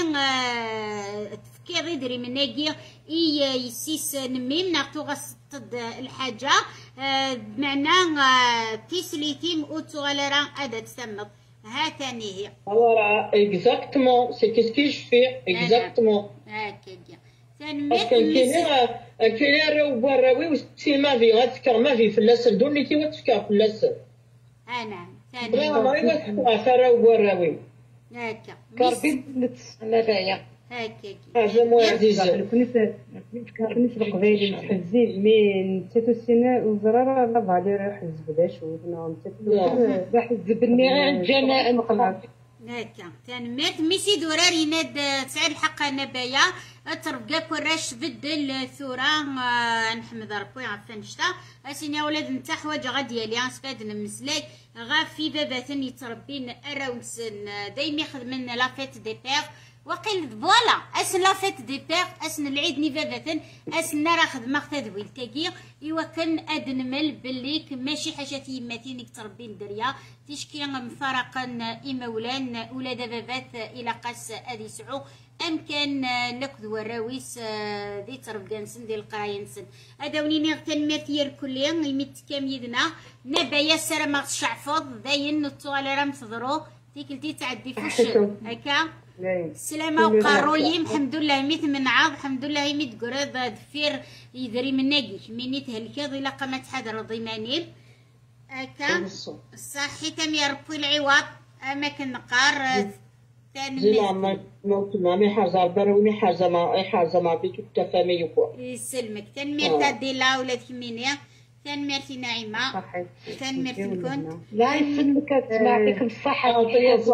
تفكير يدري من ناقي اي يسيس نميم ناقتو غصد الحاجه بمعنى تيسليتيم اوتوغالرا ادا تسمط ها ثاني هي فوالا اكزاكتومون سي كيسكي جو في اكزاكتومون هاكا ديال باسكو كاينين كاينين راهو براوي وسي ما في غتفكر ما في فلاس دوني كي وتفكر فلاس اه نعم ثاني لا ما يغتفكر راهو براوي هاكا كاربي نتسنى هاكا هذا معجزه كنت كنت قبيله تحزي مي نتاتو السنه وزراره لا فالي راه حزب باش ودنا نتاتو راه حزب النغير الجماعه نقلب هاكا تنميت ميسي دوراري ناد تسعد الحق نبايا تربقا كراش بدل ثورة نحمد ربي عفان شتا اسين يا ولاد نتا حوايج غادي لي اسفاد نمسلاك غا في باباتن يتربين اراونسن دايما يخدمن لا فيت دي بير وقيل فوالا اسن لا فيت دي بير اسن العيد ني باباتن اسن راه خدمه تدويل تاكي ايوا كان اد نمل بليك ماشي حاجه يماتينك تربين دريا تشكي مفارقا امولان ولاد بابات الى قاس ادي سعو ام كان ناخذ وراويس دي تربقانسن ديال القراينسن هذا ونيني تنمير كليا يميت كام يدنا نبايا سرا ما شعفض داين نطو على رام تضرو تيكلتي تعدي فوش هكا السلامة وقاروي الحمد لله ميت من عاض الحمد لله ميت قريض دفير يدري من ناقيش ميني تهلكاض إلا قامت حدا رضيمانيل هكا صحي تم يربي العوض أماكن نقار زين ما موت ما مي حاجة بروي حاجة ما حاجة ما بيتو تفهمي يقول يسلمك تنمير تادي لا ولاد كمينيا تنميرتي نعيمة صحيح تنميرتي كنت لا يسلمك يعطيكم الصحة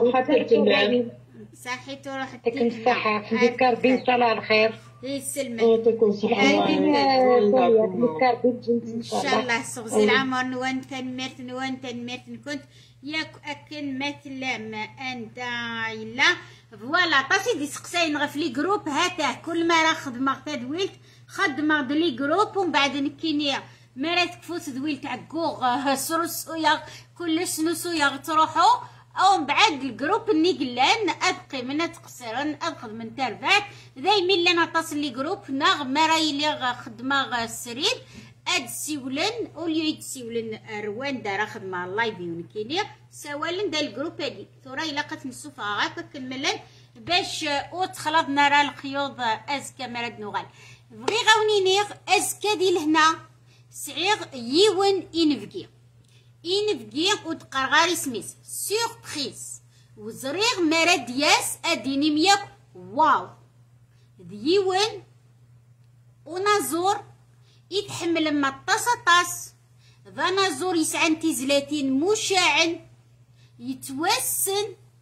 صحي تروح يعطيكم الصحة تذكر بين صلاة الخير يسلمك تكون صحة ان شاء الله صغزي العمر نوان تنميرت نوان تنميرت كنت ياك اكن مثل ما انت الا فوالا طاسي دي سقساين غا في لي جروب هاته كل ما راه خدمه تدويلت خدمه دلي جروب ومن بعد نكينيا ما راه تكفوت دويلت عكوغ سرس ويا كلش نسو يا تروحوا او من بعد الجروب ني قلان ابقي من تقصرن اخذ من ترفات دايما اللي نتصل لي جروب ناغ ما راهي لي خدمه السرير اد سيولن اوليو يتسيولن رواندا راه خدمه لايف يونكينيا سوالن دا الجروب هادي ثورا الا قات نسوفا هاكا كملن باش وتخلطنا راه الخيوط ازكا مراد نوغال بغي غاونينيغ ازكا دي لهنا سعيغ يون ينفكي ينفكي وتقرغاري سميس سوربريز وزريغ مراد ياس اديني مياك واو ديون ونازور يتحمل ما طاس طاس ذا نازور يسعن تيزلاتين مشاعن يتوسن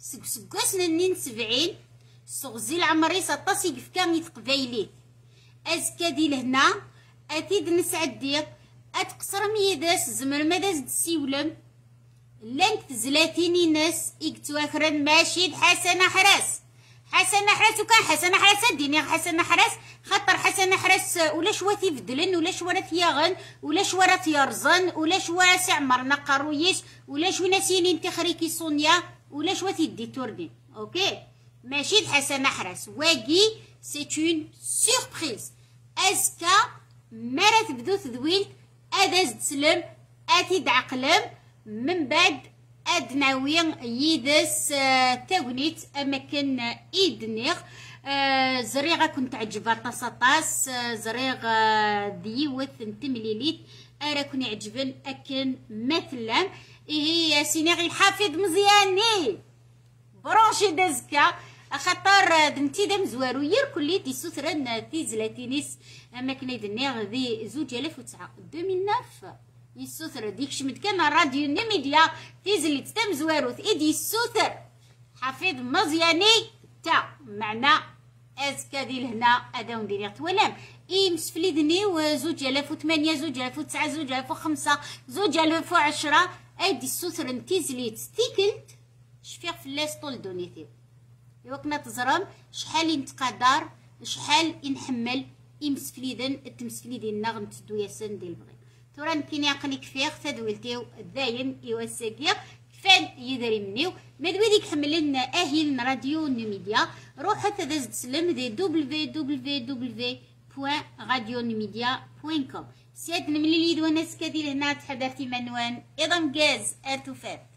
سكسكسن نين سبعين سغزي العمري سطاسي كفكا يتقبايلي أزكا دي لهنا أتيد نسعدي أتقصر ميداس زمر مداس دسيولم لانك تزلاتيني ناس إكتواخرن ماشي حسن حراس حسن حراس وكان حسن حراس ديني حسن حراس خاطر حسن حراس ولا شوا تيفدلن ولا شوا تياغن ولا شوا تيرزن ولا شوا سعمر نقرويش ولا شوا ناسينين تخريكي سونيا ولا شوا تيدي توردين اوكي ماشي حسن حراس واقي سي اون سوربريز ازكا مرا تبدو تذويل اداز تسلم اتيد عقلم من بعد ادناوين يدس آه تاونيت اماكن ايدنيغ آه زريغه كنت عجبها طاسطاس آه زريغ آه ديوث نتمليليت ارا كون يعجبن اكن مثلا هي سينيغي الحافظ مزياني برونشي دزكا خاطر دنتي دم زوارو يركلي دي سوثرن تيزلاتينيس اماكن ايدنيغ ذي زوج ألف وتسعة ألفين وتسعة يسوثر ديك شمت كان راديو نيميديا تيزلي تتم زواروث ايدي السوثر حفيظ مزياني تا معنا ازكا دي لهنا اداون ديريغت ولام اي مسفليدني وزوج ألاف وثمانية زوج ألاف وتسعة زوج ألاف وخمسة زوج ألاف وعشرة ايدي السوثر تيزلي تستيكلت شفيغ فلاس طول دونيتي يوكنا تزرم شحال نتقدر شحال نحمل امسفليدن التمسفليدين نغم تدو ياسن ديال البغي توران كيني عقلي كفيغ تدويلتيو الداين يوساكيا كفان يدري منيو مدوي ديك حملنا اهل راديو نيميديا روح حتى داز تسلم دي دبليو دبليو دبليو بوان راديو نيميديا بوان كوم سياد نملي ليد وناس كادي لهنا تحضرتي منوان ايضا جاز اتوفات